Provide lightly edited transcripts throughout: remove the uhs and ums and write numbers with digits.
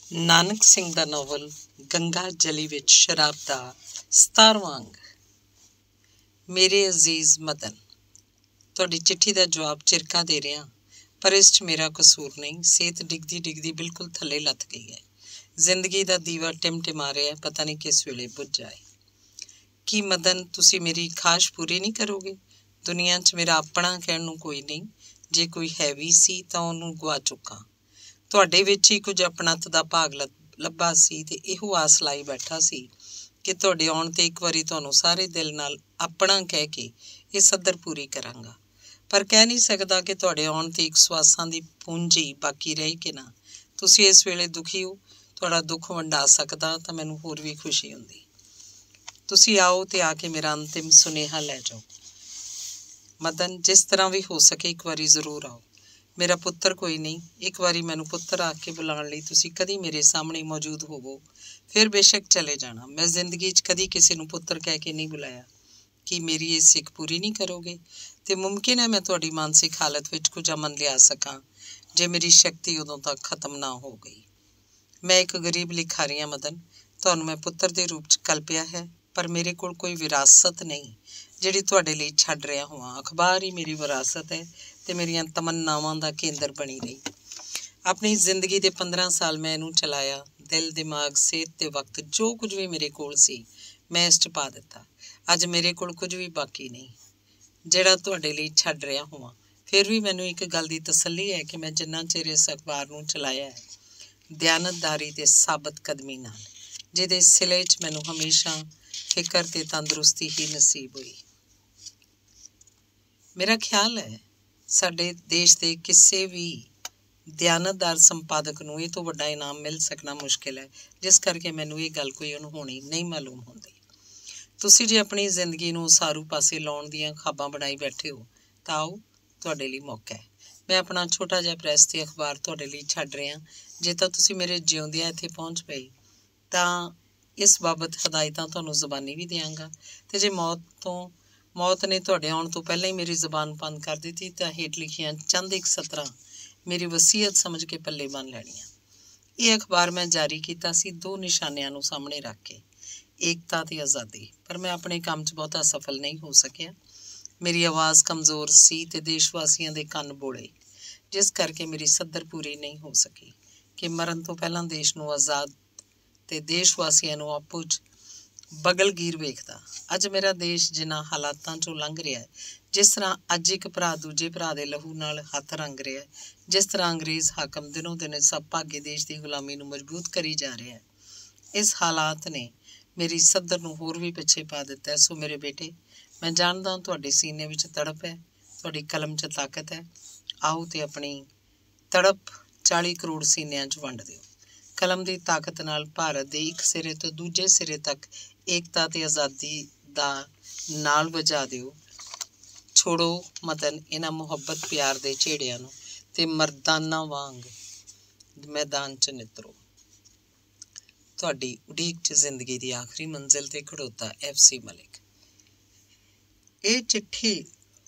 ਨਾਨਕ ਸਿੰਘ ਦਾ ਨਾਵਲ ਗੰਗਾ ਜਲੀ ਵਿੱਚ ਸ਼ਰਾਬ ਦਾ 17ਵਾਂ ਅੰਗ। ਮੇਰੇ ਅਜ਼ੀਜ਼ ਮਦਨ, ਤੁਹਾਡੀ ਚਿੱਠੀ ਦਾ ਜਵਾਬ ਚਿਰਕਾ ਦੇ ਰਿਹਾ, ਪਰ ਇਸ 'ਚ ਮੇਰਾ ਕਸੂਰ ਨਹੀਂ। ਸਿਹਤ ਡਿੱਗਦੀ ਡਿੱਗਦੀ ਬਿਲਕੁਲ ਥੱਲੇ ਲੱਥ ਗਈ ਹੈ। ਜ਼ਿੰਦਗੀ ਦਾ ਦੀਵਾ ਟਿਮਟਿਮਾ ਰਿਹਾ, ਪਤਾ ਨਹੀਂ ਕਿਸ ਵੇਲੇ ਬੁੱਝ ਜਾਏ। ਕੀ ਮਦਨ, ਤੁਸੀਂ ਮੇਰੀ ਖਾਸ਼ ਪੂਰੀ ਨਹੀਂ ਕਰੋਗੇ? ਦੁਨੀਆ 'ਚ ਮੇਰਾ ਆਪਣਾ ਕਹਿਣ ਨੂੰ ਕੋਈ ਨਹੀਂ। ਜੇ ਕੋਈ ਹੈ ਵੀ ਸੀ ਤਾਂ ਉਹਨੂੰ ਗੁਆ ਚੁੱਕਾਂ। ਤੁਹਾਡੇ ਵਿੱਚ ਹੀ ਕੁਝ ਆਪਣਤ ਦਾ ਭਾਗ ਲੱਭਾ ਸੀ ਤੇ ਇਹੋ ਆਸ ਲਾਈ ਬੈਠਾ ਸੀ ਕਿ ਤੁਹਾਡੇ ਆਉਣ 'ਤੇ ਇੱਕ ਵਾਰੀ ਤੁਹਾਨੂੰ ਸਾਰੇ ਦਿਲ ਨਾਲ ਆਪਣਾ ਕਹਿ ਕੇ ਇਹ ਸੱਦਰ ਪੂਰੀ ਕਰਾਂਗਾ। ਪਰ ਕਹਿ ਨਹੀਂ ਸਕਦਾ ਕਿ ਤੁਹਾਡੇ ਆਉਣ 'ਤੇ ਇੱਕ ਸਵਾਸਾਂ ਦੀ ਪੂੰਜੀ ਬਾਕੀ ਰਹੀ ਕਿ ਨਾ। ਤੁਸੀਂ ਇਸ ਵੇਲੇ ਦੁਖੀ ਹੋ। ਤੁਹਾਡਾ ਦੁੱਖ ਵੰਡਾ ਸਕਦਾ ਤਾਂ ਮੈਨੂੰ ਹੋਰ ਵੀ ਖੁਸ਼ੀ ਹੁੰਦੀ। ਤੁਸੀਂ ਆਓ ਤੇ ਆ ਕੇ ਮੇਰਾ ਅੰਤਿਮ ਸੁਨੇਹਾ ਲੈ ਜਾਓ। ਮਦਨ, ਜਿਸ ਤਰ੍ਹਾਂ ਵੀ ਹੋ ਸਕੇ ਇੱਕ ਵਾਰੀ ਜ਼ਰੂਰ ਆਓ। ਮੇਰਾ ਪੁੱਤਰ ਕੋਈ ਨਹੀਂ, ਇੱਕ ਵਾਰੀ ਮੈਨੂੰ ਪੁੱਤਰ ਆ ਕੇ ਬੁਲਾਉਣ ਲਈ ਤੁਸੀਂ ਕਦੀ ਮੇਰੇ ਸਾਹਮਣੇ ਮੌਜੂਦ ਹੋਵੋ, ਫਿਰ ਬੇਸ਼ੱਕ ਚਲੇ ਜਾਣਾ। ਮੈਂ ਜ਼ਿੰਦਗੀ 'ਚ ਕਦੀ ਕਿਸੇ ਨੂੰ ਪੁੱਤਰ ਕਹਿ ਕੇ ਨਹੀਂ ਬੁਲਾਇਆ। ਕੀ ਮੇਰੀ ਇਹ ਸਿੱਖ ਪੂਰੀ ਨਹੀਂ ਕਰੋਗੇ? ਤੇ ਮੁਮਕਿਨ ਹੈ ਮੈਂ ਤੁਹਾਡੀ ਮਾਨਸਿਕ ਹਾਲਤ ਵਿੱਚ ਕੁਝ ਅਮਨ ਲਿਆ ਸਕਾਂ, ਜੇ ਮੇਰੀ ਸ਼ਕਤੀ ਉਦੋਂ ਤੱਕ ਖਤਮ ਨਾ ਹੋ ਗਈ। ਮੈਂ ਇੱਕ ਗਰੀਬ ਲਿਖਾਰੀ ਹਾਂ ਮਦਨ, ਤੁਹਾਨੂੰ ਮੈਂ ਪੁੱਤਰ ਦੇ ਰੂਪ 'ਚ ਕਲਪਿਆ ਹੈ, ਪਰ ਮੇਰੇ ਕੋਲ ਕੋਈ ਵਿਰਾਸਤ ਨਹੀਂ ਜਿਹੜੀ ਤੁਹਾਡੇ ਲਈ ਛੱਡ ਰਿਹਾ ਹੋਵਾਂ। ਅਖਬਾਰ ਹੀ ਮੇਰੀ ਵਿਰਾਸਤ ਹੈ ਤੇ ਮੇਰੀਆਂ ਤਮੰਨਾਵਾਂ ਦਾ ਕੇਂਦਰ ਬਣੀ ਰਹੀ। ਆਪਣੀ ਜ਼ਿੰਦਗੀ ਦੇ 15 ਸਾਲ ਮੈਂ ਇਹਨੂੰ ਚਲਾਇਆ। ਦਿਲ, ਦਿਮਾਗ, ਸਿਹਤ ਤੇ ਵਕਤ, ਜੋ ਕੁਝ ਵੀ ਮੇਰੇ ਕੋਲ ਸੀ ਮੈਂ ਇਸ 'ਚ ਪਾ ਦਿੱਤਾ। ਅੱਜ ਮੇਰੇ ਕੋਲ ਕੁਝ ਵੀ ਬਾਕੀ ਨਹੀਂ ਜਿਹੜਾ ਤੁਹਾਡੇ ਲਈ ਛੱਡ ਰਿਹਾ ਹੋਵਾਂ। ਫਿਰ ਵੀ ਮੈਨੂੰ ਇੱਕ ਗੱਲ ਦੀ ਤਸੱਲੀ ਹੈ ਕਿ ਮੈਂ ਜਿੰਨਾ ਚਿਰ ਇਸ ਅਖਬਾਰ ਨੂੰ ਚਲਾਇਆ ਹੈ, ਦਿਆਨਤਦਾਰੀ ਤੇ ਸਾਬਤ ਕਦਮੀ ਨਾਲ, ਜਿਹਦੇ ਸਿਲੇ 'ਚ ਮੈਨੂੰ ਹਮੇਸ਼ਾ ਫਿਕਰ ਤੇ ਤੰਦਰੁਸਤੀ ਹੀ ਨਸੀਬ ਹੋਈ। ਮੇਰਾ ਖਿਆਲ ਹੈ ਸਾਡੇ ਦੇਸ਼ ਦੇ ਕਿਸੇ ਵੀ ਦਿਆਨਤਦਾਰ ਸੰਪਾਦਕ ਨੂੰ ਇਹ ਤੋਂ ਵੱਡਾ ਇਨਾਮ ਮਿਲ ਸਕਣਾ ਮੁਸ਼ਕਿਲ ਹੈ, ਜਿਸ ਕਰਕੇ ਮੈਨੂੰ ਇਹ ਗੱਲ ਕੋਈ ਅਣਹੋਣੀ ਨਹੀਂ ਮਾਲੂਮ ਹੁੰਦੀ। ਤੁਸੀਂ ਜੇ ਆਪਣੀ ਜ਼ਿੰਦਗੀ ਨੂੰ ਉਸਾਰੂ ਪਾਸੇ ਲਾਉਣ ਦੀਆਂ ਖਾਬਾਂ ਬਣਾਈ ਬੈਠੇ ਹੋ ਤਾਂ ਆਓ, ਤੁਹਾਡੇ ਲਈ ਮੌਕਾ ਹੈ। ਮੈਂ ਆਪਣਾ ਛੋਟਾ ਜਿਹਾ ਪ੍ਰੈਸ ਤੇ ਅਖਬਾਰ ਤੁਹਾਡੇ ਲਈ ਛੱਡ ਰਿਹਾ। ਜੇ ਤਾਂ ਤੁਸੀਂ ਮੇਰੇ ਜਿਉਂਦਿਆਂ ਇੱਥੇ ਪਹੁੰਚ ਪਏ ਤਾਂ ਇਸ ਬਾਬਤ ਹਦਾਇਤਾਂ ਤੁਹਾਨੂੰ ਜ਼ੁਬਾਨੀ ਵੀ ਦਿਆਂਗਾ, ਤੇ ਜੇ ਮੌਤ ਨੇ ਤੁਹਾਡੇ ਆਉਣ ਤੋਂ ਪਹਿਲਾਂ ਹੀ ਮੇਰੀ ਜ਼ੁਬਾਨ ਬੰਦ ਕਰ ਦਿੱਤੀ ਤਾਂ ਹੇਠ ਲਿਖੀਆਂ ਚੰਦ ਇੱਕ ਸਤਰਾਂ ਮੇਰੀ ਵਸੀਅਤ ਸਮਝ ਕੇ ਪੱਲੇ ਬੰਨ੍ਹ ਲੈਣੀਆਂ। ਇਹ ਅਖਬਾਰ ਮੈਂ ਜਾਰੀ ਕੀਤਾ ਸੀ ਦੋ ਨਿਸ਼ਾਨਿਆਂ ਨੂੰ ਸਾਹਮਣੇ ਰੱਖ ਕੇ, ਏਕਤਾ ਤੇ ਆਜ਼ਾਦੀ। ਪਰ ਮੈਂ ਆਪਣੇ ਕੰਮ 'ਚ ਬਹੁਤਾ ਸਫਲ ਨਹੀਂ ਹੋ ਸਕਿਆ। ਮੇਰੀ ਆਵਾਜ਼ ਕਮਜ਼ੋਰ ਸੀ ਤੇ ਦੇਸ਼ ਵਾਸੀਆਂ ਦੇ ਕੰਨ ਬੋਲੇ, ਜਿਸ ਕਰਕੇ ਮੇਰੀ ਸੱਦਰ ਪੂਰੀ ਨਹੀਂ ਹੋ ਸਕੀ ਕਿ ਮਰਨ ਤੋਂ ਪਹਿਲਾਂ ਦੇਸ਼ ਨੂੰ ਆਜ਼ਾਦ ਤੇ ਦੇਸ਼ ਵਾਸੀਆਂ ਨੂੰ ਆਪੋ 'ਚ ਬਗਲਗੀਰ ਵੇਖਦਾ। ਅੱਜ ਮੇਰਾ ਦੇਸ਼ ਜਿਨ੍ਹਾਂ ਹਾਲਾਤਾਂ 'ਚੋਂ ਲੰਘ ਰਿਹਾ ਹੈ, ਜਿਸ ਤਰ੍ਹਾਂ ਅੱਜ ਇੱਕ ਭਰਾ ਦੂਜੇ ਭਰਾ ਦੇ ਲਹੂ ਨਾਲ ਹੱਥ ਰੰਗ ਰਿਹਾ ਹੈ, ਜਿਸ ਤਰ੍ਹਾਂ ਅੰਗਰੇਜ਼ ਹਾਕਮ ਦਿਨੋਂ ਦਿਨ ਸਭ ਭਾਗੇ ਦੇਸ਼ ਦੀ ਗੁਲਾਮੀ ਨੂੰ ਮਜ਼ਬੂਤ ਕਰੀ ਜਾ ਰਿਹਾ ਹੈ, ਇਸ ਹਾਲਾਤ ਨੇ ਮੇਰੀ ਸੱਦਰ ਨੂੰ ਹੋਰ ਵੀ ਪਿੱਛੇ ਪਾ ਦਿੱਤਾ। ਸੋ ਮੇਰੇ ਬੇਟੇ, ਮੈਂ ਜਾਣਦਾ ਤੁਹਾਡੇ ਸੀਨੇ ਵਿੱਚ ਤੜਪ ਹੈ, ਤੁਹਾਡੀ ਕਲਮ 'ਚ ਤਾਕਤ ਹੈ। ਆਓ ਤੇ ਆਪਣੀ ਤੜਪ 40 ਕਰੋੜ ਸੀਨਿਆਂ 'ਚ ਵੰਡ ਦਿਓ। ਕਲਮ ਦੀ ਤਾਕਤ ਨਾਲ ਭਾਰਤ ਦੇ ਇੱਕ ਸਿਰੇ ਤੋਂ ਦੂਜੇ ਸਿਰੇ ਤੱਕ ਏਕਤਾ ਤੇ ਆਜ਼ਾਦੀ ਦਾ ਨਾਲ ਵਜਾ ਦਿਓ। ਛੋੜੋ ਮਦਨ ਇਹਨਾਂ ਮੁਹੱਬਤ ਪਿਆਰ ਦੇ ਝੇੜਿਆਂ ਨੂੰ ਤੇ ਮਰਦਾਨਾ ਵਾਂਗ ਮੈਦਾਨ 'ਚ ਨਿਤਰੋ। ਤੁਹਾਡੀ ਉਡੀਕ 'ਚ ਜ਼ਿੰਦਗੀ ਦੀ ਆਖਰੀ ਮੰਜ਼ਿਲ ਤੇ ਖੜੋਤਾ FC ਮਲਿਕ। ਇਹ ਚਿੱਠੀ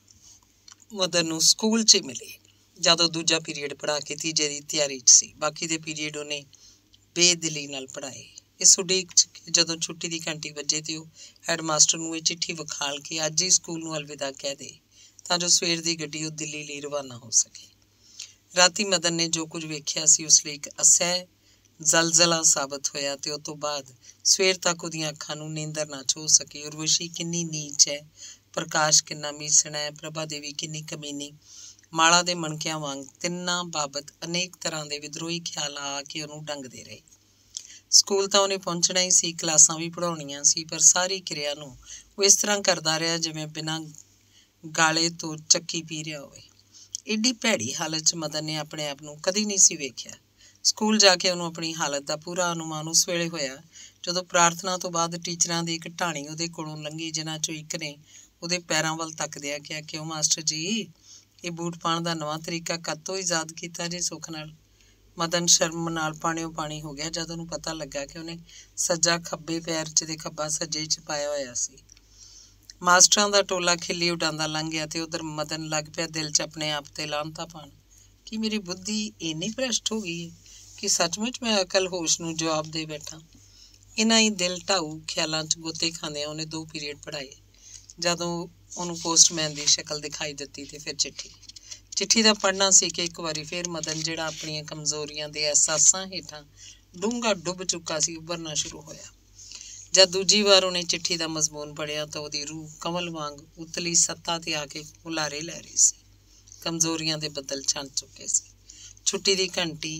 ਮਦਨ ਨੂੰ ਸਕੂਲ 'ਚ ਮਿਲੀ ਜਦੋਂ ਦੂਜਾ ਪੀਰੀਅਡ ਪੜ੍ਹਾ ਕੇ ਤੀਜੇ ਦੀ ਤਿਆਰੀ 'ਚ ਸੀ। ਬਾਕੀ ਦੇ ਪੀਰੀਅਡ ਉਹਨੇ ਬੇਦਿਲੀ ਨਾਲ ਪੜ੍ਹਾਏ। ਇਸ ਉਡੀਕ 'ਚ ਜਦੋਂ ਛੁੱਟੀ ਦੀ ਘੰਟੀ ਵੱਜੇ ਤੇ ਉਹ ਹੈਡਮਾਸਟਰ ਨੂੰ ਇਹ ਚਿੱਠੀ ਵਿਖਾਲ ਕੇ ਅੱਜ ਹੀ ਸਕੂਲ ਨੂੰ ਅਲਵਿਦਾ ਕਹਿ ਦੇ, ਤਾਂ ਜੋ ਸਵੇਰ ਦੀ ਗੱਡੀ ਉਹ ਦਿੱਲੀ ਲਈ ਰਵਾਨਾ ਹੋ ਸਕੇ। ਰਾਤੀ ਮਦਨ ਨੇ ਜੋ ਕੁਝ ਵੇਖਿਆ ਸੀ ਉਸ ਲਈ ਇੱਕ ਅਸਹਿ ਜ਼ਲਜ਼ਲਾ ਸਾਬਤ ਹੋਇਆ ਤੇ ਉਹ ਤੋਂ ਬਾਅਦ ਸਵੇਰ ਤੱਕ ਉਹਦੀਆਂ ਅੱਖਾਂ ਨੂੰ ਨੀਂਦਰ ਨਾ ਛੋਹ ਸਕੀ। ਉਰਵਸ਼ੀ ਕਿੰਨੀ ਨੀਚ ਹੈ, ਪ੍ਰਕਾਸ਼ ਕਿੰਨਾ ਮੀਸਣਾ ਹੈ, ਪ੍ਰਭਾ ਦੇਵੀ ਕਿੰਨੀ ਕਮੀਨੀ, ਮਾਲਾ ਦੇ ਮਣਕਿਆਂ ਵਾਂਗ ਤਿੰਨਾਂ ਬਾਬਤ ਅਨੇਕ ਤਰ੍ਹਾਂ ਦੇ ਵਿਦਰੋਹੀ ਖਿਆਲ ਆ ਕੇ ਉਹਨੂੰ ਡੰਗਦੇ ਰਹੇ। ਸਕੂਲ ਤਾਂ ਉਹਨੇ ਪਹੁੰਚਣਾ ਹੀ ਸੀ, ਕਲਾਸਾਂ ਵੀ ਪੜ੍ਹਾਉਣੀਆਂ ਸੀ, ਪਰ ਸਾਰੀ ਕਿਰਿਆ ਨੂੰ ਉਹ ਇਸ ਤਰ੍ਹਾਂ ਕਰਦਾ ਰਿਹਾ ਜਿਵੇਂ ਬਿਨਾਂ ਗਾਲੇ ਤੋਂ ਚੱਕੀ ਪੀ ਰਿਹਾ ਹੋਵੇ। ਏਡੀ ਭੈੜੀ ਹਾਲਤ 'ਚ ਮਦਨ ਨੇ ਆਪਣੇ ਆਪ ਨੂੰ ਕਦੀ ਨਹੀਂ ਸੀ ਵੇਖਿਆ। ਸਕੂਲ ਜਾ ਕੇ ਉਹਨੂੰ ਆਪਣੀ ਹਾਲਤ ਦਾ ਪੂਰਾ ਅਨੁਮਾਨ ਉਸ ਵੇਲੇ ਹੋਇਆ ਜਦੋਂ ਪ੍ਰਾਰਥਨਾ ਤੋਂ ਬਾਅਦ ਟੀਚਰਾਂ ਦੀ ਇੱਕ ਢਾਣੀ ਉਹਦੇ ਕੋਲੋਂ ਲੰਘੀ, ਜਿਨ੍ਹਾਂ 'ਚੋਂ ਇੱਕ ਨੇ ਉਹਦੇ ਪੈਰਾਂ ਵੱਲ ਤੱਕਦਿਆਂ ਕਿਹਾ, ਕਿਉਂ ਮਾਸਟਰ ਜੀ, ਇਹ ਬੂਟ ਪਾਉਣ ਦਾ ਨਵਾਂ ਤਰੀਕਾ ਕਦ ਤੋਂ ਈਜਾਦ ਕੀਤਾ ਜੀ? ਸੁੱਖ ਨਾਲ ਮਦਨ ਸ਼ਰਮ ਨਾਲ ਪਾਣਿਓ ਪਾਣੀ ਹੋ ਗਿਆ ਜਦ ਉਹਨੂੰ ਪਤਾ ਲੱਗਾ ਕਿ ਉਹਨੇ ਸੱਜਾ ਖੱਬੇ ਪੈਰ 'ਚ ਤੇ ਖੱਬਾ ਸੱਜੇ 'ਚ ਪਾਇਆ ਹੋਇਆ ਸੀ। ਮਾਸਟਰਾਂ ਦਾ ਟੋਲਾ ਖਿੱਲੀ ਉਡਾਉਂਦਾ ਲੰਘ ਗਿਆ ਤੇ ਉਧਰ ਮਦਨ ਲੱਗ ਪਿਆ ਦਿਲ 'ਚ ਆਪਣੇ ਆਪ ਤੇ ਲਾਹਨਤਾਂ ਪਾਉਣ। ਕੀ ਮੇਰੀ ਬੁੱਧੀ ਇੰਨੀ ਭ੍ਰਸ਼ਟ ਹੋ ਗਈ ਹੈ ਕਿ ਸੱਚਮੁੱਚ ਮੈਂ ਅਕਲ ਹੋਸ਼ ਨੂੰ ਜਵਾਬ ਦੇ ਬੈਠਾ। ਇਹਨਾਂ ਹੀ ਦਿਲ ਢਾਊ ਖਿਆਲਾਂ 'ਚ ਗੋਤੇ ਖਾਂਦਿਆਂ ਉਹਨੇ 2 ਪੀਰੀਅਡ ਪੜ੍ਹਾਏ। ਜਦੋਂ ਉਹਨੂੰ ਪੋਸਟਮੈਨ ਦੀ ਸ਼ਕਲ ਦਿਖਾਈ ਦਿੱਤੀ ਤੇ ਫਿਰ ਚਿੱਠੀ ਦਾ ਪੜ੍ਹਨਾ ਸੀ ਕਿ ਇੱਕ ਵਾਰੀ ਫਿਰ ਮਦਨ, ਜਿਹੜਾ ਆਪਣੀਆਂ ਕਮਜ਼ੋਰੀਆਂ ਦੇ ਅਹਿਸਾਸਾਂ ਹੇਠਾਂ ਡੂੰਘਾ ਡੁੱਬ ਚੁੱਕਾ ਸੀ, ਉੱਭਰਨਾ ਸ਼ੁਰੂ ਹੋਇਆ। ਜਦ ਦੂਜੀ ਵਾਰ ਉਹਨੇ ਚਿੱਠੀ ਦਾ ਮਜ਼ਮੂਨ ਪੜ੍ਹਿਆ ਤਾਂ ਉਹਦੀ ਰੂਹ ਕਮਲ ਵਾਂਗ ਉਤਲੀ ਸੱਤਾ ਤੇ ਆ ਕੇ ਹੁਲਾਰੇ ਲੈ ਰਹੀ ਸੀ। ਕਮਜ਼ੋਰੀਆਂ ਦੇ ਬੱਦਲ ਛੰਡ ਚੁੱਕੇ ਸੀ। ਛੁੱਟੀ ਦੀ ਘੰਟੀ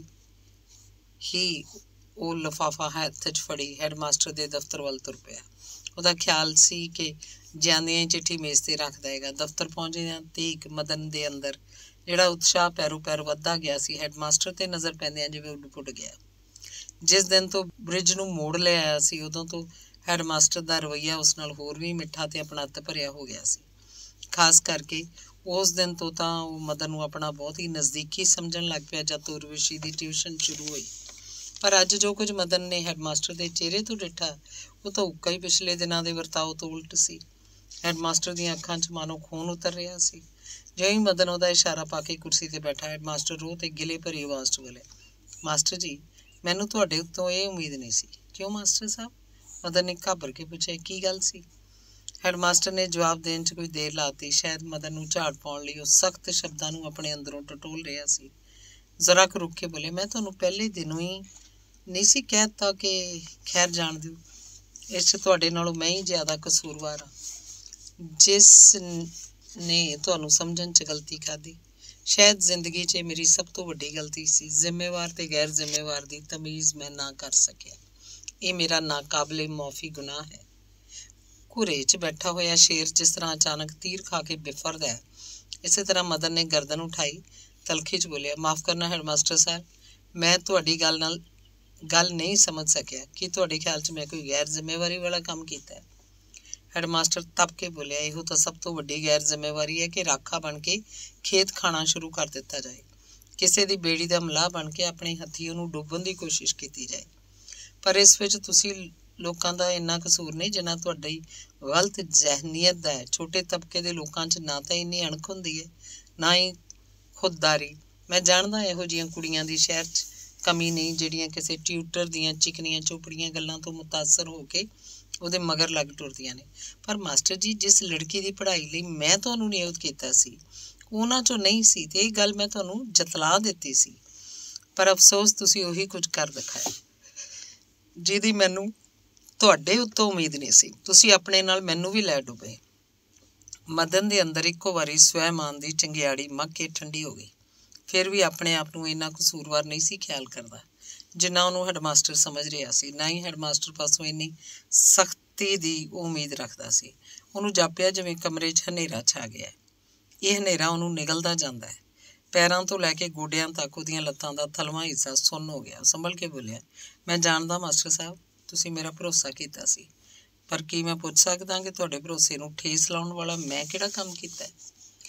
ਹੀ ਉਹ ਲਿਫਾਫਾ ਹੱਥ 'ਚ ਫੜੀ ਹੈਡਮਾਸਟਰ ਦੇ ਦਫ਼ਤਰ ਵੱਲ ਤੁਰ ਪਿਆ। ਉਹਦਾ ਖਿਆਲ ਸੀ ਕਿ ਜਾਂਦਿਆਂ ਹੀ ਚਿੱਠੀ ਮੇਜ਼ 'ਤੇ ਰੱਖ ਦੇਵੇਗਾ। ਦਫ਼ਤਰ ਪਹੁੰਚਦਿਆਂ ਤੀਕ ਮਦਨ ਦੇ ਅੰਦਰ ਜਿਹੜਾ ਉਤਸ਼ਾਹ ਪੈਰੋਂ ਪੈਰ ਵੱਧਦਾ ਗਿਆ ਸੀ, ਹੈਡਮਾਸਟਰ 'ਤੇ ਨਜ਼ਰ ਪੈਂਦਿਆਂ ਜਿਵੇਂ ਉੱਡ ਗਿਆ। ਜਿਸ ਦਿਨ ਤੋਂ ਬ੍ਰਿਜ ਨੂੰ ਮੋੜ ਲਿਆਇਆ ਸੀ, ਉਦੋਂ ਤੋਂ ਹੈਡਮਾਸਟਰ ਦਾ ਰਵੱਈਆ ਉਸ ਨਾਲ ਹੋਰ ਵੀ ਮਿੱਠਾ ਤੇ ਆਪਣੱਤ ਭਰਿਆ ਹੋ ਗਿਆ ਸੀ। ਖਾਸ ਕਰਕੇ ਉਸ ਦਿਨ ਤੋਂ ਤਾਂ ਉਹ ਮਦਨ ਨੂੰ ਆਪਣਾ ਬਹੁਤ ਹੀ ਨਜ਼ਦੀਕੀ ਸਮਝਣ ਲੱਗ ਪਿਆ ਜਦ ਤੋਂ ਉਰਵਸ਼ੀ ਦੀ ਟਿਊਸ਼ਨ ਸ਼ੁਰੂ ਹੋਈ। ਪਰ ਅੱਜ ਜੋ ਕੁਝ ਮਦਨ ਨੇ ਹੈਡਮਾਸਟਰ ਦੇ ਚਿਹਰੇ ਤੋਂ ਡਿੱਠਾ, ਉਹ ਤਾਂ ਉੱਕਾ ਹੀ ਪਿਛਲੇ ਦਿਨਾਂ ਦੇ ਵਰਤਾਓ ਤੋਂ ਉਲਟ ਸੀ। ਹੈਡਮਾਸਟਰ ਦੀਆਂ ਅੱਖਾਂ 'ਚ ਮਾਨੋ ਖੂਨ ਉਤਰ ਰਿਹਾ ਸੀ। ਜਿਉਂ ਹੀ ਮਦਨ ਉਹਦਾ ਇਸ਼ਾਰਾ ਪਾ ਕੇ ਕੁਰਸੀ 'ਤੇ ਬੈਠਾ, ਹੈਡਮਾਸਟਰ ਰੋਹ ਤੇ ਗਿਲੇ ਭਰੀ ਆਵਾਜ਼ 'ਚ ਬੋਲਿਆ, ਮਾਸਟਰ ਜੀ, ਮੈਨੂੰ ਤੁਹਾਡੇ ਉੱਤੋਂ ਇਹ ਉਮੀਦ ਨਹੀਂ ਸੀ। ਕਿਉਂ ਮਾਸਟਰ ਸਾਹਿਬ? ਮਦਨ ਨੇ ਘਾਬਰ ਕੇ ਪੁੱਛਿਆ। ਕੀ ਗੱਲ ਸੀ? ਹੈਡਮਾਸਟਰ ਨੇ ਜਵਾਬ ਦੇਣ 'ਚ ਕੋਈ ਦੇਰ ਲਾਤੀ। ਸ਼ਾਇਦ ਮਦਨ ਨੂੰ ਝਾੜ ਪਾਉਣ ਲਈ ਉਹ ਸਖਤ ਸ਼ਬਦਾਂ ਨੂੰ ਆਪਣੇ ਅੰਦਰੋਂ ਟਟੋਲ ਰਿਹਾ ਸੀ। ਜ਼ਰਾ ਕੁ ਰੁਕ ਕੇ ਬੋਲੇ, ਮੈਂ ਤੁਹਾਨੂੰ ਪਹਿਲੇ ਦਿਨੋਂ ਹੀ ਨਹੀਂ ਸੀ ਕਹਿ ਦਿੱਤਾ ਕਿ ਖੈਰ ਜਾਣ ਦਿਓ। ਇਸ 'ਚ ਤੁਹਾਡੇ ਨਾਲੋਂ ਮੈਂ ਹੀ ਜ਼ਿਆਦਾ ਕਸੂਰਵਾਰ ਹਾਂ, ਜਿਸ ਨੇ ਤੁਹਾਨੂੰ ਸਮਝਣ 'ਚ ਗਲਤੀ ਖਾਧੀ। ਸ਼ਾਇਦ ਜ਼ਿੰਦਗੀ 'ਚ ਮੇਰੀ ਸਭ ਤੋਂ ਵੱਡੀ ਗਲਤੀ ਸੀ। ਜ਼ਿੰਮੇਵਾਰ ਤੇ ਗੈਰ ਜ਼ਿੰਮੇਵਾਰ ਦੀ ਤਮੀਜ਼ ਮੈਂ ਨਾ ਕਰ ਸਕਿਆ। ਇਹ ਮੇਰਾ ਨਾਕਾਬਲੇ ਮਾਫੀ ਗੁਨਾਹ ਹੈ। ਘੁਰੇ 'ਚ ਬੈਠਾ ਹੋਇਆ ਸ਼ੇਰ ਜਿਸ ਤਰ੍ਹਾਂ ਅਚਾਨਕ ਤੀਰ ਖਾ ਕੇ ਬਿਫਰਦਾ ਹੈ, ਇਸੇ ਤਰ੍ਹਾਂ ਮਦਨ ਨੇ ਗਰਦਨ ਉਠਾਈ, ਤਲਖੀ 'ਚ ਬੋਲਿਆ, ਮਾਫ਼ ਕਰਨਾ ਹੈਡਮਾਸਟਰ ਸਾਹਿਬ, ਮੈਂ ਤੁਹਾਡੀ ਗੱਲ ਨਹੀਂ ਸਮਝ ਸਕਿਆ। ਕੀ ਤੁਹਾਡੇ ਖਿਆਲ 'ਚ ਮੈਂ ਕੋਈ ਗੈਰ ਜ਼ਿੰਮੇਵਾਰੀ ਵਾਲਾ ਕੰਮ ਕੀਤਾ ਹੈ? ਹੈਡਮਾਸਟਰ ਤਪ ਕੇ ਬੋਲਿਆ, ਇਹੋ ਤਾਂ ਸਭ ਤੋਂ ਵੱਡੀ ਗੈਰ ਜ਼ਿੰਮੇਵਾਰੀ ਹੈ ਕਿ ਰਾਖਾ ਬਣ ਕੇ ਖੇਤ ਖਾਣਾ ਸ਼ੁਰੂ ਕਰ ਦਿੱਤਾ ਜਾਏ। ਕਿਸੇ ਦੀ ਬੇੜੀ ਦਾ ਮਲਾਹ ਬਣ ਕੇ ਆਪਣੇ ਹੱਥੀਂ ਉਹਨੂੰ ਡੁੱਬਣ ਦੀ ਕੋਸ਼ਿਸ਼ ਕੀਤੀ ਜਾਏ। ਪਰ ਇਸ ਵਿੱਚ ਤੁਸੀਂ ਲੋਕਾਂ ਦਾ ਇੰਨਾ ਕਸੂਰ ਨਹੀਂ ਜਿੰਨਾ ਤੁਹਾਡੀ ਗਲਤ ਜ਼ਹਿਨੀਅਤ ਦਾ ਹੈ। ਛੋਟੇ ਤਬਕੇ ਦੇ ਲੋਕਾਂ 'ਚ ਨਾ ਤਾਂ ਇੰਨੀ ਅਣਖ ਹੁੰਦੀ ਹੈ, ਨਾ ਹੀ ਖੁਦਦਾਰੀ। ਮੈਂ ਜਾਣਦਾ ਇਹੋ ਜਿਹੀਆਂ ਕੁੜੀਆਂ ਦੀ ਸ਼ਹਿਰ 'ਚ ਕਮੀ ਨਹੀਂ ਜਿਹੜੀਆਂ ਕਿਸੇ ਟਿਊਟਰ ਦੀਆਂ ਚਿਕਨੀਆਂ ਚੋਪੜੀਆਂ ਗੱਲਾਂ ਤੋਂ ਮੁਤਾਸਰ ਹੋ ਕੇ ਉਹਦੇ ਮਗਰ ਲੱਗ ਟੁਰਦੀਆਂ ਨੇ। ਪਰ ਮਾਸਟਰ ਜੀ, ਜਿਸ ਲੜਕੀ ਦੀ ਪੜ੍ਹਾਈ ਲਈ ਮੈਂ ਤੁਹਾਨੂੰ ਨਿਯੁਕਤ ਕੀਤਾ ਸੀ, ਉਹਨਾਂ 'ਚੋਂ ਨਹੀਂ ਸੀ ਤੇ ਇਹ ਗੱਲ ਮੈਂ ਤੁਹਾਨੂੰ ਜਤਲਾ ਦਿੱਤੀ ਸੀ। ਪਰ ਅਫਸੋਸ ਤੁਸੀਂ ਉਹੀ ਕੁਝ ਕਰ ਦਿਖਾਇਆ ਜਿਹਦੀ ਮੈਨੂੰ ਤੁਹਾਡੇ ਉੱਤੋਂ ਉਮੀਦ ਨਹੀਂ ਸੀ। ਤੁਸੀਂ ਆਪਣੇ ਨਾਲ ਮੈਨੂੰ ਵੀ ਲੈ ਡੁੱਬੇ। ਮਦਨ ਦੇ ਅੰਦਰ ਇੱਕੋ ਵਾਰੀ ਸਵੈਮਾਨ ਦੀ ਚੰਗਿਆੜੀ ਮੱਘ ਕੇ ਠੰਡੀ ਹੋ ਗਈ। ਫਿਰ ਵੀ ਆਪਣੇ ਆਪ ਨੂੰ ਇੰਨਾ ਕਸੂਰਵਾਰ ਨਹੀਂ ਸੀ ਖਿਆਲ ਕਰਦਾ ਜਿੰਨਾ ਉਹਨੂੰ ਹੈਡਮਾਸਟਰ ਸਮਝ ਰਿਹਾ ਸੀ। ਨਾ ਹੀ ਹੈਡਮਾਸਟਰ ਪਾਸੋਂ ਇੰਨੀ ਸਖਤੀ ਦੀ ਉਹ ਉਮੀਦ ਰੱਖਦਾ ਸੀ। ਉਹਨੂੰ ਜਾਪਿਆ ਜਿਵੇਂ ਕਮਰੇ 'ਚ ਹਨੇਰਾ ਛਾ ਗਿਆ। ਇਹ ਹਨੇਰਾ ਉਹਨੂੰ ਨਿਗਲਦਾ ਜਾਂਦਾ ਹੈ। ਪੈਰਾਂ ਤੋਂ ਲੈ ਕੇ ਗੋਡਿਆਂ ਤੱਕ ਉਹਦੀਆਂ ਲੱਤਾਂ ਦਾ ਥਲਵਾਂ ਹਿੱਸਾ ਸੁੰਨ ਹੋ ਗਿਆ। ਸੰਭਲ ਕੇ ਬੋਲਿਆ, ਮੈਂ ਜਾਣਦਾ ਮਾਸਟਰ ਸਾਹਿਬ, ਤੁਸੀਂ ਮੇਰਾ ਭਰੋਸਾ ਕੀਤਾ ਸੀ। ਪਰ ਕੀ ਮੈਂ ਪੁੱਛ ਸਕਦਾ ਕਿ ਤੁਹਾਡੇ ਭਰੋਸੇ ਨੂੰ ਠੇਸ ਲਾਉਣ ਵਾਲਾ ਮੈਂ ਕਿਹੜਾ ਕੰਮ ਕੀਤਾ ਹੈ?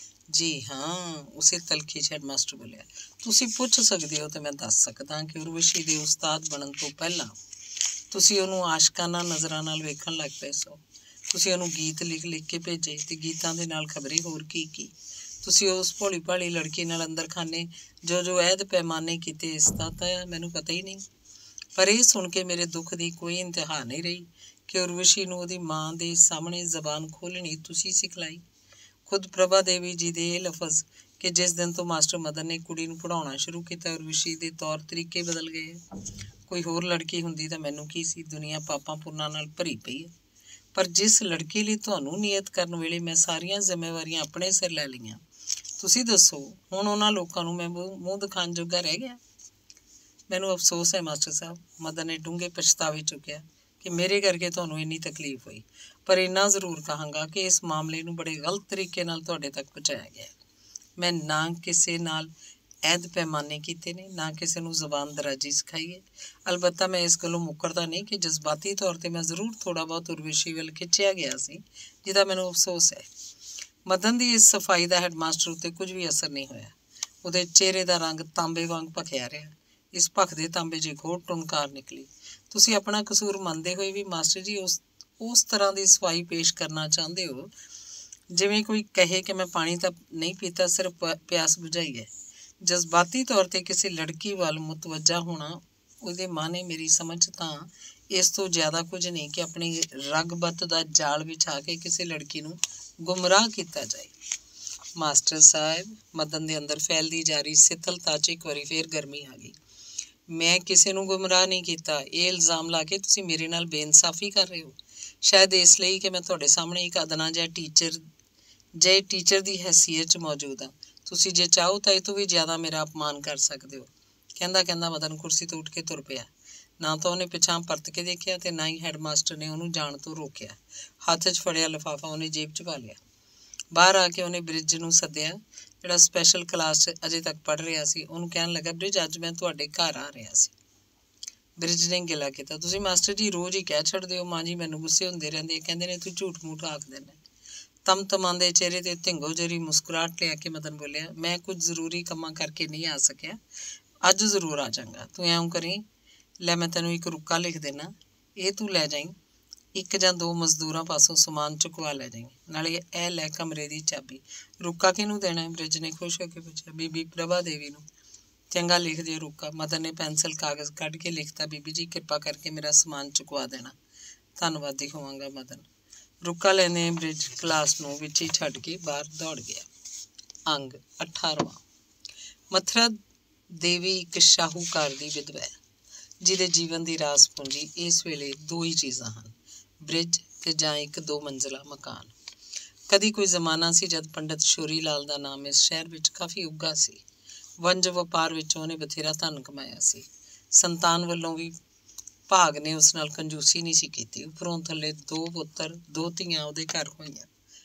ਜੀ ਹਾਂ, ਉਸੇ ਤਲਖੀ 'ਚ ਹੈਡਮਾਸਟਰ ਬੋਲਿਆ, ਤੁਸੀਂ ਪੁੱਛ ਸਕਦੇ ਹੋ ਤੇ ਮੈਂ ਦੱਸ ਸਕਦਾ ਕਿ ਉਰਵਸ਼ੀ ਦੇ ਉਸਤਾਦ ਬਣਨ ਤੋਂ ਪਹਿਲਾਂ ਤੁਸੀਂ ਉਹਨੂੰ ਆਸ਼ਕਾਨਾ ਨਜ਼ਰਾਂ ਨਾਲ ਵੇਖਣ ਲੱਗ ਪਏ ਸੋ। ਤੁਸੀਂ ਉਹਨੂੰ ਗੀਤ ਲਿਖ ਕੇ ਭੇਜੇ ਤੇ ਗੀਤਾਂ ਦੇ ਨਾਲ ਖਬਰੇ ਹੋਰ ਕੀ। ਤੁਸੀਂ ਉਸ ਭੋਲੀ ਭਾਲੀ ਲੜਕੀ ਨਾਲ ਅੰਦਰਖਾਨੇ ਜੋ ਐਦ ਪੈਮਾਨੇ ਕੀਤੇ, ਇਸ ਦਾ ਤਾਂ ਮੈਨੂੰ ਪਤਾ ਹੀ ਨਹੀਂ। ਪਰ ਇਹ ਸੁਣ ਕੇ ਮੇਰੇ ਦੁੱਖ ਦੀ ਕੋਈ ਇੰਤਹਾ ਨਹੀਂ ਰਹੀ ਕਿ ਉਰਵਸ਼ੀ ਨੂੰ ਉਹਦੀ ਮਾਂ ਦੇ ਸਾਹਮਣੇ ਜ਼ਬਾਨ ਖੋਲ੍ਹਣੀ ਤੁਸੀਂ ਸਿਖਲਾਈ। ਖੁਦ ਪ੍ਰਭਾ ਦੇਵੀ ਜੀ ਦੇ ਇਹ ਲਫ਼ਜ਼ ਕਿ ਜਿਸ ਦਿਨ ਤੋਂ ਮਾਸਟਰ ਮਦਨ ਨੇ ਕੁੜੀ ਨੂੰ ਪੜ੍ਹਾਉਣਾ ਸ਼ੁਰੂ ਕੀਤਾ, ਉਰਵਸ਼ੀ ਦੇ ਤੌਰ ਤਰੀਕੇ ਬਦਲ ਗਏ। ਕੋਈ ਹੋਰ ਲੜਕੀ ਹੁੰਦੀ ਤਾਂ ਮੈਨੂੰ ਕੀ ਸੀ, ਦੁਨੀਆ ਪਾਪਾਂ ਪੁੰਨਾਂ ਨਾਲ ਭਰੀ ਪਈ ਹੈ। ਪਰ ਜਿਸ ਲੜਕੀ ਲਈ ਤੁਹਾਨੂੰ ਨਿਯਤ ਕਰਨ ਵੇਲੇ ਮੈਂ ਸਾਰੀਆਂ ਜ਼ਿੰਮੇਵਾਰੀਆਂ ਆਪਣੇ ਸਿਰ ਲੈ ਲਈਆਂ, ਤੁਸੀਂ ਦੱਸੋ ਹੁਣ ਉਹਨਾਂ ਲੋਕਾਂ ਨੂੰ ਮੈਂ ਮੂੰਹ ਦਿਖਾਉਣ ਜੋਗਾ ਰਹਿ ਗਿਆ? ਮੈਨੂੰ ਅਫਸੋਸ ਹੈ ਮਾਸਟਰ ਸਾਹਿਬ, ਮਦਨ ਨੇ ਡੂੰਘੇ ਪਛਤਾਵੇ ਚੁੱਕਿਆ, ਕਿ ਮੇਰੇ ਕਰਕੇ ਤੁਹਾਨੂੰ ਇੰਨੀ ਤਕਲੀਫ ਹੋਈ। ਪਰ ਇੰਨਾ ਜ਼ਰੂਰ ਕਹਾਂਗਾ ਕਿ ਇਸ ਮਾਮਲੇ ਨੂੰ ਬੜੇ ਗਲਤ ਤਰੀਕੇ ਨਾਲ ਤੁਹਾਡੇ ਤੱਕ ਪਹੁੰਚਾਇਆ ਗਿਆ। ਮੈਂ ਨਾ ਕਿਸੇ ਨਾਲ ਐਦ ਪੈਮਾਨੇ ਕੀਤੇ ਨੇ, ਨਾ ਕਿਸੇ ਨੂੰ ਜ਼ਬਾਨ ਦਰਾਜੀ ਸਿਖਾਈ ਹੈ। ਅਲਬੱਤਾ ਮੈਂ ਇਸ ਗੱਲੋਂ ਮੁੱਕਰਦਾ ਨਹੀਂ ਕਿ ਜਜ਼ਬਾਤੀ ਤੌਰ 'ਤੇ ਮੈਂ ਜ਼ਰੂਰ ਥੋੜ੍ਹਾ ਬਹੁਤ ਉਰਵਸ਼ੀ ਵੱਲ ਖਿੱਚਿਆ ਗਿਆ ਸੀ, ਜਿਹਦਾ ਮੈਨੂੰ ਅਫਸੋਸ ਹੈ। ਮਦਨ ਦੀ ਇਸ ਸਫਾਈ ਦਾ ਹੈਡਮਾਸਟਰ ਉੱਤੇ ਕੁਝ ਵੀ ਅਸਰ ਨਹੀਂ ਹੋਇਆ। ਉਹਦੇ ਚਿਹਰੇ ਦਾ ਰੰਗ ਤਾਂਬੇ ਵਾਂਗ ਭਖਿਆ ਰਿਹਾ। ਇਸ ਭਖਦੇ ਤਾਂਬੇ 'ਚ ਘੋਰ ਟੁਨਕਾਰ ਨਿਕਲੀ। ਤੁਸੀਂ ਆਪਣਾ ਕਸੂਰ ਮੰਨਦੇ ਹੋਏ ਵੀ ਮਾਸਟਰ ਜੀ ਉਸ ਤਰ੍ਹਾਂ ਦੀ ਸਫਾਈ ਪੇਸ਼ ਕਰਨਾ ਚਾਹੁੰਦੇ ਹੋ ਜਿਵੇਂ ਕੋਈ ਕਹੇ ਕਿ ਮੈਂ ਪਾਣੀ ਤਾਂ ਨਹੀਂ ਪੀਤਾ, ਸਿਰਫ ਪਿਆਸ ਬੁਝਾਈ ਹੈ। जज्बाती तौर पर किसी लड़की वाल मुतवजा होना ਉਹਦੇ ਮਾਨੇ ਮੇਰੀ ਸਮਝ ਤਾਂ ਇਸ ਤੋਂ ਜ਼ਿਆਦਾ ਕੁਝ ਨਹੀਂ ਕਿ ਆਪਣੀ ਰਗਬਤ ਦਾ ਜਾਲ ਵਿਛਾ ਕੇ ਕਿਸੇ ਲੜਕੀ ਨੂੰ ਗੁੰਮਰਾਹ ਕੀਤਾ ਜਾਏ। ਮਾਸਟਰ ਸਾਹਿਬ, ਮਦਨ ਦੇ ਅੰਦਰ ਫੈਲਦੀ ਜਾ ਰਹੀ ਸਿੱਥਲਤਾ 'ਚ ਇੱਕ ਵਾਰੀ ਫੇਰ ਗਰਮੀ ਆ ਗਈ। ਮੈਂ ਕਿਸੇ ਨੂੰ ਗੁੰਮਰਾਹ ਨਹੀਂ ਕੀਤਾ। ਇਹ ਇਲਜ਼ਾਮ ਲਾ ਕੇ ਤੁਸੀਂ ਮੇਰੇ ਨਾਲ ਬੇਇਨਸਾਫੀ ਕਰ ਰਹੇ ਹੋ। ਸ਼ਾਇਦ ਇਸ ਲਈ ਕਿ ਮੈਂ ਤੁਹਾਡੇ ਸਾਹਮਣੇ ਇੱਕ ਅਦਨਾ ਜਿਹਾ ਟੀਚਰ ਦੀ ਹੈਸੀਅਤ 'ਚ ਮੌਜੂਦ ਹਾਂ। ਤੁਸੀਂ ਜੇ ਚਾਹੋ ਤਾਂ ਇਹ ਤੋਂ ਵੀ ਜ਼ਿਆਦਾ ਮੇਰਾ ਅਪਮਾਨ ਕਰ ਸਕਦੇ ਹੋ। ਕਹਿੰਦਾ ਮਦਨ ਕੁਰਸੀ ਤੋਂ ਉੱਠ ਕੇ ਤੁਰ ਪਿਆ। ਨਾ ਤਾਂ ਉਹਨੇ ਪਿਛਾਂਹ ਪਰਤ ਕੇ ਦੇਖਿਆ ਤੇ ਨਾ ਹੀ ਹੈਡਮਾਸਟਰ ਨੇ ਉਹਨੂੰ ਜਾਣ ਤੋਂ ਰੋਕਿਆ। ਹੱਥ 'ਚ ਫੜਿਆ ਲਿਫਾਫਾ ਉਹਨੇ ਜੇਬ 'ਚ ਪਾ ਲਿਆ। ਬਾਹਰ ਆ ਕੇ ਉਹਨੇ ਬ੍ਰਿਜ ਨੂੰ ਸੱਦਿਆ, ਜਿਹੜਾ ਸਪੈਸ਼ਲ ਕਲਾਸ 'ਚ ਅਜੇ ਤੱਕ ਪੜ੍ਹ ਰਿਹਾ ਸੀ। ਉਹਨੂੰ ਕਹਿਣ ਲੱਗਾ, ਬ੍ਰਿਜ, ਅੱਜ ਮੈਂ ਤੁਹਾਡੇ ਘਰ ਆ ਰਿਹਾ ਸੀ। ਬ੍ਰਿਜ ਨੇ ਗਿਲਾ ਕੀਤਾ, ਤੁਸੀਂ ਮਾਸਟਰ ਜੀ ਰੋਜ਼ ਹੀ ਕਹਿ ਛੱਡਦੇ ਹੋ। ਮਾਂ ਜੀ ਮੈਨੂੰ ਗੁੱਸੇ ਹੁੰਦੇ ਰਹਿੰਦੇ, ਕਹਿੰਦੇ ਨੇ ਤੂੰ ਝੂਠ ਮੂਠ ਆਖ ਦਿੰਦਾ। ਤਮਾਂਦੇ ਚਿਹਰੇ ਤੇ ਧਿੰਗੋ ਜਰੀ ਮੁਸਕਰਾਹਟ ਲਿਆ ਕੇ ਮਦਨ ਬੋਲਿਆ, ਮੈਂ ਕੁਝ ਜ਼ਰੂਰੀ ਕੰਮਾਂ ਕਰਕੇ ਨਹੀਂ ਆ ਸਕਿਆ, ਅੱਜ ਜ਼ਰੂਰ ਆ ਜਾਵਾਂਗਾ। ਤੂੰ ਇਉਂ ਕਰੀ, ਲੈ ਮੈਂ ਤੈਨੂੰ ਇੱਕ ਰੁੱਕਾ ਲਿਖ ਦੇਣਾ, ਇਹ ਤੂੰ ਲੈ ਜਾਈਂ। ਇੱਕ ਜਾਂ ਦੋ ਮਜ਼ਦੂਰਾਂ ਪਾਸੋਂ ਸਮਾਨ ਚੁਕਵਾ ਲੈ ਜਾਈਂ, ਨਾਲੇ ਇਹ ਲੈ ਕਮਰੇ ਦੀ ਚਾਬੀ। ਰੁੱਕਾ ਕਿਹਨੂੰ ਦੇਣਾ? ਬ੍ਰਿਜ ਨੇ ਖੁਸ਼ ਹੋ ਕੇ ਪੁੱਛਿਆ। ਬੀਬੀ ਪ੍ਰਭਾ ਦੇਵੀ ਨੂੰ। ਚੰਗਾ, ਲਿਖ ਦਿਓ ਰੁੱਕਾ। ਮਦਨ ਨੇ ਪੈਨਸਲ ਕਾਗਜ਼ ਕੱਢ ਕੇ ਲਿਖਤਾ, ਬੀਬੀ ਜੀ ਕਿਰਪਾ ਕਰਕੇ ਮੇਰਾ ਸਮਾਨ ਚੁਕਵਾ ਦੇਣਾ, ਧੰਨਵਾਦੀ ਹੋਵਾਂਗਾ। ਮਦਨ ਰੁੱਕਾ ਲੈਂਦੇ ਬ੍ਰਿਜ ਕਲਾਸ ਨੂੰ ਵਿੱਚ ਹੀ ਛੱਡ ਕੇ ਬਾਹਰ ਦੌੜ ਗਿਆ। ਅੰਗ 18ਵਾਂ। ਮਥੁਰਾ ਦੇਵੀ ਇੱਕ ਸ਼ਾਹੂਕਾਰ ਦੀ ਵਿਧਵਾ ਹੈ, ਜਿਹਦੇ ਜੀਵਨ ਦੀ ਰਾਸ ਪੂੰਜੀ ਇਸ ਵੇਲੇ ਦੋ ਹੀ ਚੀਜ਼ਾਂ ਹਨ, ਬ੍ਰਿਜ ਤੇ ਜਾਂ ਇੱਕ 2 ਮੰਜ਼ਿਲਾ ਮਕਾਨ। ਕਦੀ ਕੋਈ ਜ਼ਮਾਨਾ ਸੀ ਜਦ ਪੰਡਿਤ ਸ਼ੋਰੀ ਲਾਲ ਦਾ ਨਾਮ ਇਸ ਸ਼ਹਿਰ ਵਿੱਚ ਕਾਫੀ ਉੱਘਾ ਸੀ। ਵਣਜ ਵਪਾਰ ਵਿੱਚੋਂ ਉਹਨੇ ਬਥੇਰਾ ਧਨ ਕਮਾਇਆ ਸੀ। ਸੰਤਾਨ ਵੱਲੋਂ ਵੀ ਭਾਗ ਨੇ ਉਸ ਨਾਲ ਕੰਜੂਸੀ ਨਹੀਂ ਸੀ ਕੀਤੀ। ਉੱਪਰੋਂ ਥੱਲੇ 2 ਪੁੱਤਰ 2 ਧੀਆਂ ਉਹਦੇ ਘਰ ਹੋਈਆਂ,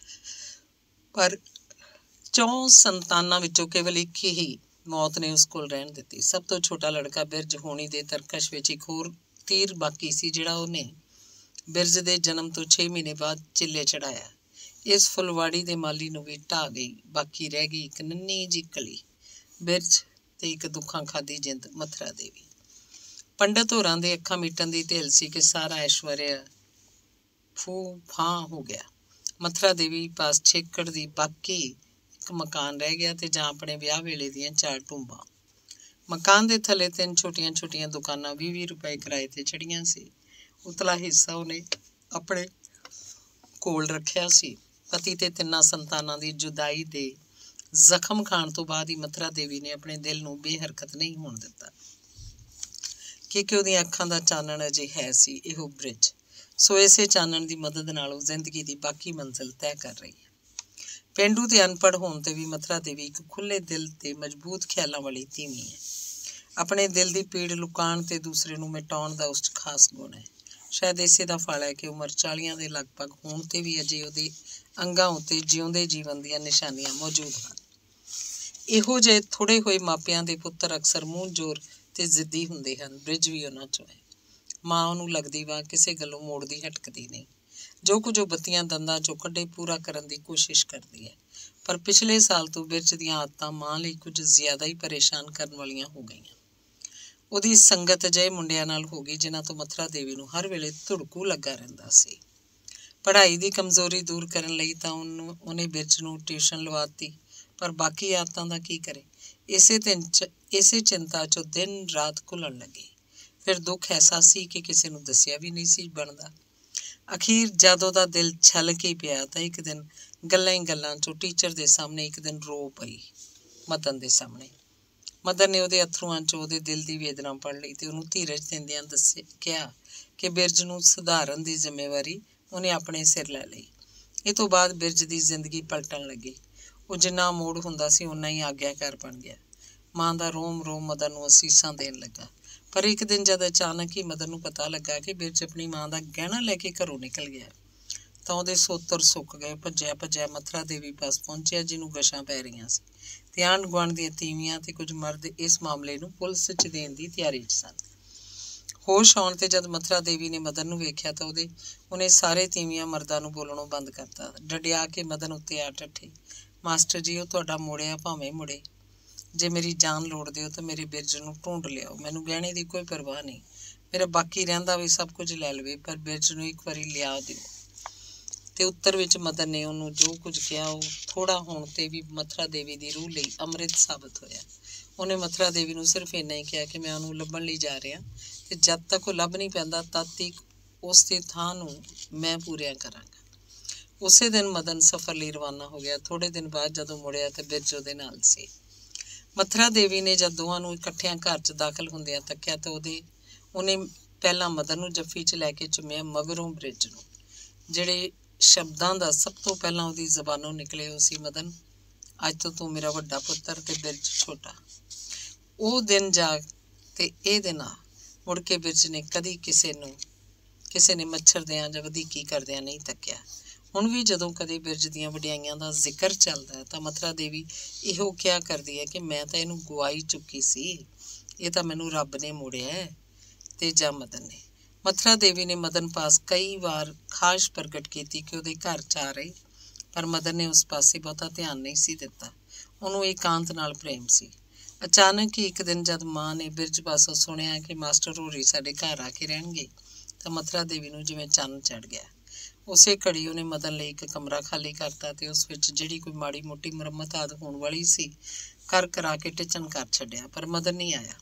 ਪਰ 4 ਸੰਤਾਨਾਂ ਵਿੱਚੋਂ ਕੇਵਲ ਇੱਕ ਹੀ ਮੌਤ ਨੇ ਉਸ ਕੋਲ ਰਹਿਣ ਦਿੱਤੀ। ਸਭ ਤੋਂ ਛੋਟਾ ਲੜਕਾ ਬਿਰਜ ਹੋਣੀ ਦੇ ਤਰਕਸ਼ ਵਿੱਚ ਇੱਕ ਹੋਰ ਤੀਰ ਬਾਕੀ ਸੀ, ਜਿਹੜਾ ਉਹਨੇ ਬਿਰਜ ਦੇ ਜਨਮ ਤੋਂ 6 ਮਹੀਨੇ ਬਾਅਦ ਚਿੱਲੇ ਚੜਾਇਆ। ਇਸ ਫੁਲਵਾੜੀ ਦੇ ਮਾਲੀ ਨੂੰ ਵੀ ਢਾਹ ਗਈ। ਬਾਕੀ ਰਹਿ ਗਈ ਇੱਕ ਨੰਨੀ ਜਿਹੀ ਕਲੀ, ਬਿਰਜ ਤੇ ਇੱਕ ਦੁੱਖਾਂ ਖਾਦੀ ਜਿੰਦ, ਮਥੁਰਾ ਦੇਵੀ। ਪੰਡਤ ਹੋਰਾਂ ਦੇ ਅੱਖਾਂ ਮੀਟਣ ਦੀ ਢਿੱਲ ਸੀ ਕਿ ਸਾਰਾ ਐਸ਼ਵਰਿਆ ਫਾਂ ਹੋ ਗਿਆ। ਮਥੁਰਾ ਦੇਵੀ ਪਾਸ ਛੇਕੜ ਦੀ ਬਾਕੀ ਇੱਕ ਮਕਾਨ ਰਹਿ ਗਿਆ ਤੇ ਜਾਂ ਆਪਣੇ ਵਿਆਹ ਵੇਲੇ ਦੀਆਂ 4 ਟੁੰਬਾਂ। ਮਕਾਨ ਦੇ ਥੱਲੇ 3 ਛੋਟੀਆਂ ਦੁਕਾਨਾਂ 20-20 ਰੁਪਏ ਕਿਰਾਏ ਤੇ ਚੜੀਆਂ ਸੀ। ਉਤਲਾ ਹਿੱਸਾ ਉਹਨੇ ਆਪਣੇ ਕੋਲ ਰੱਖਿਆ ਸੀ। ਪਤੀ ਤੇ 3 ਸੰਤਾਨਾਂ ਦੀ ਜੁਦਾਈ ਦੇ ਜ਼ਖਮ ਖਾਣ ਤੋਂ ਬਾਅਦ ਹੀ ਮਥੁਰਾ ਦੇਵੀ ਨੇ ਆਪਣੇ ਦਿਲ ਨੂੰ ਬੇਹਰਕਤ ਨਹੀਂ ਹੋਣ ਦਿੱਤਾ, ਕਿਉਂਕਿ ਉਹਦੀਆਂ ਅੱਖਾਂ ਦਾ ਚਾਨਣ ਅਜੇ ਹੈ ਸੀ, ਇਹੋ ਬ੍ਰਿਜ। ਸੋ ਇਸੇ ਚਾਨਣ ਦੀ ਮਦਦ ਨਾਲ ਉਹ ਜ਼ਿੰਦਗੀ ਦੀ ਬਾਕੀ ਮੰਜ਼ਿਲ ਤੈਅ ਕਰ ਰਹੀ ਹੈ। ਪੇਂਡੂ ਤੇ ਅਨਪੜ੍ਹ ਹੋਣ ਤੇ ਵੀ ਮਥੁਰਾ ਦੇਵੀ ਇੱਕ ਖੁੱਲ੍ਹੇ ਦਿਲ ਤੇ ਮਜ਼ਬੂਤ ਖਿਆਲਾਂ ਵਾਲੀ ਤੀਵੀਂ ਹੈ। ਆਪਣੇ ਦਿਲ ਦੀ ਪੀੜ ਲੁਕਾਉਣ ਤੇ ਦੂਸਰੇ ਨੂੰ ਮਿਟਾਉਣ ਦਾ ਉਸ 'ਚ ਖਾਸ ਗੁਣ ਹੈ। ਸ਼ਾਇਦ ਇਸੇ ਦਾ ਫਲ ਹੈ ਕਿ ਉਮਰ 40 ਦੇ ਲਗਭਗ ਹੋਣ ਤੇ ਵੀ ਅਜੇ ਉਹਦੇ ਅੰਗਾਂ ਉੱਤੇ ਜਿਉਂਦੇ ਜੀਵਨ ਦੀਆਂ ਨਿਸ਼ਾਨੀਆਂ ਮੌਜੂਦ ਹਨ। ਇਹੋ ਜਿਹੇ ਥੋੜ੍ਹੇ ਹੋਏ ਮਾਪਿਆਂ ਦੇ ਪੁੱਤਰ ਅਕਸਰ ਮੂੰਹ ਜ਼ੋਰ ਤੇ ਜ਼ਿੱਦੀ ਹੁੰਦੇ ਹਨ। ਬ੍ਰਿਜ ਵੀ ਉਹਨਾਂ 'ਚੋਂ ਹੈ। ਮਾਂ ਉਹਨੂੰ ਲੱਗਦੀ ਵਾ ਕਿਸੇ ਗੱਲੋਂ ਮੋੜਦੀ ਹਟਕਦੀ ਨਹੀਂ। ਜੋ ਕੁਝ ਉਹ ਬੱਤੀਆਂ ਦੰਦਾਂ 'ਚੋਂ ਕੱਢੇ ਪੂਰਾ ਕਰਨ ਦੀ ਕੋਸ਼ਿਸ਼ ਕਰਦੀ ਹੈ। ਪਰ ਪਿਛਲੇ ਸਾਲ ਤੋਂ ਬਿਰਜ ਦੀਆਂ ਆਦਤਾਂ ਮਾਂ ਲਈ ਕੁਝ ਜ਼ਿਆਦਾ ਹੀ ਪਰੇਸ਼ਾਨ ਕਰਨ ਵਾਲੀਆਂ ਹੋ ਗਈਆਂ। ਉਹਦੀ ਸੰਗਤ ਅਜਿਹੇ ਮੁੰਡਿਆਂ ਨਾਲ ਹੋ ਗਈ ਜਿਨ੍ਹਾਂ ਤੋਂ ਮਥੁਰਾ ਦੇਵੀ ਨੂੰ ਹਰ ਵੇਲੇ ਧੁੜਕੂ ਲੱਗਾ ਰਹਿੰਦਾ ਸੀ। ਪੜ੍ਹਾਈ ਦੀ ਕਮਜ਼ੋਰੀ ਦੂਰ ਕਰਨ ਲਈ ਤਾਂ ਉਹਨੇ ਬਿਰਜ ਨੂੰ ਟਿਊਸ਼ਨ ਲਵਾਤੀ, ਪਰ ਬਾਕੀ ਆਦਤਾਂ ਦਾ ਕੀ ਕਰੇ। ਇਸੇ ਚਿੰਤਾ 'ਚੋਂ ਦਿਨ ਰਾਤ ਘੁਲਣ ਲੱਗੀ। ਫਿਰ ਦੁੱਖ ਐਸਾ ਸੀ ਕਿ ਕਿਸੇ ਨੂੰ ਦੱਸਿਆ ਵੀ ਨਹੀਂ ਸੀ ਬਣਦਾ। ਅਖੀਰ ਜਦ ਉਹਦਾ ਦਿਲ ਛਲਕ ਹੀ ਪਿਆ ਤਾਂ ਇੱਕ ਦਿਨ ਗੱਲਾਂ ਹੀ ਗੱਲਾਂ 'ਚੋਂ ਟੀਚਰ ਦੇ ਸਾਹਮਣੇ ਇੱਕ ਦਿਨ ਰੋ ਪਈ, ਮਦਨ ਦੇ ਸਾਹਮਣੇ। ਮਦਨ ਨੇ ਉਹਦੇ ਅਥਰੂਆਂ 'ਚੋਂ ਉਹਦੇ ਦਿਲ ਦੀ ਵੇਦਨਾ ਪੜ੍ਹ ਲਈ ਤੇ ਉਹਨੂੰ ਧੀਰਜ ਦਿੰਦਿਆਂ ਕਿਹਾ ਕਿ ਬਿਰਜ ਨੂੰ ਸੁਧਾਰਨ ਦੀ ਜ਼ਿੰਮੇਵਾਰੀ ਉਹਨੇ ਆਪਣੇ ਸਿਰ ਲੈ ਲਈ। ਇਹ ਤੋਂ ਬਾਅਦ ਬਿਰਜ ਦੀ ਜ਼ਿੰਦਗੀ ਪਲਟਣ ਲੱਗੀ। ਉਹ ਜਿੰਨਾ ਮੋੜ ਹੁੰਦਾ ਸੀ ਓਨਾ ਹੀ ਆਗਿਆਕਾਰ ਬਣ ਗਿਆ। ਮਾਂ ਦਾ ਰੋਮ ਮਦਨ ਨੂੰ ਅਸੀਸਾਂ ਦੇਣ ਲੱਗਾ। ਪਰ ਇੱਕ ਦਿਨ ਜਦ ਅਚਾਨਕ ਹੀ ਮਦਨ ਨੂੰ ਪਤਾ ਲੱਗਾ ਕਿ ਬਿਰਜ ਆਪਣੀ ਮਾਂ ਦਾ ਗਹਿਣਾ ਲੈ ਕੇ ਘਰੋਂ ਨਿਕਲ ਗਿਆ ਤਾਂ ਉਹਦੇ ਸੋਤਰ ਸੁੱਕ ਗਏ। ਭੱਜਿਆ ਮਥੁਰਾ ਦੇਵੀ ਪਾਸ ਪਹੁੰਚਿਆ, ਜਿਹਨੂੰ ਗਸ਼ਾਂ ਪੈ ਰਹੀਆਂ ਸੀ ਤੇ ਆਂਢ ਗੁਆਂਢ ਦੀਆਂ ਤੀਵੀਆਂ ਤੇ ਕੁਝ ਮਰਦ ਇਸ ਮਾਮਲੇ ਨੂੰ ਪੁਲਿਸ 'ਚ ਦੇਣ ਦੀ ਤਿਆਰੀ 'ਚ ਸਨ। ਹੋਸ਼ ਆਉਣ ਤੇ ਜਦ ਮਥੁਰਾ ਦੇਵੀ ਨੇ ਮਦਨ ਨੂੰ ਵੇਖਿਆ ਤਾਂ ਉਹਨੇ ਸਾਰੇ ਤੀਵੀਆਂ ਮਰਦਾਂ ਨੂੰ ਬੋਲਣੋਂ ਬੰਦ ਕਰਤਾ। ਡਡਿਆ ਕੇ ਮਦਨ ਉੱਤੇ ਆ ਡੱਠੀ। ਮਾਸਟਰ ਜੀ, ਉਹ ਤੁਹਾਡਾ ਮੋੜਿਆ ਭਾਵੇਂ ਮੁੜੇ। ਜੇ ਮੇਰੀ ਜਾਨ ਲੋੜਦੇ ਹੋ ਤਾਂ ਮੇਰੇ ਬਿਰਜ ਨੂੰ ਢੂੰਡ ਲਿਆਓ। ਮੈਨੂੰ ਗਹਿਣੇ ਦੀ ਕੋਈ ਪਰਵਾਹ ਨਹੀਂ। ਮੇਰਾ ਬਾਕੀ ਰਹਿੰਦਾ ਵੀ ਸਭ ਕੁਝ ਲੈ ਲਵੇ, ਪਰ ਬਿਰਜ ਨੂੰ ਇੱਕ ਵਾਰੀ ਲਿਆ ਦਿਓ। ਤੇ ਉੱਤਰ ਵਿੱਚ ਮਦਨ ਨੇ ਉਹਨੂੰ ਜੋ ਕੁਝ ਕਿਹਾ ਉਹ ਥੋੜ੍ਹਾ ਹੋਣ ਤੇ ਵੀ ਮਥੁਰਾ ਦੇਵੀ ਦੀ ਰੂਹ ਲਈ ਅੰਮ੍ਰਿਤ ਸਾਬਤ ਹੋਇਆ। ਉਹਨੇ ਮਥੁਰਾ ਦੇਵੀ ਨੂੰ ਸਿਰਫ ਇੰਨਾ ਹੀ ਕਿਹਾ ਕਿ ਮੈਂ ਉਹਨੂੰ ਲੱਭਣ ਲਈ ਜਾ ਰਿਹਾ ਤੇ ਜਦ ਤੱਕ ਉਹ ਲੱਭ ਨਹੀਂ ਪੈਂਦਾ ਤਦ ਤੱਕ ਉਸ ਦੀ ਥਾਂ ਨੂੰ ਮੈਂ ਪੂਰਿਆ ਕਰਾਂਗਾ। ਉਸੇ ਦਿਨ ਮਦਨ ਸਫ਼ਰ ਲਈ ਰਵਾਨਾ ਹੋ ਗਿਆ। ਥੋੜੇ ਦਿਨ ਬਾਅਦ ਜਦੋਂ ਮੁੜਿਆ ਤੇ ਬਿਰਜ ਉਹਦੇ ਨਾਲ ਸੀ। ਮਥੁਰਾ ਦੇਵੀ ਨੇ ਜਦ ਦੋਵਾਂ ਨੂੰ ਇਕੱਠਿਆਂ ਘਰ 'ਚ ਦਾਖਲ ਹੁੰਦਿਆਂ ਤੱਕਿਆ ਤਾਂ ਉਹਨੇ ਪਹਿਲਾਂ ਮਦਨ ਨੂੰ ਜੱਫੀ 'ਚ ਲੈ ਕੇ ਚੁੰਮਿਆ, ਮਗਰੋਂ ਬਿਰਜ ਨੂੰ। ਜਿਹੜੇ ਸ਼ਬਦਾਂ ਦਾ ਸਭ ਤੋਂ ਪਹਿਲਾਂ ਉਹਦੀ ਜ਼ਬਾਨੋਂ ਨਿਕਲੇ ਉਹ ਸੀ, ਮਦਨ ਅੱਜ ਤੋਂ ਤੂੰ ਮੇਰਾ ਵੱਡਾ ਪੁੱਤਰ ਤੇ ਬਿਰਜ ਛੋਟਾ। ਉਹ ਦਿਨ ਜਾ ਤੇ ਇਹ ਦਿਨ ਆ। ਮੁੜ ਕੇ ਬਿਰਜ ਨੇ ਕਦੀ ਕਿਸੇ ਨੇ ਮੱਛਰਦਿਆਂ ਜਾਂ ਵਧੀਕੀ ਕਰਦਿਆਂ ਨਹੀਂ ਤੱਕਿਆ। ਹੁਣ ਵੀ ਜਦੋਂ ਕਦੇ ਬਿਰਜ ਦੀਆਂ ਵਡਿਆਈਆਂ ਦਾ ਜ਼ਿਕਰ ਚੱਲਦਾ ਹੈ ਤਾਂ ਮਥੁਰਾ ਦੇਵੀ ਇਹੋ ਕਿਹਾ ਕਰਦੀ ਹੈ ਕਿ ਮੈਂ ਤਾਂ ਇਹਨੂੰ ਗੁਆਈ ਚੁੱਕੀ ਸੀ, ਇਹ ਤਾਂ ਮੈਨੂੰ ਰੱਬ ਨੇ ਮੋੜਿਆ ਤੇ ਜਾਂ ਮਦਨ ਨੇ। ਮਥੁਰਾ ਦੇਵੀ ਨੇ ਮਦਨ ਪਾਸ ਕਈ ਵਾਰ ਖਾਸ਼ ਪ੍ਰਗਟ ਕੀਤੀ ਕਿ ਉਹਦੇ ਘਰ 'ਚ ਆ ਰਹੇ, ਪਰ ਮਦਨ ਨੇ ਉਸ ਪਾਸੇ ਬਹੁਤਾ ਧਿਆਨ ਨਹੀਂ ਸੀ ਦਿੱਤਾ। ਉਹਨੂੰ ਇਕਾਂਤ ਨਾਲ ਪ੍ਰੇਮ ਸੀ। ਅਚਾਨਕ ਹੀ ਇੱਕ ਦਿਨ ਜਦ ਮਾਂ ਨੇ ਬਿਰਜ ਪਾਸੋਂ ਸੁਣਿਆ ਕਿ ਮਾਸਟਰ ਹੋਰੀ ਸਾਡੇ ਘਰ ਆ ਕੇ ਰਹਿਣਗੇ ਤਾਂ ਮਥੁਰਾ ਦੇਵੀ ਨੂੰ ਜਿਵੇਂ ਚੰਨ ਚੜ੍ਹ ਗਿਆ। ਉਸੇ ਘੜੀ ਉਹਨੇ ਮਦਨ ਲਈ ਇੱਕ ਕਮਰਾ ਖਾਲੀ ਕਰਤਾ ਤੇ ਉਸ ਵਿੱਚ ਜਿਹੜੀ ਕੋਈ ਮਾੜੀ ਮੋਟੀ ਮੁਰੰਮਤ ਆਦਿ ਹੋਣ ਵਾਲੀ ਸੀ ਕਰਾ ਕੇ ਟਿਚਨ ਕਰ ਛੱਡਿਆ, ਪਰ ਮਦਨ ਨਹੀਂ ਆਇਆ।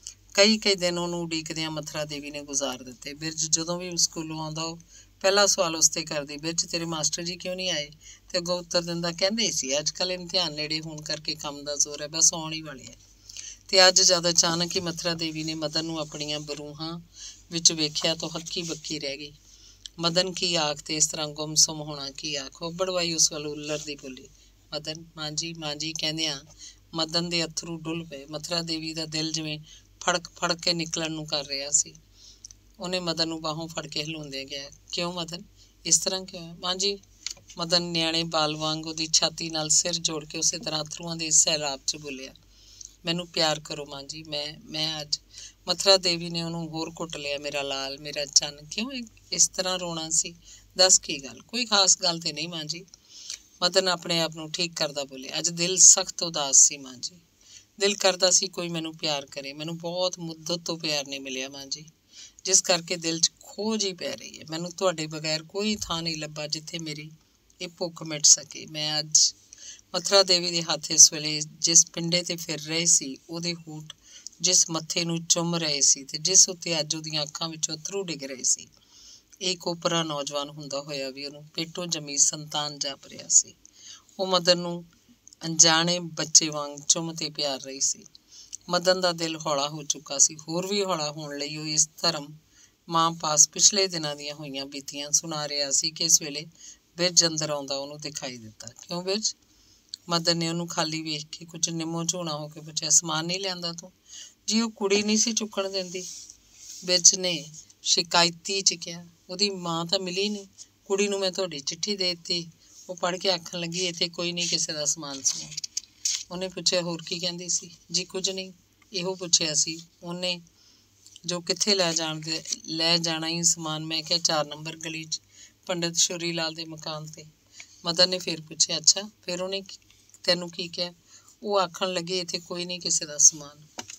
ਕਈ ਦਿਨ ਉਹਨੂੰ ਉਡੀਕਦਿਆਂ ਮਥੁਰਾ ਦੇਵੀ ਨੇ ਗੁਜ਼ਾਰ ਦਿੱਤੇ। ਬਿਰਜ ਜਦੋਂ ਵੀ ਸਕੂਲੋਂ ਆਉਂਦਾ ਉਹ ਪਹਿਲਾ ਸਵਾਲ ਉਸ 'ਤੇ ਕਰਦੀ, ਬਿਰਜ ਤੇਰੇ ਮਾਸਟਰ ਜੀ ਕਿਉਂ ਨਹੀਂ ਆਏ? ਤੇ ਅੱਗੋਂ ਉੱਤਰ ਦਿੰਦਾ, ਕਹਿੰਦੇ ਸੀ ਅੱਜ ਕੱਲ੍ਹ ਇਮਤਿਹਾਨ ਨੇੜੇ ਹੋਣ ਕਰਕੇ ਕੰਮ ਦਾ ਜ਼ੋਰ ਹੈ, ਬਸ ਆਉਣ ਹੀ ਵਾਲੇ ਹੈ। ਤੇ ਅੱਜ ਜਦ ਅਚਾਨਕ ਹੀ ਮਥੁਰਾ ਦੇਵੀ ਨੇ ਮਦਨ ਨੂੰ ਆਪਣੀਆਂ ਬਰੂਹਾਂ ਵਿੱਚ ਵੇਖਿਆ ਤਾਂ ਹੱਕੀ ਬੱਕੀ ਰਹਿ ਗਈ। ਮਦਨ ਕੀ ਆਖ ਤੇ ਇਸ ਤਰ੍ਹਾਂ ਗੁੰਮਸੁੰਮ ਹੋਣਾ ਕੀ ਆਖ। ਉਹ ਬੜਵਾਈ ਉਸ ਵੱਲ ਉੱਲਰਦੀ ਬੋਲੀ, ਮਦਨ ਮਾਂ ਜੀ ਕਹਿੰਦਿਆਂ ਮਦਨ ਦੇ ਅੱਥਰੂ ਡੁੱਲ ਪਏ। ਮਥੁਰਾ ਦੇਵੀ ਦਾ ਦਿਲ ਜਿਵੇਂ ਫੜਕ ਕੇ ਨਿਕਲਣ ਨੂੰ ਕਰ ਰਿਹਾ ਸੀ। ਉਹਨੇ ਮਦਨ ਨੂੰ ਬਾਹੋਂ ਫੜ ਕੇ ਹਿਲਾਉਂਦਿਆਂ ਗਿਆ, ਕਿਉਂ ਮਦਨ, ਇਸ ਤਰ੍ਹਾਂ ਕਿਉਂ ਹੈ? ਮਾਂ ਜੀ, ਮਦਨ ਨਿਆਣੇ ਬਾਲ ਵਾਂਗ ਉਹਦੀ ਛਾਤੀ ਨਾਲ ਸਿਰ ਜੋੜ ਕੇ ਉਸੇ ਤਰ੍ਹਾਂ ਅੱਥਰੂਆਂ ਦੇ ਸੈਲਾਬ 'ਚ ਬੋਲਿਆ, ਮੈਨੂੰ ਪਿਆਰ ਕਰੋ ਮਾਂ ਜੀ, ਮੈਂ ਅੱਜ। ਮਥੁਰਾ ਦੇਵੀ ਨੇ ਉਹਨੂੰ ਹੋਰ ਘੁੱਟ ਲਿਆ, ਮੇਰਾ ਲਾਲ, ਮੇਰਾ ਚੰਨ, ਕਿਉਂ ਇਸ ਤਰ੍ਹਾਂ ਰੋਣਾ ਸੀ? ਦੱਸ ਕੀ ਗੱਲ? ਕੋਈ ਖਾਸ ਗੱਲ ਤੇ ਨਹੀਂ ਮਾਂ ਜੀ। ਮਦਨ ਆਪਣੇ ਆਪ ਨੂੰ ਠੀਕ ਕਰਦਾ ਬੋਲਿਆ, ਅੱਜ ਦਿਲ ਸਖਤ ਉਦਾਸ ਸੀ ਮਾਂ ਜੀ। ਦਿਲ ਕਰਦਾ ਸੀ ਕੋਈ ਮੈਨੂੰ ਪਿਆਰ ਕਰੇ। ਮੈਨੂੰ ਬਹੁਤ ਮੁੱਦਤ ਤੋਂ ਪਿਆਰ ਨਹੀਂ ਮਿਲਿਆ ਮਾਂ ਜੀ, ਜਿਸ ਕਰਕੇ ਦਿਲ 'ਚ ਖੋਜ ਹੀ ਪੈ ਰਹੀ ਹੈ। ਮੈਨੂੰ ਤੁਹਾਡੇ ਬਗੈਰ ਕੋਈ ਥਾਂ ਨਹੀਂ ਲੱਭਾ ਜਿੱਥੇ ਮੇਰੀ ਇਹ ਭੁੱਖ ਮਿਟ ਸਕੇ। ਮੈਂ ਅੱਜ। ਮਥੁਰਾ ਦੇਵੀ ਦੇ ਹੱਥ ਇਸ ਵੇਲੇ ਜਿਸ ਪਿੰਡੇ 'ਤੇ ਫਿਰ ਰਹੇ ਸੀ, ਉਹਦੇ ਹੋਠ ਜਿਸ ਮੱਥੇ ਨੂੰ ਚੁੰਮ ਰਹੇ ਸੀ ਤੇ ਜਿਸ ਉੱਤੇ ਅੱਜ ਉਹਦੀਆਂ ਅੱਖਾਂ ਵਿੱਚੋਂ ਅੱਥਰੂ ਡਿੱਗ ਰਹੇ ਸੀ, ਇਹ ਕੋਪਰਾ ਨੌਜਵਾਨ ਹੁੰਦਾ ਹੋਇਆ ਵੀ ਉਹਨੂੰ ਪੇਟੋਂ ਜੰਮੀ ਸੰਤਾਨ ਜਾਪ ਰਿਹਾ ਸੀ। ਉਹ ਮਦਨ ਨੂੰ ਅਣਜਾਣੇ ਬੱਚੇ ਵਾਂਗ ਚੁੰਮ ਤੇ ਪਿਆਰ ਰਹੀ ਸੀ। ਮਦਨ ਦਾ ਦਿਲ ਹੌਲਾ ਹੋ ਚੁੱਕਾ ਸੀ। ਹੋਰ ਵੀ ਹੌਲਾ ਹੋਣ ਲਈ ਉਹ ਇਸ ਧਰਮ ਮਾਂ ਪਾਸ ਪਿਛਲੇ ਦਿਨਾਂ ਦੀਆਂ ਹੋਈਆਂ ਬੀਤੀਆਂ ਸੁਣਾ ਰਿਹਾ ਸੀ ਕਿ ਇਸ ਵੇਲੇ ਬਿਰਜ ਅੰਦਰ ਆਉਂਦਾ ਉਹਨੂੰ ਦਿਖਾਈ ਦਿੱਤਾ। ਕਿਉਂ ਬਿਰਜ? ਮਦਨ ਨੇ ਉਹਨੂੰ ਖਾਲੀ ਵੇਖ ਕੇ ਕੁਝ ਨਿੰਮੋ ਝੋਣਾ ਹੋ ਕੇ ਪੁੱਛਿਆ, ਸਮਾਨ ਨਹੀਂ ਲਿਆਂਦਾ ਤੂੰ? ਜੀ ਉਹ ਕੁੜੀ ਨਹੀਂ ਸੀ ਚੁੱਕਣ ਦਿੰਦੀ, ਬਿਰਜ ਨੇ ਸ਼ਿਕਾਇਤੀ 'ਚ ਕਿਹਾ। ਉਹਦੀ ਮਾਂ ਤਾਂ ਮਿਲੀ ਨਹੀਂ। ਕੁੜੀ ਨੂੰ ਮੈਂ ਤੁਹਾਡੀ ਚਿੱਠੀ ਦੇ ਦਿੱਤੀ। ਉਹ ਪੜ੍ਹ ਕੇ ਆਖਣ ਲੱਗੀ, ਇੱਥੇ ਕੋਈ ਨਹੀਂ ਕਿਸੇ ਦਾ ਸਮਾਨ ਸਮੂਨ। ਉਹਨੇ ਪੁੱਛਿਆ, ਹੋਰ ਕੀ ਕਹਿੰਦੀ ਸੀ? ਜੀ ਕੁਝ ਨਹੀਂ, ਇਹੋ ਪੁੱਛਿਆ ਸੀ ਉਹਨੇ ਜੋ ਕਿੱਥੇ ਲੈ ਜਾਣਾ ਹੀ ਸਮਾਨ। ਮੈਂ ਕਿਹਾ 4 ਨੰਬਰ ਗਲੀ 'ਚ ਪੰਡਿਤ ਸ਼ੋਰੀ ਲਾਲ ਦੇ ਮਕਾਨ 'ਤੇ। ਮਦਨ ਨੇ ਫਿਰ ਪੁੱਛਿਆ, ਅੱਛਾ ਫਿਰ ਉਹਨੇ ਤੈਨੂੰ ਕੀ ਕਿਹਾ? ਉਹ ਆਖਣ ਲੱਗੇ ਇੱਥੇ ਕੋਈ ਨਹੀਂ ਕਿਸੇ ਦਾ ਸਮਾਨ।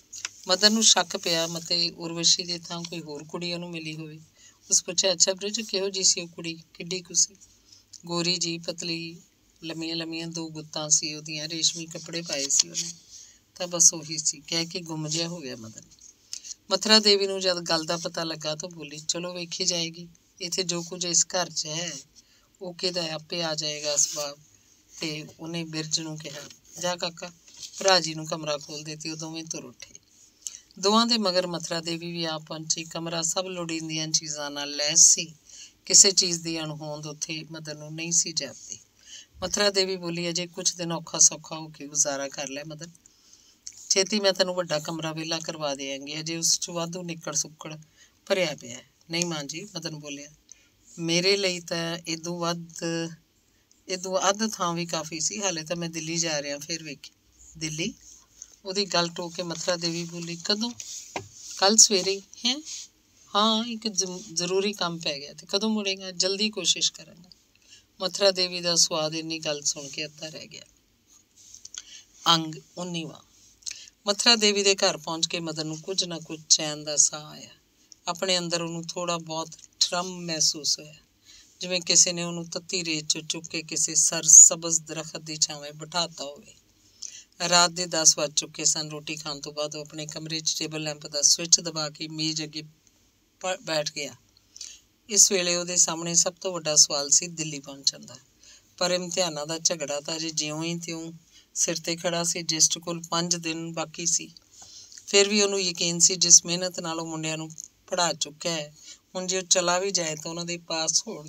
ਮਦਨ ਨੂੰ ਸ਼ੱਕ ਪਿਆ ਮਤੇ ਉਰਵਸ਼ੀ ਦੇ ਥਾਂ ਕੋਈ ਹੋਰ ਕੁੜੀ ਉਹਨੂੰ ਮਿਲੀ ਹੋਵੇ। ਉਸ ਪੁੱਛਿਆ, ਅੱਛਾ ਬ੍ਰਿਜ ਕਿਹੋ ਜਿਹੀ ਸੀ ਉਹ ਕੁੜੀ, ਕਿੱਡੀ ਕੁ ਸੀ? ਗੋਰੀ ਜੀ, ਪਤਲੀ, ਲੰਮੀਆਂ 2 ਗੁੱਤਾਂ ਸੀ ਉਹਦੀਆਂ, ਰੇਸ਼ਮੀ ਕੱਪੜੇ ਪਾਏ ਸੀ ਉਹਨੇ। ਤਾਂ ਬਸ ਉਹੀ ਸੀ, ਕਹਿ ਕੇ ਗੁੰਮ ਜਿਹਾ ਹੋ ਗਿਆ ਮਦਨ। ਮਥੁਰਾ ਦੇਵੀ ਨੂੰ ਜਦ ਗੱਲ ਦਾ ਪਤਾ ਲੱਗਾ ਤਾਂ ਬੋਲੀ, ਚਲੋ ਵੇਖੀ ਜਾਏਗੀ। ਇੱਥੇ ਜੋ ਕੁਝ ਇਸ ਘਰ 'ਚ ਹੈ ਉਹ ਕਿਹਦਾ, ਆਪੇ ਆ ਜਾਏਗਾ ਅਸਬਾਬ। ਤੇ ਉਹਨੇ ਬਿਰਜ ਨੂੰ ਕਿਹਾ, ਜਾ ਕਾਕਾ ਭਰਾ ਜੀ ਨੂੰ ਕਮਰਾ ਖੋਲ ਦੇ। ਤੇ ਉਹ ਦੋਵੇਂ ਤੁਰ ਉੱਠੇ। ਦੋਵਾਂ ਦੇ ਮਗਰ ਮਥੁਰਾ ਦੇਵੀ ਵੀ ਆ ਪਹੁੰਚੀ। ਕਮਰਾ ਸਭ ਲੋੜੀਂਦੀਆਂ ਚੀਜ਼ਾਂ ਨਾਲ ਲੈਸ ਸੀ। ਕਿਸੇ ਚੀਜ਼ ਦੀ ਅਣਹੋਂਦ ਉੱਥੇ ਮਦਨ ਨੂੰ ਨਹੀਂ ਸੀ ਜਾਪਦੀ। ਮਥੁਰਾ ਦੇਵੀ ਬੋਲੀ, ਅਜੇ ਕੁਝ ਦਿਨ ਔਖਾ ਸੌਖਾ ਹੋ ਕੇ ਗੁਜ਼ਾਰਾ ਕਰ ਲੈ ਮਦਨ, ਛੇਤੀ ਮੈਂ ਤੈਨੂੰ ਵੱਡਾ ਕਮਰਾ ਵਿਹਲਾ ਕਰਵਾ ਦਿਆਂਗੀ। ਅਜੇ ਉਸ 'ਚ ਵਾਧੂ ਨਿੱਕੜ ਸੁੱਕੜ ਭਰਿਆ ਪਿਆ। ਨਹੀਂ ਮਾਂ ਜੀ, ਮਦਨ ਬੋਲਿਆ, ਮੇਰੇ ਲਈ ਤਾਂ ਇਦੋਂ ਅੱਧ ਥਾਂ ਵੀ ਕਾਫੀ ਸੀ। ਹਾਲੇ ਤਾਂ ਮੈਂ ਦਿੱਲੀ ਜਾ ਰਿਹਾ, ਫਿਰ ਵੇਖੀ। ਦਿੱਲੀ? ਉਹਦੀ ਗੱਲ ਟੋਕ ਕੇ ਮਥੁਰਾ ਦੇਵੀ ਬੋਲੀ, ਕਦੋਂ? ਕੱਲ੍ਹ ਸਵੇਰੇ ਹੈ? ਹਾਂ, ਇੱਕ ਜ਼ਰੂਰੀ ਕੰਮ ਪੈ ਗਿਆ। ਤੇ ਕਦੋਂ ਮੁੜੇਗਾ? ਜਲਦੀ ਕੋਸ਼ਿਸ਼ ਕਰਾਂਗਾ। ਮਥੁਰਾ ਦੇਵੀ ਦਾ ਸਵਾਦ ਇੰਨੀ ਗੱਲ ਸੁਣ ਕੇ ਅੱਧਾ ਰਹਿ ਗਿਆ। ਅੰਗ 19ਵਾਂ। ਮਥੁਰਾ ਦੇਵੀ ਦੇ ਘਰ ਪਹੁੰਚ ਕੇ ਮਦਨ ਨੂੰ ਕੁਝ ਨਾ ਕੁਝ ਚੈਨ ਦਾ ਸਾਹ ਆਇਆ। ਆਪਣੇ ਅੰਦਰ ਉਹਨੂੰ ਥੋੜ੍ਹਾ ਬਹੁਤ ਠਰਮ ਮਹਿਸੂਸ ਹੋਇਆ, ਜਿਵੇਂ ਕਿਸੇ ਨੇ ਉਹਨੂੰ ਤੱਤੀ ਰੇਤ 'ਚੋਂ ਚੁੱਕ ਕੇ ਕਿਸੇ ਸਰਸਬਜ਼ ਦਰਖਤ ਦੀ ਛਾਵੇਂ ਬਿਠਾਤਾ ਹੋਵੇ। ਰਾਤ ਦੇ 10 ਵੱਜ ਚੁੱਕੇ ਸਨ। ਰੋਟੀ ਖਾਣ ਤੋਂ ਬਾਅਦ ਉਹ ਆਪਣੇ ਕਮਰੇ 'ਚ ਟੇਬਲ ਲੈਂਪ ਦਾ ਸਵਿੱਚ ਦਬਾ ਕੇ ਮੇਜ਼ ਅੱਗੇ ਬੈਠ ਗਿਆ। ਇਸ ਵੇਲੇ ਉਹਦੇ ਸਾਹਮਣੇ ਸਭ ਤੋਂ ਵੱਡਾ ਸਵਾਲ ਸੀ ਦਿੱਲੀ ਪਹੁੰਚਣ ਦਾ। ਪਰ ਇਮਤਿਹਾਨਾਂ ਦਾ ਝਗੜਾ ਤਾਂ ਅਜੇ ਜਿਉਂ ਹੀ ਤਿਉਂ ਸਿਰ 'ਤੇ ਖੜਾ ਸੀ। ਰਜਿਸਟਰ ਕੋਲ 5 ਦਿਨ ਬਾਕੀ ਸੀ। ਫਿਰ ਵੀ ਉਹਨੂੰ ਯਕੀਨ ਸੀ ਜਿਸ ਮਿਹਨਤ ਨਾਲ ਉਹ ਮੁੰਡਿਆਂ ਨੂੰ ਪੜ੍ਹਾ ਚੁੱਕਿਆ ਹੈ, ਹੁਣ ਜੇ ਉਹ ਚਲਾ ਵੀ ਜਾਏ ਤਾਂ ਉਹਨਾਂ ਦੇ ਪਾਸ ਹੋਣ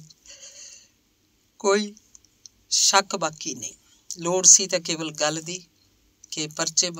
ਕੋਈ ਸ਼ੱਕ ਬਾਕੀ ਨਹੀਂ। ਲੋੜ ਸੀ ਤਾਂ ਕੇਵਲ ਗੱਲ ਦੀ ਕਿ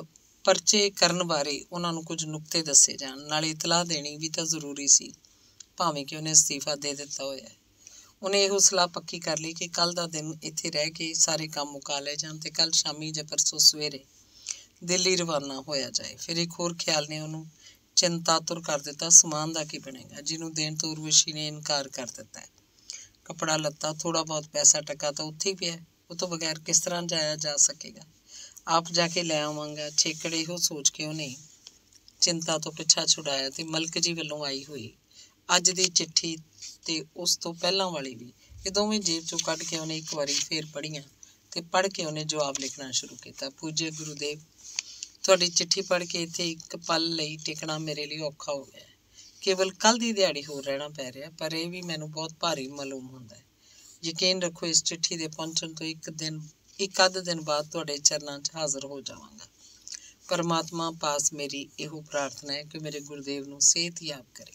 ਪਰਚੇ ਕਰਨ ਬਾਰੇ ਉਹਨਾਂ ਨੂੰ ਕੁਝ ਨੁਕਤੇ ਦੱਸੇ ਜਾਣ। ਨਾਲੇ ਇਤਲਾਹ ਦੇਣੀ ਵੀ ਤਾਂ ਜ਼ਰੂਰੀ ਸੀ, ਭਾਵੇਂ ਕਿ ਉਹਨੇ ਅਸਤੀਫਾ ਦੇ ਦਿੱਤਾ ਹੋਇਆ। ਉਹਨੇ ਇਹੋ ਸਲਾਹ ਪੱਕੀ ਕਰ ਲਈ ਕਿ ਕੱਲ੍ਹ ਦਾ ਦਿਨ ਇੱਥੇ ਰਹਿ ਕੇ ਸਾਰੇ ਕੰਮ ਮੁਕਾ ਲਏ ਜਾਣ ਅਤੇ ਕੱਲ੍ਹ ਸ਼ਾਮੀ ਜਾਂ ਪਰਸੋਂ ਸਵੇਰੇ ਦਿੱਲੀ ਰਵਾਨਾ ਹੋਇਆ ਜਾਏ। ਫਿਰ ਇੱਕ ਹੋਰ ਖਿਆਲ ਨੇ ਉਹਨੂੰ ਚਿੰਤਾਤੁਰ ਕਰ ਦਿੱਤਾ, ਸਮਾਨ ਦਾ ਕੀ ਬਣੇਗਾ ਜਿਹਨੂੰ ਦੇਣ ਤੋਂ ਉਰਵਸ਼ੀ ਨੇ ਇਨਕਾਰ ਕਰ ਦਿੱਤਾ ਹੈ। ਕੱਪੜਾ ਲੱਤਾ, ਥੋੜ੍ਹਾ ਬਹੁਤ ਪੈਸਾ ਟਕਾ ਤਾਂ ਉੱਥੇ ਹੀ ਪਿਆ, ਉਹ ਤੋਂ ਬਗੈਰ ਕਿਸ ਤਰ੍ਹਾਂ ਜਾਇਆ ਜਾ ਸਕੇਗਾ। ਆਪ ਜਾ ਕੇ ਲੈ ਆਵਾਂਗਾ। ਛੇਕੜ ਇਹੋ ਸੋਚ ਕੇ ਉਹਨੇ ਚਿੰਤਾ ਤੋਂ ਪਿੱਛਾ ਛੁਡਾਇਆ ਤੇ ਮਲਕ ਜੀ ਵੱਲੋਂ ਆਈ ਹੋਈ ਅੱਜ ਦੀ ਚਿੱਠੀ ਤੇ ਉਸ ਤੋਂ ਪਹਿਲਾਂ ਵਾਲੀ ਵੀ, ਇਹ ਦੋਵੇਂ ਜੇਬ ਚੋਂ ਕੱਢ ਕੇ ਉਹਨੇ ਇੱਕ ਵਾਰੀ ਫੇਰ ਪੜ੍ਹੀਆਂ ਤੇ ਪੜ੍ਹ ਕੇ ਉਹਨੇ ਜਵਾਬ ਲਿਖਣਾ ਸ਼ੁਰੂ ਕੀਤਾ। ਪੂਜਯ ਗੁਰੂਦੇਵ, ਤੁਹਾਡੀ ਚਿੱਠੀ ਪੜ੍ਹ ਕੇ ਇੱਥੇ ਇੱਕ ਪਲ ਲਈ ਟਿਕਣਾ ਮੇਰੇ ਲਈ ਔਖਾ ਹੋ ਗਿਆ। ਕੇਵਲ ਕੱਲ੍ਹ ਦੀ ਦਿਹਾੜੀ ਹੋਰ ਰਹਿਣਾ ਪੈ ਰਿਹਾ, ਪਰ ਇਹ ਵੀ ਮੈਨੂੰ ਬਹੁਤ ਭਾਰੀ ਮਾਲੂਮ ਹੁੰਦਾ ਹੈ। ਯਕੀਨ ਰੱਖੋ ਇਸ ਚਿੱਠੀ ਦੇ ਪਹੁੰਚਣ ਤੋਂ ਇੱਕ ਅੱਧ ਦਿਨ ਬਾਅਦ ਤੁਹਾਡੇ ਚਰਨਾਂ 'ਚ ਹਾਜ਼ਰ ਹੋ ਜਾਵਾਂਗਾ। ਪਰਮਾਤਮਾ ਪਾਸ ਮੇਰੀ ਇਹੋ ਪ੍ਰਾਰਥਨਾ ਹੈ ਕਿ ਮੇਰੇ ਗੁਰਦੇਵ ਨੂੰ ਸਿਹਤਯਾਬ ਕਰੇ।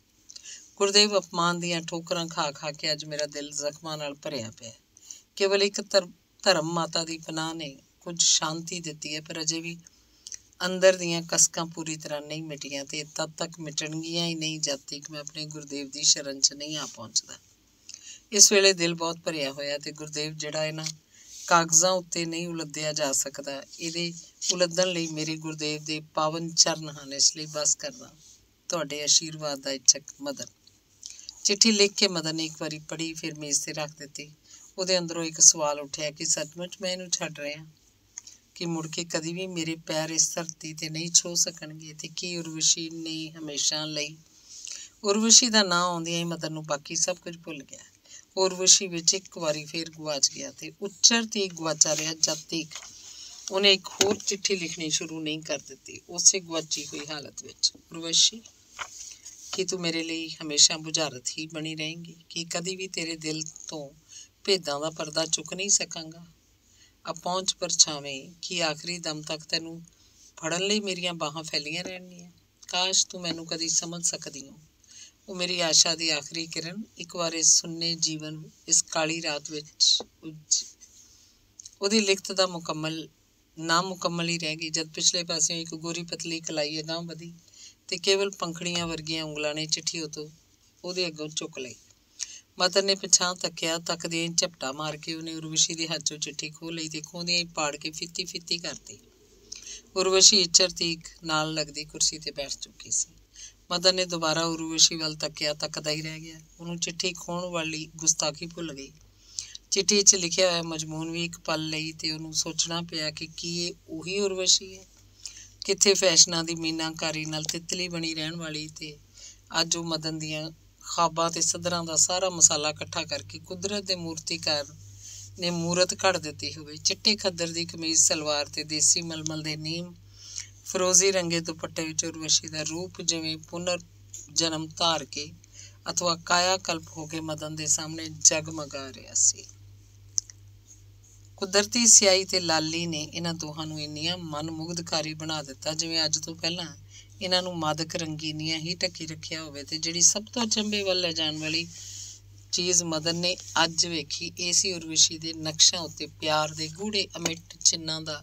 ਗੁਰਦੇਵ, ਅਪਮਾਨ ਦੀਆਂ ਠੋਕਰਾਂ ਖਾ ਖਾ ਕੇ ਅੱਜ ਮੇਰਾ ਦਿਲ ਜ਼ਖਮਾਂ ਨਾਲ ਭਰਿਆ ਪਿਆ। ਕੇਵਲ ਇੱਕ ਧਰਮ ਮਾਤਾ ਦੀ ਪਨਾਹ ਨੇ ਕੁਝ ਸ਼ਾਂਤੀ ਦਿੱਤੀ ਹੈ, ਪਰ ਅਜੇ ਵੀ ਅੰਦਰ ਦੀਆਂ ਕਸਕਾਂ ਪੂਰੀ ਤਰ੍ਹਾਂ ਨਹੀਂ ਮਿਟੀਆਂ ਤੇ ਤਦ ਤੱਕ ਮਿਟਣਗੀਆਂ ਹੀ ਨਹੀਂ ਜਦ ਤੱਕ ਮੈਂ ਆਪਣੇ ਗੁਰਦੇਵ ਦੀ ਸ਼ਰਨ 'ਚ ਨਹੀਂ ਆ ਪਹੁੰਚਦਾ। ਇਸ ਵੇਲੇ ਦਿਲ ਬਹੁਤ ਭਰਿਆ ਹੋਇਆ ਤੇ ਗੁਰਦੇਵ, ਜਿਹੜਾ ਇਹਨਾਂ ਕਾਗਜ਼ਾਂ ਉੱਤੇ ਨਹੀਂ ਉਲੱਦਿਆ ਜਾ ਸਕਦਾ, ਇਹਦੇ ਉਲੱਦਣ ਲਈ ਮੇਰੇ ਗੁਰਦੇਵ ਦੇ ਪਾਵਨ ਚਰਨ ਹਨ। ਇਸ ਲਈ ਬਸ ਕਰਦਾ, ਤੁਹਾਡੇ ਆਸ਼ੀਰਵਾਦ ਦਾ ਇੱਛਕ, ਮਦਨ। ਚਿੱਠੀ ਲਿਖ ਕੇ ਮਦਨ ਨੇ ਇੱਕ ਵਾਰੀ ਪੜ੍ਹੀ, ਫਿਰ ਮੇਜ਼ 'ਤੇ ਰੱਖ ਦਿੱਤੀ। ਉਹਦੇ ਅੰਦਰੋਂ ਇੱਕ ਸਵਾਲ ਉੱਠਿਆ ਕਿ ਸੱਚਮੁੱਚ ਮੈਂ ਇਹਨੂੰ ਛੱਡ ਰਿਹਾ, ਕਿ ਮੁੜ ਕੇ ਕਦੀ ਵੀ ਮੇਰੇ ਪੈਰ ਇਸ ਧਰਤੀ 'ਤੇ ਨਹੀਂ ਛੋਹ ਸਕਣਗੇ, ਤੇ ਕੀ ਉਰਵਸ਼ੀ ਨੇ ਹਮੇਸ਼ਾ ਲਈ। ਉਰਵਸ਼ੀ ਦਾ ਨਾਂ ਆਉਂਦਿਆਂ ਹੀ ਮਦਨ ਨੂੰ ਬਾਕੀ ਸਭ ਕੁਝ ਭੁੱਲ ਗਿਆ। ਉਰਵਸ਼ੀ ਵਿੱਚ ਇੱਕ ਵਾਰੀ ਫੇਰ ਗੁਆਚ ਗਿਆ ਤੇ ਉੱਚਰ ਤੇ ਗੁਆਚਾ ਰਿਹਾ ਜਦ ਤੱਕ ਉਹਨੇ ਇੱਕ ਹੋਰ ਚਿੱਠੀ ਲਿਖਣੀ ਸ਼ੁਰੂ ਨਹੀਂ ਕਰ ਦਿੱਤੀ, ਉਸੇ ਗੁਆਚੀ ਹੋਈ ਹਾਲਤ ਵਿੱਚ। ਉਰਵਸ਼ੀ, ਕੀ ਤੂੰ ਮੇਰੇ ਲਈ ਹਮੇਸ਼ਾ ਬੁਝਾਰਤ ਹੀ ਬਣੀ ਰਹੇਂਗੀ? ਕਿ ਕਦੀ ਵੀ ਤੇਰੇ ਦਿਲ ਤੋਂ ਭੇਦਾਂ ਦਾ ਪਰਦਾ ਚੁੱਕ ਨਹੀਂ ਸਕਾਂਗਾ? ਅਪਹੁੰਚ ਪਰਛਾਵੇਂ, ਕੀ ਆਖਰੀ ਦਮ ਤੱਕ ਤੈਨੂੰ ਫੜਨ ਲਈ ਮੇਰੀਆਂ ਬਾਹਾਂ ਫੈਲੀਆਂ ਰਹਿਣਗੀਆਂ? ਕਾਸ਼ ਤੂੰ ਮੈਨੂੰ ਕਦੀ ਸਮਝ ਸਕਦੀ ਹੋ। ਉਹ ਮੇਰੀ ਆਸ਼ਾ ਦੀ ਆਖਰੀ ਕਿਰਨ ਇੱਕ ਵਾਰ ਇਸ ਸੁੰਨੇ ਜੀਵਨ, ਇਸ ਕਾਲੀ ਰਾਤ ਵਿੱਚ ਉਹਦੀ ਲਿਖਤ ਦਾ ਨਾਮੁਕੰਮਲ ਹੀ ਰਹਿ ਗਈ। ਜਦ ਪਿਛਲੇ ਪਾਸਿਓਂ ਇੱਕ ਗੋਰੀ ਪਤਲੀ ਕਲਾਈ ਅਗਾਂਹ ਵਧੀ ਤੇ ਕੇਵਲ ਪੰਖੜੀਆਂ ਵਰਗੀਆਂ ਉਂਗਲਾਂ ਨੇ ਚਿੱਠੀ ਉਹਦੇ ਅੱਗੋਂ ਚੁੱਕ ਲਈ। ਮਦਨ ਨੇ ਪਿਛਾਂਹ ਤੱਕਿਆ। ਤੱਕਦਿਆਂ ਹੀ ਝਪਟਾ ਮਾਰ ਕੇ ਉਹਨੇ ਉਰਵਸ਼ੀ ਦੇ ਹੱਥ 'ਚੋਂ ਚਿੱਠੀ ਖੋਹ ਲਈ ਤੇ ਖੋਹਦਿਆਂ ਹੀ ਪਾੜ ਕੇ ਫਿੱਤੀ ਕਰਤੀ। ਉਰਵਸ਼ੀ ਇੱਚਰ ਤੀਕ ਨਾਲ ਲੱਗਦੀ ਕੁਰਸੀ 'ਤੇ ਬੈਠ ਚੁੱਕੀ ਸੀ। ਮਦਨ ਨੇ ਦੁਬਾਰਾ ਉਰਵਸ਼ੀ ਵੱਲ ਤੱਕਿਆ, ਤੱਕਦਾ ਹੀ ਰਹਿ ਗਿਆ। ਉਹਨੂੰ ਚਿੱਠੀ ਖੋਹਣ ਵਾਲੀ ਗੁਸਤਾਖੀ ਭੁੱਲ ਗਈ। ਚਿੱਠੀ 'ਚ ਲਿਖਿਆ ਹੋਇਆ ਮਜ਼ਮੂਨ ਵੀ ਇੱਕ ਪਲ ਲਈ ਤੇ ਉਹਨੂੰ ਸੋਚਣਾ ਪਿਆ ਕਿ ਕੀ ਇਹ ਉਹੀ ਉਰਵਸ਼ੀ ਹੈ, ਕਿੱਥੇ ਫੈਸ਼ਨਾਂ ਦੀ ਮੀਨਾਕਾਰੀ ਨਾਲ ਤਿੱਤਲੀ ਬਣੀ ਰਹਿਣ ਵਾਲੀ, ਤੇ ਅੱਜ ਉਹ ਮਦਨ ਦੀਆਂ ਖਾਬਾਂ ਤੇ ਸੱਧਰਾਂ ਦਾ ਸਾਰਾ ਮਸਾਲਾ ਇਕੱਠਾ ਕਰਕੇ ਕੁਦਰਤ ਦੇ ਮੂਰਤੀਕਾਰ ਨੇ ਮੂਰਤ ਘੜ ਦਿੱਤੀ ਹੋਵੇ। ਚਿੱਟੇ ਖੱਦਰ ਦੀ ਕਮੀਜ਼ ਸਲਵਾਰ ਤੇ ਦੇਸੀ ਮਲਮਲ ਦੇ ਨੀਮ ਫਿਰੋਜ਼ੀ ਰੰਗੇ ਦੁਪੱਟੇ ਵਿੱਚ ਉਰਵਸ਼ੀ ਦਾ ਰੂਪ ਜਿਵੇਂ ਪੁਨਰ ਜਨਮ ਧਾਰ ਕੇ ਅਥਵਾ ਕਾਇਆ ਕਲਪ ਹੋ ਕੇ ਮਦਨ ਦੇ ਸਾਹਮਣੇ ਜਗਮਗਾ ਰਿਹਾ ਸੀ। ਕੁਦਰਤੀ ਸਿਆਹੀ ਤੇ ਲਾਲੀ ਨੇ ਇਹਨਾਂ ਦੋਹਾਂ ਨੂੰ ਇੰਨੀਆਂ ਮਨਮੁਗਧਕਾਰੀ ਬਣਾ ਦਿੱਤਾ ਜਿਵੇਂ ਅੱਜ ਤੋਂ ਪਹਿਲਾਂ ਇਹਨਾਂ ਨੂੰ ਮਾਦਕ ਰੰਗੀਨੀਆਂ ਹੀ ਢੱਕੀ ਰੱਖਿਆ ਹੋਵੇ। ਤੇ ਜਿਹੜੀ ਸਭ ਤੋਂ ਅਚੰਭੇ ਵੱਲ ਲੈ ਜਾਣ ਵਾਲੀ ਚੀਜ਼ ਮਦਨ ਨੇ ਅੱਜ ਵੇਖੀ, ਇਹ ਸੀ ਉਰਵਸ਼ੀ ਦੇ ਨਕਸ਼ਾਂ ਉੱਤੇ ਪਿਆਰ ਦੇ ਗੂੜੇ ਅਮਿੱਟ ਚਿੰਨ੍ਹਾਂ ਦਾ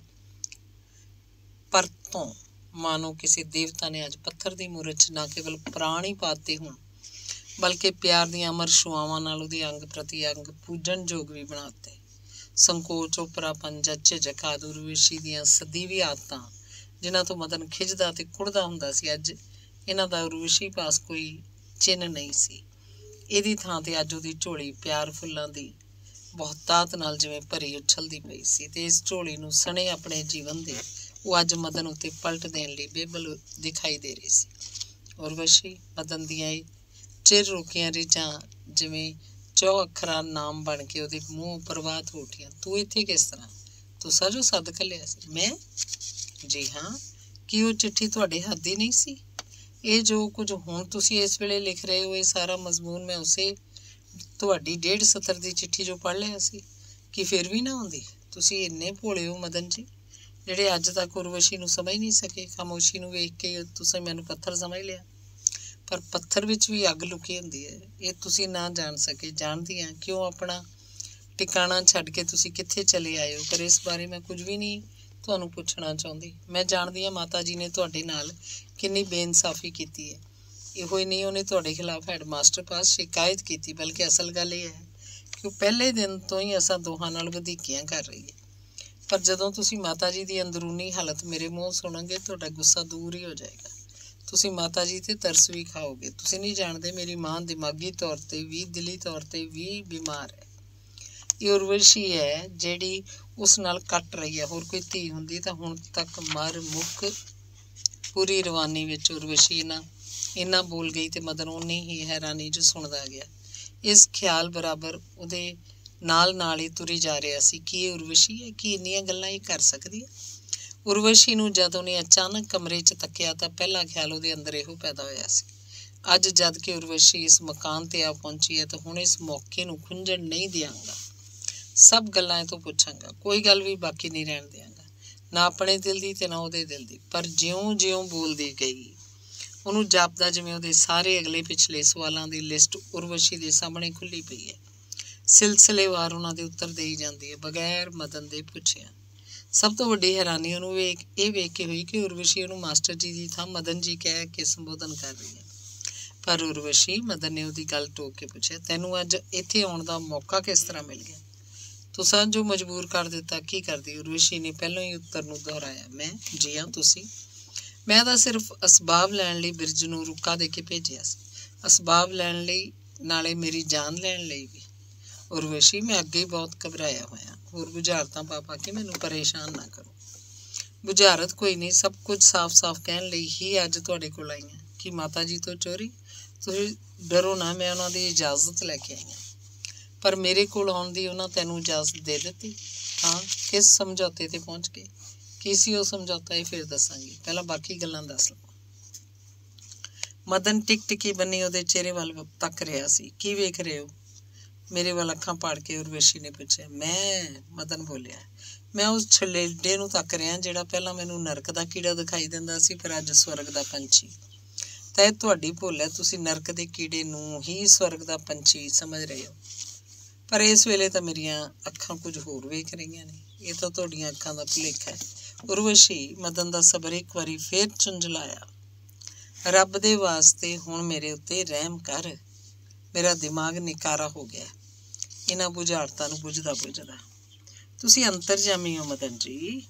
ਪਰਤੋਂ, ਮਾਨੋ ਕਿਸੇ ਦੇਵਤਾ ਨੇ ਅੱਜ ਪੱਥਰ ਦੀ ਮੂਰਤ 'ਚ ਨਾ ਕੇਵਲ ਪ੍ਰਾਣ ਹੀ ਪਾਤੇ ਹੋਣ, ਬਲਕਿ ਪਿਆਰ ਦੀਆਂ ਅਮਰ ਛੁਆਵਾਂ ਨਾਲ ਉਹਦੇ ਅੰਗ ਪ੍ਰਤੀ ਅੰਗ ਪੂਜਣ ਯੋਗ ਵੀ ਬਣਾਤੇ। ਸੰਕੋਚ, ਓਪਰਾਪਨ ਜਾਂ ਝਿਜਕ ਆਦਿ ਉਰਵਸ਼ੀ ਦੀਆਂ ਸਦੀਵੀ ਆਦਤਾਂ ਜਿਨ੍ਹਾਂ ਤੋਂ ਮਦਨ ਖਿੱਝਦਾ ਤੇ ਕੁੜਦਾ ਹੁੰਦਾ ਸੀ, ਅੱਜ ਇਹਨਾਂ ਦਾ ਉਰਵਸ਼ੀ ਪਾਸ ਕੋਈ ਚਿੰਨ੍ਹ ਨਹੀਂ ਸੀ। ਇਹਦੀ ਥਾਂ ਤੇ ਅੱਜ ਉਹਦੀ ਝੋਲੀ ਪਿਆਰ ਫੁੱਲਾਂ ਦੀ ਬਹੁਤਾਤ ਨਾਲ ਜਿਵੇਂ ਭਰੀ ਉਛਲਦੀ ਪਈ ਸੀ, ਤੇ ਇਸ ਝੋਲੀ ਨੂੰ ਸਣੇ ਆਪਣੇ ਜੀਵਨ ਦੇ ਉਹ ਅੱਜ ਮਦਨ ਉੱਤੇ ਪਲਟ ਦੇਣ ਲਈ ਬੇਬਲ ਦਿਖਾਈ ਦੇ ਰਹੀ ਸੀ। ਉਰਵਸ਼ੀ, ਮਦਨ ਦੀਆਂ ਇਹ ਚਿਰ ਰੁਕੀਆਂ ਰੀਝਾਂ ਜਿਵੇਂ 4 ਅੱਖਰਾਂ ਨਾਮ ਬਣ ਕੇ ਉਹਦੇ ਮੂੰਹ ਪ੍ਰਵਾਤ ਹੋ ਉੱਠੀਆਂ। ਤੂੰ ਇੱਥੇ ਕਿਸ ਤਰ੍ਹਾਂ? तुसा जो सद घल्लिया सी। मैं जी हाँ। कि वो चिट्ठी तुहाडे हੱਥ ਦੀ नहीं सी? ये जो कुछ हुण तुसीं इस वेले लिख रहे हो, ये सारा मजमून मैं उसे तुहाडी 1.5 सतर ਦੀ चिट्ठी जो पढ़ लिया सी कि फिर भी ना आउंदी? तुसीं इन्ने भोले हो मदन जी, ਜਿਹੜੇ ਅੱਜ तक उर्वशी ਨੂੰ समझ नहीं सके। खामोशी ਨੂੰ ਵੇਖ ਕੇ ਤੁਸੀਂ ਮੈਨੂੰ पत्थर समझ लिया, पर पत्थर ਵਿੱਚ भी अग लुकी ਹੁੰਦੀ है। ये तुसीं ना जान सके। जानदी हां क्यों अपना ठिकाना छड्ड के तुसीं कित्थे चले आए हो, पर इस बारे मैं कुछ भी नहीं ਤੁਹਾਨੂੰ ਪੁੱਛਣਾ ਚਾਹੁੰਦੀ। मैं जानदी हां माता जी ने ਤੁਹਾਡੇ ਨਾਲ किन्नी बेइंसाफी कीती है। ਇਹੋ ਹੀ नहीं ਉਹਨੇ ਤੁਹਾਡੇ खिलाफ हैडमास्टर पास शिकायत की, बल्कि असल गल ये है कि ਉਹ ਪਹਿਲੇ दिन तो ही असां ਦੋਹਾਂ ਨਾਲ ਵਧੀਕੀਆਂ कर रही है। पर जदों तुसीं माता जी की अंदरूनी हालत मेरे मूँह सुनोगे, तुहाडा गुस्सा दूर ही हो जाएगा। तुसीं माता जी ते तरस भी खाओगे। तुसीं नहीं जानते मेरी माँ दिमागी तौर पर भी, दिली तौर पर भी बीमार है। ये उर्वशी है जिहड़ी उस नाल कट रही है। होर कोई धी हुंदी तां हुण तक मर मुक पूरी रवानी विच उर्वशी इन्ना बोल गई ते मदन उन्नी ही हैरानी च सुणदा गया। इस ख्याल बराबर उहदे नाल ही तुरी जा रहा सी कि ये उर्वशी है, कि इन्नियां गल्लां ही कर सकदी है। उर्वशी नूं जद उहने अचानक कमरे च तक्किया तां पहला ख्याल उहदे अंदर इहो पैदा होया सी। अज जद कि उर्वशी इस मकान ते आ पहुंची है तो हुण इस मौके नूं खुंझण नहीं दियांगा। सब गल्लां तो पुछांगा, कोई गल भी बाकी नहीं रहण दियांगा, ना अपने दिल दी ते ना उहदे दिल दी। पर ज्यों-ज्यों बोलदी गई ਉਹਨੂੰ ਜਾਪਦਾ ਜਿਵੇਂ ਉਹਦੇ ਸਾਰੇ ਅਗਲੇ ਪਿਛਲੇ ਸਵਾਲਾਂ ਦੀ ਲਿਸਟ ਉਰਵਸ਼ੀ ਦੇ ਸਾਹਮਣੇ ਖੁੱਲੀ ਪਈ ਹੈ। ਸਿਲਸਿਲੇਵਾਰ ਉਹਨਾਂ ਦੇ ਉੱਤਰ ਦੇਈ ਜਾਂਦੀ ਹੈ ਬਗੈਰ ਮਦਨ ਦੇ ਪੁੱਛਿਆ। ਸਭ ਤੋਂ ਵੱਡੀ ਹੈਰਾਨੀ ਉਹਨੂੰ ਵੇਖ ਕੇ ਹੋਈ ਕਿ ਉਰਵਸ਼ੀ ਉਹਨੂੰ ਮਾਸਟਰ ਜੀ ਦੀ ਥਾਂ ਮਦਨ ਜੀ ਕਹਿ ਕੇ ਸੰਬੋਧਨ ਕਰ ਰਹੀ ਹੈ। ਪਰ ਉਰਵਸ਼ੀ, ਮਦਨ ਨੇ ਉਹਦੀ ਗੱਲ ਟੋਕ ਕੇ ਪੁੱਛਿਆ, ਤੈਨੂੰ ਅੱਜ ਇੱਥੇ ਆਉਣ ਦਾ ਮੌਕਾ ਕਿਸ ਤਰ੍ਹਾਂ ਮਿਲ ਗਿਆ? ਤੁਸਾਂ ਜੋ ਮਜਬੂਰ ਕਰ ਦਿੱਤਾ, ਕੀ ਕਰਦੀ? ਉਰਵਸ਼ੀ ਨੇ ਪਹਿਲਾਂ ਹੀ ਉੱਤਰ ਨੂੰ ਦੁਹਰਾਇਆ। ਮੈਂ ਜੀ ਹਾਂ, ਤੁਸੀਂ? ਮੈਂ ਤਾਂ ਸਿਰਫ ਅਸਬਾਬ ਲੈਣ ਲਈ ਬਿਰਜ ਨੂੰ ਰੁੱਕਾ ਦੇ ਕੇ ਭੇਜਿਆ ਸੀ। ਅਸਬਾਬ ਲੈਣ ਲਈ, ਨਾਲੇ ਮੇਰੀ ਜਾਨ ਲੈਣ ਲਈ ਵੀ। ਉਰਵਸ਼ੀ, ਮੈਂ ਅੱਗੇ ਹੀ ਬਹੁਤ ਘਬਰਾਇਆ ਹੋਇਆ। ਹੋਰ ਬੁਝਾਰਤਾਂ ਪਾ ਕੇ ਮੈਨੂੰ ਪਰੇਸ਼ਾਨ ਨਾ ਕਰੋ। ਬੁਝਾਰਤ ਕੋਈ ਨਹੀਂ, ਸਭ ਕੁਝ ਸਾਫ਼-ਸਾਫ਼ ਕਹਿਣ ਲਈ ਹੀ ਅੱਜ ਤੁਹਾਡੇ ਕੋਲ ਆਈ ਹਾਂ। ਕਿ ਮਾਤਾ ਜੀ ਤੋਂ ਚੋਰੀ? ਤੁਸੀਂ ਡਰੋ ਨਾ, ਮੈਂ ਉਹਨਾਂ ਦੀ ਇਜਾਜ਼ਤ ਲੈ ਕੇ ਆਈ ਹਾਂ। ਪਰ ਮੇਰੇ ਕੋਲ ਆਉਣ ਦੀ ਉਹਨਾਂ ਤੈਨੂੰ ਇਜਾਜ਼ਤ ਦੇ ਦਿੱਤੀ? ਹਾਂ। ਕਿਸ ਸਮਝੌਤੇ 'ਤੇ ਪਹੁੰਚ ਕੇ? ਕੀ ਸੀ ਉਹ ਸਮਝੌਤਾ? ਇਹ ਫਿਰ ਦੱਸਾਂਗੀ, ਪਹਿਲਾਂ ਬਾਕੀ ਗੱਲਾਂ ਦੱਸ ਲਵਾਂ। ਮਦਨ ਟਿਕੀ ਬੰਨੀ ਉਹਦੇ ਚਿਹਰੇ ਵੱਲ ਤੱਕ ਰਿਹਾ ਸੀ। ਕੀ ਵੇਖ ਰਹੇ ਹੋ? ਮੇਰੇ ਵੱਲ ਅੱਖਾਂ ਪਾੜ ਕੇ ਉਰਵਸ਼ੀ ਨੇ ਪੁੱਛਿਆ। ਮਦਨ ਬੋਲਿਆ, ਮੈਂ ਉਸ ਛਲੇਡੇ ਨੂੰ ਤੱਕ ਰਿਹਾ ਜਿਹੜਾ ਪਹਿਲਾਂ ਮੈਨੂੰ ਨਰਕ ਦਾ ਕੀੜਾ ਦਿਖਾਈ ਦਿੰਦਾ ਸੀ, ਪਰ ਅੱਜ ਸਵਰਗ ਦਾ ਪੰਛੀ। ਤਾਂ ਇਹ ਤੁਹਾਡੀ ਭੁੱਲ ਹੈ, ਤੁਸੀਂ ਨਰਕ ਦੇ ਕੀੜੇ ਨੂੰ ਹੀ ਸਵਰਗ ਦਾ ਪੰਛੀ ਸਮਝ ਰਹੇ ਹੋ। ਪਰ ਇਸ ਵੇਲੇ ਤਾਂ ਮੇਰੀਆਂ ਅੱਖਾਂ ਕੁਝ ਹੋਰ ਵੇਖ ਰਹੀਆਂ ਨੇ। ਇਹ ਤਾਂ ਤੁਹਾਡੀਆਂ ਅੱਖਾਂ ਦਾ ਭੁਲੇਖਾ ਹੈ। ਉਰਵਸ਼ੀ, ਮਦਨ ਦਾ ਸਬਰ ਇੱਕ ਵਾਰੀ ਫੇਰ ਝੁੰਝਲਾਇਆ। ਰੱਬ ਦੇ ਵਾਸਤੇ ਹੁਣ ਮੇਰੇ ਉੱਤੇ ਰਹਿਮ ਕਰ। ਮੇਰਾ ਦਿਮਾਗ ਨਿਕਾਰਾ ਹੋ ਗਿਆ ਇਹਨਾਂ ਬੁਝਾਰਤਾਂ ਨੂੰ ਬੁਝਦਾ। ਤੁਸੀਂ ਅੰਤਰਜਾਮੀ ਹੋ ਮਦਨ ਜੀ।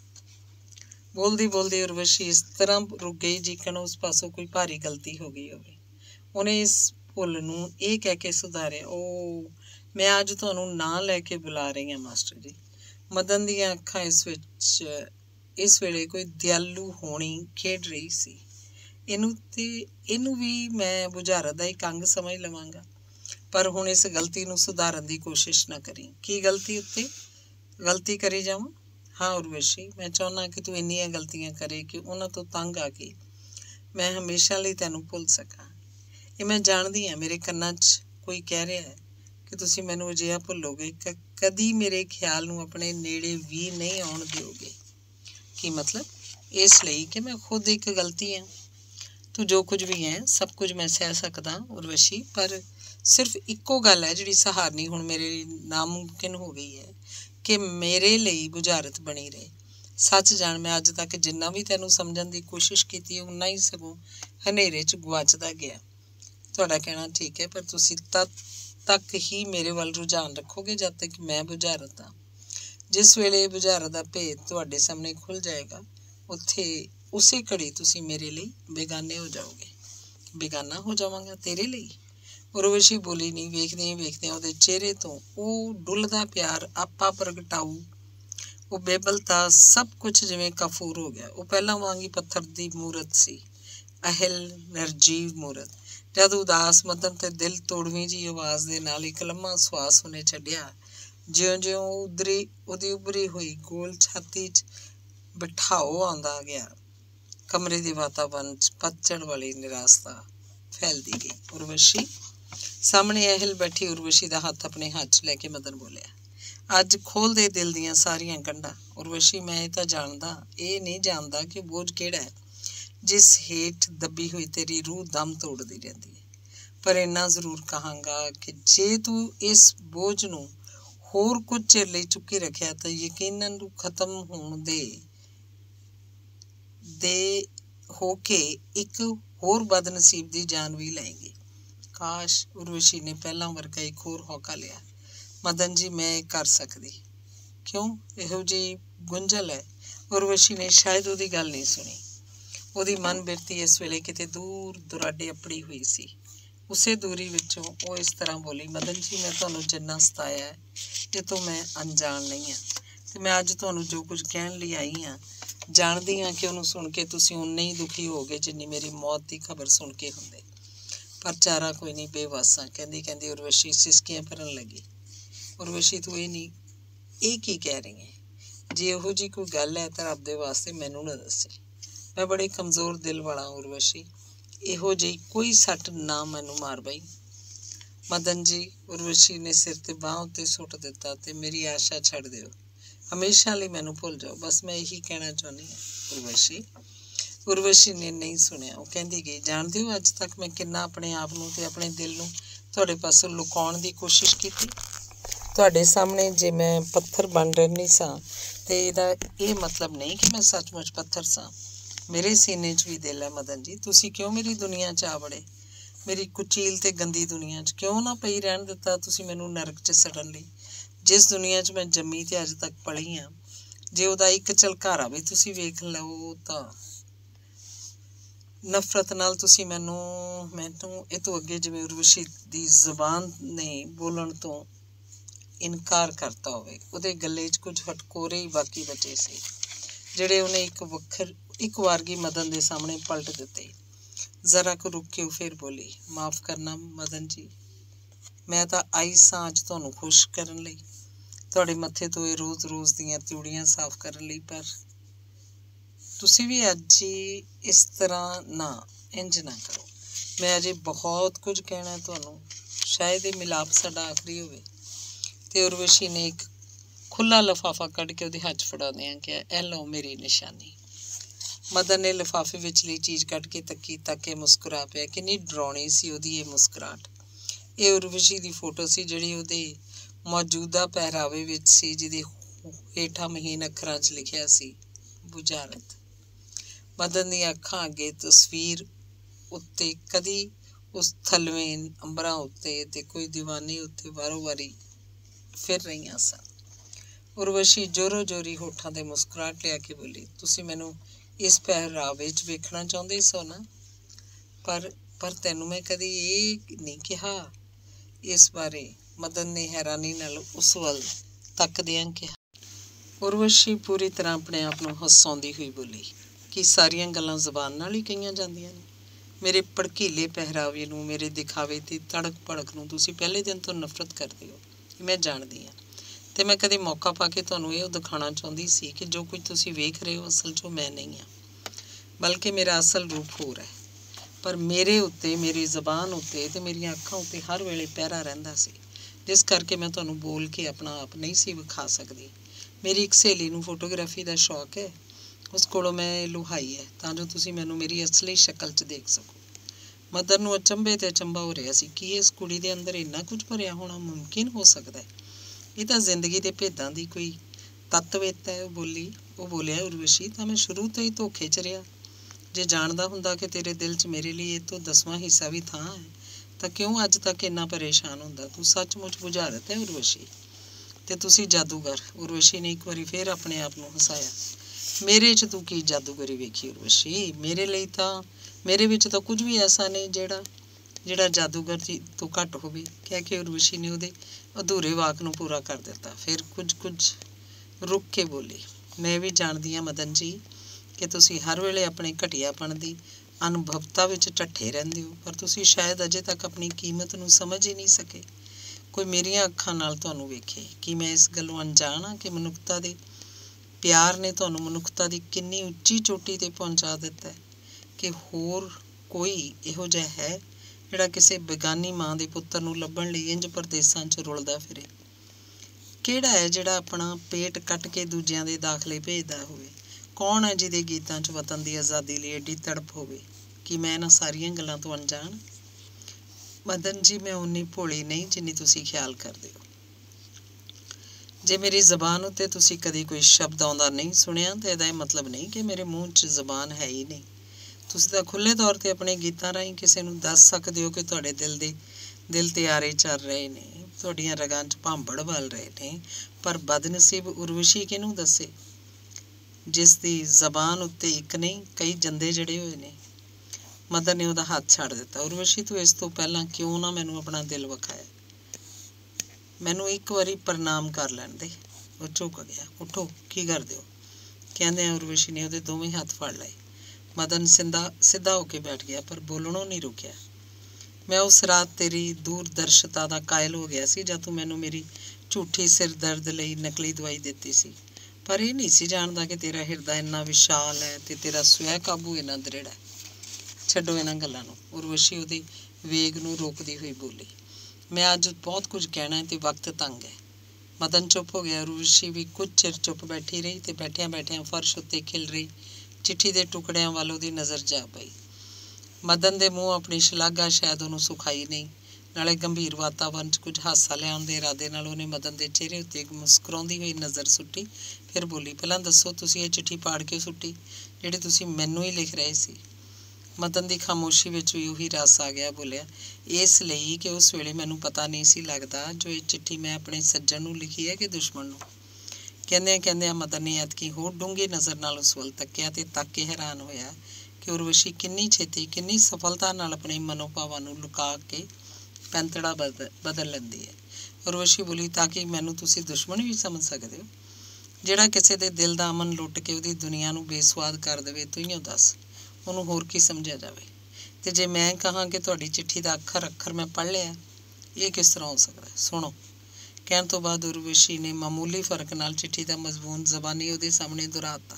ਬੋਲਦੀ ਉਰਵਸ਼ੀ ਇਸ ਤਰ੍ਹਾਂ ਰੁਕ ਗਈ ਜਿਕਣ ਉਸ ਪਾਸੋਂ ਕੋਈ ਭਾਰੀ ਗਲਤੀ ਹੋ ਗਈ ਹੋਵੇ। ਉਹਨੇ ਇਸ ਭੁੱਲ ਨੂੰ ਇਹ ਕਹਿ ਕੇ ਸੁਧਾਰਿਆ, ਓ ਮੈਂ ਅੱਜ ਤੁਹਾਨੂੰ ਨਾਂ ਲੈ ਕੇ ਬੁਲਾ ਰਹੀ ਹਾਂ ਮਾਸਟਰ ਜੀ। ਮਦਨ ਦੀਆਂ ਅੱਖਾਂ ਇਸ ਵੇਲੇ ਕੋਈ ਦਿਆਲੂ ਹੋਣੀ ਖੇਡ ਰਹੀ ਸੀ। ਇਹਨੂੰ ਵੀ ਮੈਂ ਬੁਝਾਰਤ ਦਾ ਇੱਕ ਅੰਗ ਸਮਝ ਲਵਾਂਗਾ, ਪਰ ਹੁਣ ਇਸ ਗਲਤੀ ਨੂੰ ਸੁਧਾਰਨ ਦੀ ਕੋਸ਼ਿਸ਼ ਨਾ ਕਰੀ। ਕੀ ਗਲਤੀ ਉੱਤੇ ਗਲਤੀ ਕਰੀ ਜਾਵਾਂ? ਹਾਂ ਉਰਵਸ਼ੀ, ਮੈਂ ਚਾਹੁੰਦਾ ਕਿ ਤੂੰ ਇੰਨੀਆਂ ਗਲਤੀਆਂ ਕਰੇ ਕਿ ਉਹਨਾਂ ਤੋਂ ਤੰਗ ਆ ਕੇ ਮੈਂ ਹਮੇਸ਼ਾ ਲਈ ਤੈਨੂੰ ਭੁੱਲ ਸਕਾਂ। ਇਹ ਮੈਂ ਜਾਣਦੀ ਹਾਂ, ਮੇਰੇ ਕੰਨਾਂ 'ਚ ਕੋਈ ਕਹਿ ਰਿਹਾ ਹੈ ਕਿ ਤੁਸੀਂ ਮੈਨੂੰ ਅਜਿਹਾ ਭੁੱਲੋਗੇ, ਕਦੀ ਮੇਰੇ ਖਿਆਲ ਨੂੰ ਆਪਣੇ ਨੇੜੇ ਵੀ ਨਹੀਂ ਆਉਣ ਦਿਓਗੇ। ਕੀ ਮਤਲਬ? ਇਸ ਲਈ ਕਿ ਮੈਂ ਖੁਦ ਇੱਕ ਗਲਤੀ ਹਾਂ। ਤੂੰ ਜੋ ਕੁਝ ਵੀ ਹੈ ਸਭ ਕੁਝ ਮੈਂ ਸਹਿ ਸਕਦਾ ਉਰਵਸ਼ੀ, ਪਰ ਸਿਰਫ ਇੱਕੋ ਗੱਲ ਹੈ ਜਿਹੜੀ ਸਹਾਰਨੀ ਹੁਣ ਮੇਰੇ ਲਈ ਨਾਮੁਮਕਿਨ ਹੋ ਗਈ ਹੈ ਕਿ ਮੇਰੇ ਲਈ ਬੁਝਾਰਤ ਬਣੀ ਰਹੇ। ਸੱਚ ਜਾਣ, ਮੈਂ ਅੱਜ ਤੱਕ ਜਿੰਨਾ ਵੀ ਤੈਨੂੰ ਸਮਝਣ ਦੀ ਕੋਸ਼ਿਸ਼ ਕੀਤੀ ਉਨਾ ਹੀ ਸਗੋਂ ਹਨੇਰੇ 'ਚ ਗੁਆਚਦਾ ਗਿਆ। ਤੁਹਾਡਾ ਕਹਿਣਾ ਠੀਕ ਹੈ, ਪਰ ਤੁਸੀਂ ਤਦ ਤੱਕ ਹੀ ਮੇਰੇ ਵੱਲ ਰੁਝਾਨ ਰੱਖੋਗੇ ਜਦ ਤੱਕ ਮੈਂ ਬੁਝਾਰਤ ਹਾਂ। ਜਿਸ ਵੇਲੇ ਬੁਝਾਰਤ ਦਾ ਭੇਦ ਤੁਹਾਡੇ ਸਾਹਮਣੇ ਖੁੱਲ੍ਹ ਜਾਏਗਾ, ਉਸੇ ਘੜੀ ਤੁਸੀਂ ਮੇਰੇ ਲਈ ਬੇਗਾਨੇ ਹੋ ਜਾਓਗੇ। ਬੇਗਾਨਾ ਹੋ ਜਾਵਾਂਗਾ ਤੇਰੇ ਲਈ? ਉਰਵਸ਼ੀ ਬੋਲੀ ਨਹੀਂ। ਵੇਖਦਿਆਂ ਉਹਦੇ ਚਿਹਰੇ ਤੋਂ ਉਹ ਡੁੱਲਦਾ ਪਿਆਰ ਆਪਾ ਪ੍ਰਗਟਾਊ, ਉਹ ਬੇਬਲਤਾ, ਸਭ ਕੁਝ ਜਿਵੇਂ ਕਫੂਰ ਹੋ ਗਿਆ। ਉਹ ਪਹਿਲਾਂ ਵਾਂਗ ਹੀ ਪੱਥਰ ਦੀ ਮੂਰਤ ਸੀ, ਅਹਿਲ ਨਿਰਜੀਵ ਮੂਰਤ। ਜਦ ਉਦਾਸ ਮਦਨ ਤੇ ਦਿਲ ਤੋੜਵੀਂ ਜੀ ਆਵਾਜ਼ ਦੇ ਨਾਲ ਇੱਕ ਲੰਮਾ ਸਵਾਸ ਉਹਨੇ ਛੱਡਿਆ, ਜਿਉਂ-ਜਿਉਂ ਉਹਦੀ ਉਭਰੀ ਹੋਈ ਗੋਲ ਛਾਤੀ 'ਚ ਬਿਠਾਓ ਆਉਂਦਾ ਗਿਆ, ਕਮਰੇ ਦੇ ਵਾਤਾਵਰਨ 'ਚ ਪਤਝੜ ਵਾਲੀ ਨਿਰਾਸ਼ਤਾ ਫੈਲਦੀ ਗਈ। ਉਰਵਸ਼ੀ ਸਾਹਮਣੇ ਅਹਿਲ ਬੈਠੀ ਉਰਵਸ਼ੀ ਦਾ ਹੱਥ ਆਪਣੇ ਹੱਥ 'ਚ ਲੈ ਕੇ ਮਦਨ ਬੋਲਿਆ, ਅੱਜ ਖੋਲ ਦੇ ਦਿਲ ਦੀਆਂ ਸਾਰੀਆਂ ਗੰਢਾਂ। ਉਰਵਸ਼ੀ, ਮੈਂ ਇਹ ਤਾਂ ਜਾਣਦਾ, ਇਹ ਨਹੀਂ ਜਾਣਦਾ ਕਿ ਬੋਝ ਕਿਹੜਾ ਹੈ ਜਿਸ ਹੇਠ ਦੱਬੀ ਹੋਈ ਤੇਰੀ ਰੂਹ ਦਮ ਤੋੜਦੀ ਰਹਿੰਦੀ ਹੈ। ਪਰ ਇੰਨਾ ਜ਼ਰੂਰ ਕਹਾਂਗਾ ਕਿ ਜੇ ਤੂੰ ਇਸ ਬੋਝ ਨੂੰ ਹੋਰ ਕੁਝ ਚਿਰ ਲਈ ਚੁੱਕੀ ਰੱਖਿਆ ਤਾਂ ਯਕੀਨਨ ਤੂੰ ਖਤਮ ਹੋਣ ਦੇ ਹੋ ਕੇ ਇੱਕ ਹੋਰ ਬਦਨਸੀਬ ਦੀ ਜਾਨ ਵੀ ਲਏਗੀ। ਕਾਸ਼, ਉਰਵਸ਼ੀ ਨੇ ਪਹਿਲਾਂ ਵਰਗਾ ਇੱਕ ਹੋਰ ਹੌਕਾ ਲਿਆ। ਮਦਨ ਜੀ, ਮੈਂ ਇਹ ਕਰ ਸਕਦੀ। ਕਿਉਂ? ਇਹੋ ਜਿਹੀ ਗੁੰਝਲ ਹੈ। ਉਰਵਸ਼ੀ ਨੇ ਸ਼ਾਇਦ ਉਹਦੀ ਗੱਲ ਨਹੀਂ ਸੁਣੀ। ਉਹਦੀ ਮਨ ਬਿਰਤੀ ਇਸ ਵੇਲੇ ਕਿਤੇ ਦੂਰ ਦੁਰਾਡੇ ਅਪੜੀ ਹੋਈ ਸੀ। ਉਸੇ ਦੂਰੀ ਵਿੱਚੋਂ ਉਹ ਇਸ ਤਰ੍ਹਾਂ ਬੋਲੀ, ਮਦਨ ਜੀ, ਮੈਂ ਤੁਹਾਨੂੰ ਜਿੰਨਾ ਸਤਾਇਆ ਹੈ ਇਹ ਤੋਂ ਮੈਂ ਅਣਜਾਣ ਨਹੀਂ ਹਾਂ, ਅਤੇ ਮੈਂ ਅੱਜ ਤੁਹਾਨੂੰ ਜੋ ਕੁਝ ਕਹਿਣ ਲਈ ਆਈ ਹਾਂ ਜਾਣਦੀ ਹਾਂ ਕਿ ਉਹਨੂੰ ਸੁਣ ਕੇ ਤੁਸੀਂ ਓਨੇ ਹੀ ਦੁਖੀ ਹੋਗੇ ਜਿੰਨੀ ਮੇਰੀ ਮੌਤ ਦੀ ਖਬਰ ਸੁਣ ਕੇ ਹੁੰਦੇ। ਪਰ ਚਾਰਾ ਕੋਈ ਨਹੀਂ, ਬੇਵੱਸਾਂ। ਕਹਿੰਦੀ ਉਰਵਸ਼ੀ ਸਿਸਕੀਆਂ ਭਰਨ ਲੱਗੀ। ਉਰਵਸ਼ੀ, ਤੂੰ ਇਹ ਕੀ ਕਹਿ ਰਹੀ ਹੈ? ਜੇ ਇਹੋ ਜਿਹੀ ਕੋਈ ਗੱਲ ਹੈ ਤਾਂ ਰੱਬ ਦੇ ਵਾਸਤੇ ਮੈਨੂੰ ਨਾ ਦੱਸੇ। ਮੈਂ ਬੜੇ ਕਮਜ਼ੋਰ ਦਿਲ ਵਾਲਾ ਉਰਵਸ਼ੀ, ਇਹੋ ਜਿਹੀ ਕੋਈ ਸੱਟ ਨਾ ਮੈਨੂੰ ਮਾਰ ਬਈ। ਮਦਨ ਜੀ, ਉਰਵਸ਼ੀ ਨੇ ਸਿਰ ਤੇ ਬਾਂਹ ਉੱਤੇ ਸੁੱਟ ਦਿੱਤਾ, ਤੇ ਮੇਰੀ ਆਸ਼ਾ ਛੱਡ ਦਿਓ, ਹਮੇਸ਼ਾ ਲਈ ਮੈਨੂੰ ਭੁੱਲ ਜਾਓ, ਬਸ ਮੈਂ ਇਹੀ ਕਹਿਣਾ ਚਾਹੁੰਦੀ ਹਾਂ। ਉਰਵਸ਼ੀ ਨੇ ਨਹੀਂ ਸੁਣਿਆ। ਉਹ ਕਹਿੰਦੀ ਗਈ, ਜਾਣਦੇ ਹੋ ਅੱਜ ਤੱਕ ਮੈਂ ਕਿੰਨਾ ਆਪਣੇ ਆਪ ਨੂੰ ਤੇ ਆਪਣੇ ਦਿਲ ਨੂੰ ਤੁਹਾਡੇ ਪਾਸੋਂ ਲੁਕਾਉਣ ਦੀ ਕੋਸ਼ਿਸ਼ ਕੀਤੀ। ਤੁਹਾਡੇ ਸਾਹਮਣੇ ਜੇ ਮੈਂ ਪੱਥਰ ਬਣ ਰਹਿੰਦੀ ਸਾਂ ਤੇ ਇਹਦਾ ਇਹ ਮਤਲਬ ਨਹੀਂ ਕਿ ਮੈਂ ਸੱਚਮੁੱਚ ਪੱਥਰ ਸਾਂ। ਮੇਰੇ ਸੀਨੇ 'ਚ ਵੀ ਦਿਲ ਹੈ ਮਦਨ ਜੀ। ਤੁਸੀਂ ਕਿਉਂ ਮੇਰੀ ਦੁਨੀਆ 'ਚ ਆ ਵੜੇ? ਮੇਰੀ ਕੁਚੀਲ ਤੇ ਗੰਦੀ ਦੁਨੀਆ 'ਚ ਕਿਉਂ ਨਾ ਪਈ ਰਹਿਣ ਦਿੱਤਾ ਤੁਸੀਂ ਮੈਨੂੰ ਨਰਕ 'ਚ ਸੜਨ ਲਈ? ਜਿਸ ਦੁਨੀਆ 'ਚ ਮੈਂ ਜੰਮੀ ਤੇ ਅੱਜ ਤੱਕ ਪਲੀ ਹਾਂ, ਜੇ ਉਹਦਾ ਇੱਕ ਝਲਕਾਰਾ ਵੀ ਤੁਸੀਂ ਵੇਖ ਲਓ ਤਾਂ ਨਫ਼ਰਤ ਨਾਲ ਤੁਸੀਂ ਮੈਨੂੰ ਇਹ ਤੋਂ ਅੱਗੇ, ਜਿਵੇਂ ਉਰਵਸ਼ੀ ਦੀ ਜ਼ੁਬਾਨ ਨੇ ਬੋਲਣ ਤੋਂ ਇਨਕਾਰ ਕਰਤਾ ਹੋਵੇ। ਉਹਦੇ ਗੱਲੇ 'ਚ ਕੁਝ ਹਟਕੋਰੇ ਹੀ ਬਾਕੀ ਬਚੇ ਸੀ, ਜਿਹੜੇ ਉਹਨੇ ਇੱਕ ਵਾਰਗੀ ਮਦਨ ਦੇ ਸਾਹਮਣੇ ਪਲਟ ਦਿੱਤੇ। ਜ਼ਰਾ ਕੁ ਰੁਕ ਕੇ ਉਹ ਫਿਰ ਬੋਲੀ, ਮਾਫ਼ ਕਰਨਾ ਮਦਨ ਜੀ, ਮੈਂ ਤਾਂ ਆਈ ਸਾਂ ਅੱਜ ਤੁਹਾਨੂੰ ਖੁਸ਼ ਕਰਨ ਲਈ, ਤੁਹਾਡੇ ਮੱਥੇ ਤੋਂ ਇਹ ਰੋਜ਼ ਦੀਆਂ ਤਿਉੜੀਆਂ ਸਾਫ਼ ਕਰਨ ਲਈ। ਪਰ ਤੁਸੀਂ ਵੀ ਅੱਜ ਹੀ ਇਸ ਤਰ੍ਹਾਂ ਇੰਝ ਨਾ ਕਰੋ। ਮੈਂ ਅਜੇ ਬਹੁਤ ਕੁਝ ਕਹਿਣਾ ਤੁਹਾਨੂੰ, ਸ਼ਾਇਦ ਇਹ ਮਿਲਾਪ ਸਾਡਾ ਆਖਰੀ ਹੋਵੇ। ਤੇ ਉਰਵਸ਼ੀ ਨੇ ਇੱਕ ਖੁੱਲ੍ਹਾ ਲਿਫਾਫਾ ਕੱਢ ਕੇ ਉਹਦੇ ਹੱਥ ਫੜਾਉਂਦਿਆਂ ਕਿਹਾ, ਇਹ ਲਓ ਮੇਰੀ ਨਿਸ਼ਾਨੀ। ਮਦਨ ਨੇ ਲਿਫਾਫੇ ਵਿਚਲੀ ਚੀਜ਼ ਕੱਢ ਕੇ ਤੱਕ ਕੇ ਮੁਸਕਰਾ ਪਿਆ। ਕਿੰਨੀ ਡਰਾਉਣੀ ਸੀ ਉਹਦੀ ਇਹ ਮੁਸਕਰਾਹਟ। ਇਹ ਉਰਵਸ਼ੀ ਦੀ ਫੋਟੋ ਸੀ ਜਿਹੜੀ ਉਹਦੇ ਮੌਜੂਦਾ ਪਹਿਰਾਵੇ ਵਿੱਚ ਸੀ, ਜਿਹਦੇ ਹੇਠਾਂ ਮਹੀਨ ਅੱਖਰਾਂ 'ਚ ਲਿਖਿਆ ਸੀ, ਬੁਝਾਰਤ। ਮਦਨ ਦੀਆਂ ਅੱਖਾਂ ਅੱਗੇ ਤਸਵੀਰ ਉੱਤੇ ਕਦੀ ਉਸ ਥਲਵੇਂ ਅੰਬਰਾਂ ਉੱਤੇ ਤੇ ਕੋਈ ਦੀਵਾਨੀ ਉੱਤੇ ਵਾਰੋ-ਵਾਰੀ ਫਿਰ ਰਹੀਆਂ ਸਨ। ਉਰਵਸ਼ੀ ਜ਼ੋਰੋ ਜ਼ੋਰੀ ਹੋਠਾਂ ਦੇ ਮੁਸਕਰਾਹਟ ਲਿਆ ਕੇ ਬੋਲੀ, ਤੁਸੀਂ ਮੈਨੂੰ ਇਸ ਪਹਿਰਾਵੇ 'ਚ ਵੇਖਣਾ ਚਾਹੁੰਦੇ ਸੋ ਨਾ? ਪਰ ਤੈਨੂੰ ਮੈਂ ਕਦੀ ਇਹ ਨਹੀਂ ਕਿਹਾ ਇਸ ਬਾਰੇ। ਮਦਨ ਨੇ ਹੈਰਾਨੀ ਨਾਲ ਉਸ ਵੱਲ ਤੱਕਦਿਆਂ ਕਿਹਾ। ਉਰਵਸ਼ੀ ਪੂਰੀ ਤਰ੍ਹਾਂ ਆਪਣੇ ਆਪ ਨੂੰ ਹਸਾਉਂਦੀ ਹੋਈ ਬੋਲੀ, ਕੀ ਸਾਰੀਆਂ ਗੱਲਾਂ ਜ਼ੁਬਾਨ ਨਾਲ ਹੀ ਕਹੀਆਂ ਜਾਂਦੀਆਂ ਨੇ? ਮੇਰੇ ਭੜਕੀਲੇ ਪਹਿਰਾਵੇ ਨੂੰ, ਮੇਰੇ ਦਿਖਾਵੇ ਤੇ ਤੜਕ ਭੜਕ ਨੂੰ ਤੁਸੀਂ ਪਹਿਲੇ ਦਿਨ ਤੋਂ ਨਫ਼ਰਤ ਕਰਦੇ ਹੋ, ਮੈਂ ਜਾਣਦੀ ਹਾਂ। ਅਤੇ ਮੈਂ ਕਦੇ ਮੌਕਾ ਪਾ ਕੇ ਤੁਹਾਨੂੰ ਇਹ ਦਿਖਾਉਣਾ ਚਾਹੁੰਦੀ ਸੀ ਕਿ ਜੋ ਕੁਝ ਤੁਸੀਂ ਵੇਖ ਰਹੇ ਹੋ ਅਸਲ 'ਚ ਮੈਂ ਨਹੀਂ ਹਾਂ, ਬਲਕਿ ਮੇਰਾ ਅਸਲ ਰੂਪ ਹੋਰ ਹੈ। ਪਰ ਮੇਰੇ ਉੱਤੇ, ਮੇਰੀ ਜ਼ਬਾਨ ਉੱਤੇ ਅਤੇ ਮੇਰੀਆਂ ਅੱਖਾਂ ਉੱਤੇ ਹਰ ਵੇਲੇ ਪਹਿਰਾ ਰਹਿੰਦਾ ਸੀ, ਜਿਸ ਕਰਕੇ ਮੈਂ ਤੁਹਾਨੂੰ ਬੋਲ ਕੇ ਆਪਣਾ ਆਪ ਨਹੀਂ ਸੀ ਵਿਖਾ ਸਕਦੀ। ਮੇਰੀ ਇੱਕ ਸਹੇਲੀ ਨੂੰ ਫੋਟੋਗ੍ਰਾਫੀ ਦਾ ਸ਼ੌਕ ਹੈ, ਉਸ ਕੋਲੋਂ ਮੈਂ ਲੁਹਾਈ ਹੈ ਤਾਂ ਜੋ ਤੁਸੀਂ ਮੈਨੂੰ ਮੇਰੀ ਅਸਲੀ ਸ਼ਕਲ 'ਚ ਦੇਖ ਸਕੋ। ਮਦਨ ਨੂੰ ਅਚੰਭੇ ਤੇ ਅਚੰਭਾ ਹੋ ਰਿਹਾ ਸੀ ਕਿ ਇਸ ਕੁੜੀ ਦੇ ਅੰਦਰ ਇੰਨਾ ਕੁਝ ਭਰਿਆ ਹੋਣਾ ਮੁਮਕਿਨ ਹੋ ਸਕਦਾ ਹੈ। ਇਹ ਤਾਂ ਜ਼ਿੰਦਗੀ ਦੇ ਭੇਦਾਂ ਦੀ ਕੋਈ ਤੱਤਵੇਤ ਹੈ। ਉਹ ਬੋਲਿਆ, ਉਰਵਸ਼ੀ, ਤਾਂ ਮੈਂ ਸ਼ੁਰੂ ਤੋਂ ਹੀ ਧੋਖੇ 'ਚ ਰਿਹਾ। ਜੇ ਜਾਣਦਾ ਹੁੰਦਾ ਕਿ ਤੇਰੇ ਦਿਲ 'ਚ ਮੇਰੇ ਲਈ ਇਹ ਤੋਂ 10ਵਾਂ ਹਿੱਸਾ ਵੀ ਥਾਂ ਹੈ ਤਾਂ ਕਿਉਂ ਅੱਜ ਤੱਕ ਇੰਨਾ ਪਰੇਸ਼ਾਨ ਹੁੰਦਾ? ਤੂੰ ਸੱਚਮੁੱਚ ਬੁਝਾਰਤ ਹੈ ਉਰਵਸ਼ੀ, ਅਤੇ ਤੁਸੀਂ ਜਾਦੂਗਰ। ਉਰਵਸ਼ੀ ਨੇ ਇੱਕ ਵਾਰੀ ਫਿਰ ਆਪਣੇ ਆਪ ਨੂੰ ਹਸਾਇਆ। ਮੇਰੇ 'ਚ ਤੂੰ ਕੀ ਜਾਦੂਗਰੀ ਵੇਖੀ ਉਰਵਸ਼ੀ? ਮੇਰੇ ਵਿੱਚ ਤਾਂ ਕੁਝ ਵੀ ਐਸਾ ਨਹੀਂ ਜਿਹੜਾ ਜਾਦੂਗਰ ਤੋਂ ਘੱਟ ਹੋਵੇ, ਕਹਿ ਕੇ ਉਰਵਸ਼ੀ ਨੇ ਉਹਦੇ ਅਧੂਰੇ ਵਾਕ ਨੂੰ ਪੂਰਾ ਕਰ ਦਿੱਤਾ। ਫਿਰ ਕੁਝ ਰੁਕ ਕੇ ਬੋਲੀ, ਮੈਂ ਵੀ ਜਾਣਦੀ ਹਾਂ ਮਦਨ ਜੀ ਕਿ ਤੁਸੀਂ ਹਰ ਵੇਲੇ ਆਪਣੇ ਘਟੀਆਪਣ ਦੀ ਅਨੁਭਵਤਾ ਵਿੱਚ ਢੱਠੇ ਰਹਿੰਦੇ ਹੋ, ਪਰ ਤੁਸੀਂ ਸ਼ਾਇਦ ਅਜੇ ਤੱਕ ਆਪਣੀ ਕੀਮਤ ਨੂੰ ਸਮਝ ਹੀ ਨਹੀਂ ਸਕੇ। ਕੋਈ ਮੇਰੀਆਂ ਅੱਖਾਂ ਨਾਲ ਤੁਹਾਨੂੰ ਵੇਖੇ। ਕੀ ਮੈਂ ਇਸ ਗੱਲੋਂ ਅਣਜਾਣ ਹਾਂ ਕਿ ਮਨੁੱਖਤਾ ਦੇ ਪਿਆਰ ਨੇ ਤੁਹਾਨੂੰ ਮਨੁੱਖਤਾ ਦੀ ਕਿੰਨੀ ਉੱਚੀ ਚੋਟੀ 'ਤੇ ਪਹੁੰਚਾ ਦਿੱਤਾ ਹੈ, ਕਿ ਹੋਰ ਕੋਈ ਇਹੋ ਜਿਹਾ ਹੈ ਜਿਹੜਾ ਕਿਸੇ ਬੇਗਾਨੀ ਮਾਂ ਦੇ ਪੁੱਤਰ ਨੂੰ ਲੱਭਣ ਲਈ ਇੰਝ ਪਰਦੇਸਾਂ 'ਚ ਰੁਲਦਾ ਫਿਰੇ? ਕਿਹੜਾ ਹੈ ਜਿਹੜਾ ਆਪਣਾ ਪੇਟ ਕੱਟ ਕੇ ਦੂਜਿਆਂ ਦੇ ਦਾਖਲੇ ਭੇਜਦਾ ਹੋਵੇ? ਕੌਣ ਹੈ ਜਿਹਦੇ ਗੀਤਾਂ 'ਚ ਵਤਨ ਦੀ ਆਜ਼ਾਦੀ ਲਈ ਐਡੀ ਤੜਪ ਹੋਵੇ? ਕੀ ਮੈਂ ਇਹਨਾਂ ਸਾਰੀਆਂ ਗੱਲਾਂ ਤੋਂ ਅਣਜਾਣ? ਮਦਨ ਜੀ, ਮੈਂ ਉਨੀ ਭੋਲੀ ਨਹੀਂ ਜਿੰਨੀ ਤੁਸੀਂ ਖਿਆਲ ਕਰਦੇ ਹੋ। ਜੇ ਮੇਰੀ ਜ਼ਬਾਨ ਉੱਤੇ ਤੁਸੀਂ ਕਦੇ ਕੋਈ ਸ਼ਬਦ ਆਉਂਦਾ ਨਹੀਂ ਸੁਣਿਆ ਤਾਂ ਇਹਦਾ ਇਹ ਮਤਲਬ ਨਹੀਂ ਕਿ ਮੇਰੇ ਮੂੰਹ 'ਚ ਜ਼ਬਾਨ ਹੈ ਹੀ ਨਹੀਂ। ਤੁਸੀਂ ਤਾਂ ਖੁੱਲ੍ਹੇ ਤੌਰ 'ਤੇ ਆਪਣੇ ਗੀਤਾਂ ਰਾਹੀਂ ਕਿਸੇ ਨੂੰ ਦੱਸ ਸਕਦੇ ਹੋ ਕਿ ਤੁਹਾਡੇ ਦਿਲ ਤੇ ਆਰੇ ਚੱਲ ਰਹੇ ਨੇ, ਤੁਹਾਡੀਆਂ ਰਗਾਂ 'ਚ ਭਾਂਬੜ ਬਲ ਰਹੇ ਨੇ। ਪਰ ਬਦਨਸੀਬ ਉਰਵਸ਼ੀ ਕਿਹਨੂੰ ਦੱਸੇ, ਜਿਸ ਦੀ ਜ਼ਬਾਨ ਉੱਤੇ ਇੱਕ ਨਹੀਂ ਕਈ ਜੰਦੇ ਜੜੇ ਹੋਏ ਨੇ। ਮਦਨ ਨੇ ਉਹਦਾ ਹੱਥ ਛੱਡ ਦਿੱਤਾ। ਉਰਵਸ਼ੀ, ਤੂੰ ਇਸ ਤੋਂ ਪਹਿਲਾਂ ਕਿਉਂ ਨਾ ਮੈਨੂੰ ਆਪਣਾ ਦਿਲ ਵਿਖਾਇਆ? ਮੈਨੂੰ ਇੱਕ ਵਾਰੀ ਪ੍ਰਣਾਮ ਕਰ ਲੈਣ ਦੇ। ਉਹ ਝੁਕ ਗਿਆ। ਉੱਠੋ, ਕੀ ਕਰਦੇ ਹੋ? ਕਹਿੰਦਿਆਂ ਉਰਵਸ਼ੀ ਨੇ ਉਹਦੇ ਦੋਵੇਂ ਹੱਥ ਫੜ ਲਏ। ਮਦਨ ਸਿੱਧਾ ਹੋ ਕੇ ਬੈਠ ਗਿਆ, ਪਰ ਬੋਲਣੋਂ ਨਹੀਂ ਰੁਕਿਆ। ਮੈਂ ਉਸ ਰਾਤ ਤੇਰੀ ਦੂਰਦਰਸ਼ਤਾ ਦਾ ਕਾਇਲ ਹੋ ਗਿਆ ਸੀ, ਜਦ ਤੂੰ ਮੈਨੂੰ ਮੇਰੀ ਝੂਠੀ ਸਿਰ ਦਰਦ ਲਈ ਨਕਲੀ ਦਵਾਈ ਦਿੱਤੀ ਸੀ। ਪਰ ਇਹ ਨਹੀਂ ਸੀ ਜਾਣਦਾ ਕਿ ਤੇਰਾ ਹਿਰਦਾ ਇੰਨਾ ਵਿਸ਼ਾਲ ਹੈ ਤੇ ਤੇਰਾ ਸਵੈ ਕਾਬੂ ਇੰਨਾ ਦ੍ਰਿੜ ਹੈ। ਛੱਡੋ ਇਹਨਾਂ ਗੱਲਾਂ ਨੂੰ। ਉਰਵਸ਼ੀ ਉਹਦੇ ਵੇਗ ਨੂੰ ਰੋਕਦੀ ਹੋਈ ਬੋਲੀ। ਮੈਂ ਅੱਜ ਬਹੁਤ ਕੁਝ ਕਹਿਣਾ ਹੈ ਤੇ ਵਕਤ ਤੰਗ ਹੈ। ਮਦਨ ਚੁੱਪ ਹੋ ਗਿਆ। ਉਰਵਸ਼ੀ ਵੀ ਕੁਝ ਚਿਰ ਚੁੱਪ ਬੈਠੀ ਰਹੀ ਤੇ ਬੈਠਿਆਂ ਬੈਠਿਆਂ ਫਰਸ਼ ਉੱਤੇ ਖਿਲ ਰਹੀ ਚਿੱਠੀ ਦੇ ਟੁਕੜਿਆਂ ਵੱਲ ਉਹਦੀ ਨਜ਼ਰ ਜਾ ਪਈ। ਮਦਨ ਦੇ ਮੂੰਹ ਆਪਣੀ ਸ਼ਲਾਘਾ ਸ਼ਾਇਦ ਉਹਨੂੰ ਸੁਖਾਈ ਨਹੀਂ। ਨਾਲੇ ਗੰਭੀਰ ਵਾਤਾਵਰਨ 'ਚ ਕੁਝ ਹਾਸਾ ਲਿਆਉਣ ਦੇ ਇਰਾਦੇ ਨਾਲ ਉਹਨੇ ਮਦਨ ਦੇ ਚਿਹਰੇ ਉੱਤੇ ਇੱਕ ਮੁਸਕਰਾਉਂਦੀ ਹੋਈ ਨਜ਼ਰ ਸੁੱਟੀ। ਫਿਰ ਬੋਲੀ, ਪਹਿਲਾਂ ਦੱਸੋ, ਤੁਸੀਂ ਇਹ ਚਿੱਠੀ ਪਾੜ ਕੇ ਸੁੱਟੀ ਜਿਹੜੀ ਤੁਸੀਂ ਮੈਨੂੰ ਹੀ ਲਿਖ ਰਹੇ ਸੀ? ਮਦਨ ਦੀ ਖਾਮੋਸ਼ੀ ਵਿੱਚ ਵੀ ਉਹੀ ਰਸ ਆ ਗਿਆ। ਬੋਲਿਆ, ਇਸ ਲਈ ਕਿ ਉਸ ਵੇਲੇ ਮੈਨੂੰ ਪਤਾ ਨਹੀਂ ਸੀ ਲੱਗਦਾ ਜੋ ਇਹ ਚਿੱਠੀ ਮੈਂ ਆਪਣੇ ਸੱਜਣ ਨੂੰ ਲਿਖੀ ਹੈ ਕਿ ਦੁਸ਼ਮਣ ਨੂੰ। ਕਹਿੰਦਿਆਂ ਮਦਨ ਨੇ ਐਤਕੀ ਹੋਰ ਡੂੰਘੀ ਨਜ਼ਰ ਨਾਲ ਉਸ ਵੱਲ ਤੱਕਿਆ ਤੇ ਤੱਕ ਕੇ ਹੈਰਾਨ ਹੋਇਆ ਕਿ ਉਰਵਸ਼ੀ ਕਿੰਨੀ ਛੇਤੀ, ਕਿੰਨੀ ਸਫਲਤਾ ਨਾਲ ਆਪਣੇ ਮਨੋਭਾਵਾਂ ਨੂੰ ਲੁਕਾ ਕੇ ਪੈਂਤੜਾ ਬਦਲ ਲੈਂਦੀ ਹੈ। ਉਰਵਸ਼ੀ ਬੋਲੀ, ਤਾਂ ਕਿ ਮੈਨੂੰ ਤੁਸੀਂ ਦੁਸ਼ਮਣ ਵੀ ਸਮਝ ਸਕਦੇ ਹੋ? ਜਿਹੜਾ ਕਿਸੇ ਦੇ ਦਿਲ ਦਾ ਅਮਨ ਲੁੱਟ ਕੇ ਉਹਦੀ ਦੁਨੀਆ ਨੂੰ ਬੇਸੁਆਦ ਕਰ ਦੇਵੇ, ਤੂੰ ਹੀ ਦੱਸ ਉਹਨੂੰ ਹੋਰ ਕੀ ਸਮਝਿਆ ਜਾਵੇ? ਤੇ ਜੇ ਮੈਂ ਕਹਾਂ ਕਿ ਤੁਹਾਡੀ ਚਿੱਠੀ ਦਾ ਅੱਖਰ ਮੈਂ ਪੜ੍ਹ ਲਿਆ, ਇਹ ਕਿਸ ਤਰ੍ਹਾਂ ਹੋ ਸਕਦਾ? ਸੁਣੋ। ਕਹਿਣ ਤੋਂ ਬਾਅਦ ਉਰਵਸ਼ੀ ਨੇ ਮਾਮੂਲੀ ਫਰਕ ਨਾਲ ਚਿੱਠੀ ਦਾ ਮਜ਼ਮੂਨ ਜ਼ਬਾਨੀ ਉਹਦੇ ਸਾਹਮਣੇ ਦੁਹਰਾਤਾ।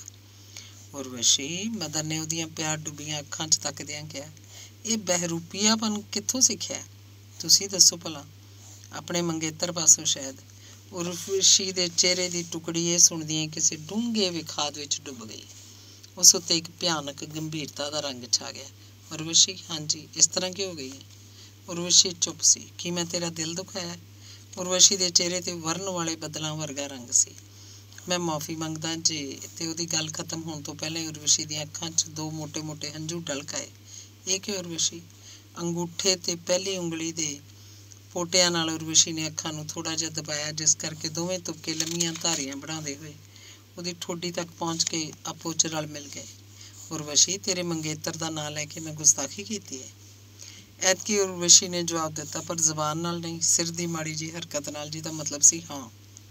ਉਰਵਸ਼ੀ, ਮਦਨ ਨੇ ਉਹਦੀਆਂ ਪਿਆਰ ਡੁੱਬੀਆਂ ਅੱਖਾਂ 'ਚ ਤੱਕਦਿਆਂ ਕਿਹਾ, ਇਹ ਬਹਿਰੂਪੀਆਪਨ ਕਿੱਥੋਂ ਸਿੱਖਿਆ? ਤੁਸੀਂ ਦੱਸੋ ਭਲਾ। ਆਪਣੇ ਮੰਗੇਤਰ ਪਾਸੋਂ ਸ਼ਾਇਦ। ਉਰਵਸ਼ੀ ਦੇ ਚਿਹਰੇ ਦੀ ਟੁਕੜੀ ਇਹ ਸੁਣਦਿਆਂ ਕਿਸੇ ਡੂੰਘੇ ਵਿਖਾਦ ਵਿੱਚ ਡੁੱਬ ਗਈ। ਉਸ ਉੱਤੇ ਇੱਕ ਭਿਆਨਕ ਗੰਭੀਰਤਾ ਦਾ ਰੰਗ ਛਾ ਗਿਆ। ਉਰਵਸ਼ੀ, ਹਾਂਜੀ, ਇਸ ਤਰ੍ਹਾਂ ਕਿਉਂ ਹੋ ਗਈ ਹੈ? ਉਰਵਸ਼ੀ ਚੁੱਪ ਸੀ। ਕੀ ਮੈਂ ਤੇਰਾ ਦਿਲ ਦੁਖਾਇਆ? ਉਰਵਸ਼ੀ ਦੇ ਚਿਹਰੇ 'ਤੇ ਵਰਨ ਵਾਲੇ ਬੱਦਲਾਂ ਵਰਗਾ ਰੰਗ ਸੀ। ਮੈਂ ਮੁਆਫੀ ਮੰਗਦਾ ਜੇ। ਤੇ ਉਹਦੀ ਗੱਲ ਖਤਮ ਹੋਣ ਤੋਂ ਪਹਿਲਾਂ ਹੀ ਉਰਵਸ਼ੀ ਦੀਆਂ ਅੱਖਾਂ 'ਚ ਦੋ ਮੋਟੇ ਹੰਝੂ ਢਲਕ ਆਏ। ਇਹ ਕਿ ਉਰਵਸ਼ੀ? ਅੰਗੂਠੇ ਤੇ ਪਹਿਲੀ ਉਂਗਲੀ ਦੇ ਪੋਟਿਆਂ ਨਾਲ ਉਰਵਸ਼ੀ ਨੇ ਅੱਖਾਂ ਨੂੰ ਥੋੜ੍ਹਾ ਜਿਹਾ ਦਬਾਇਆ, ਜਿਸ ਕਰਕੇ ਦੋਵੇਂ ਤੁਪਕੇ ਲੰਮੀਆਂ ਧਾਰੀਆਂ ਬਣਾਉਂਦੇ ਹੋਏ ਉਹਦੀ ਠੋਡੀ ਤੱਕ ਪਹੁੰਚ ਕੇ ਆਪੋ 'ਚ ਰਲ ਮਿਲ ਗਏ। ਉਰਵਸ਼ੀ, ਤੇਰੇ ਮੰਗੇਤਰ ਦਾ ਨਾਂ ਲੈ ਕੇ ਮੈਂ ਗੁਸਤਾਖੀ ਕੀਤੀ ਹੈ? ਐਤਕੀ ਉਰਵਸ਼ੀ ਨੇ ਜਵਾਬ ਦਿੱਤਾ, ਪਰ ਜ਼ਬਾਨ ਨਾਲ ਨਹੀਂ, ਸਿਰ ਦੀ ਮਾੜੀ ਜਿਹੀ ਹਰਕਤ ਨਾਲ, ਜਿਹਦਾ ਮਤਲਬ ਸੀ ਹਾਂ।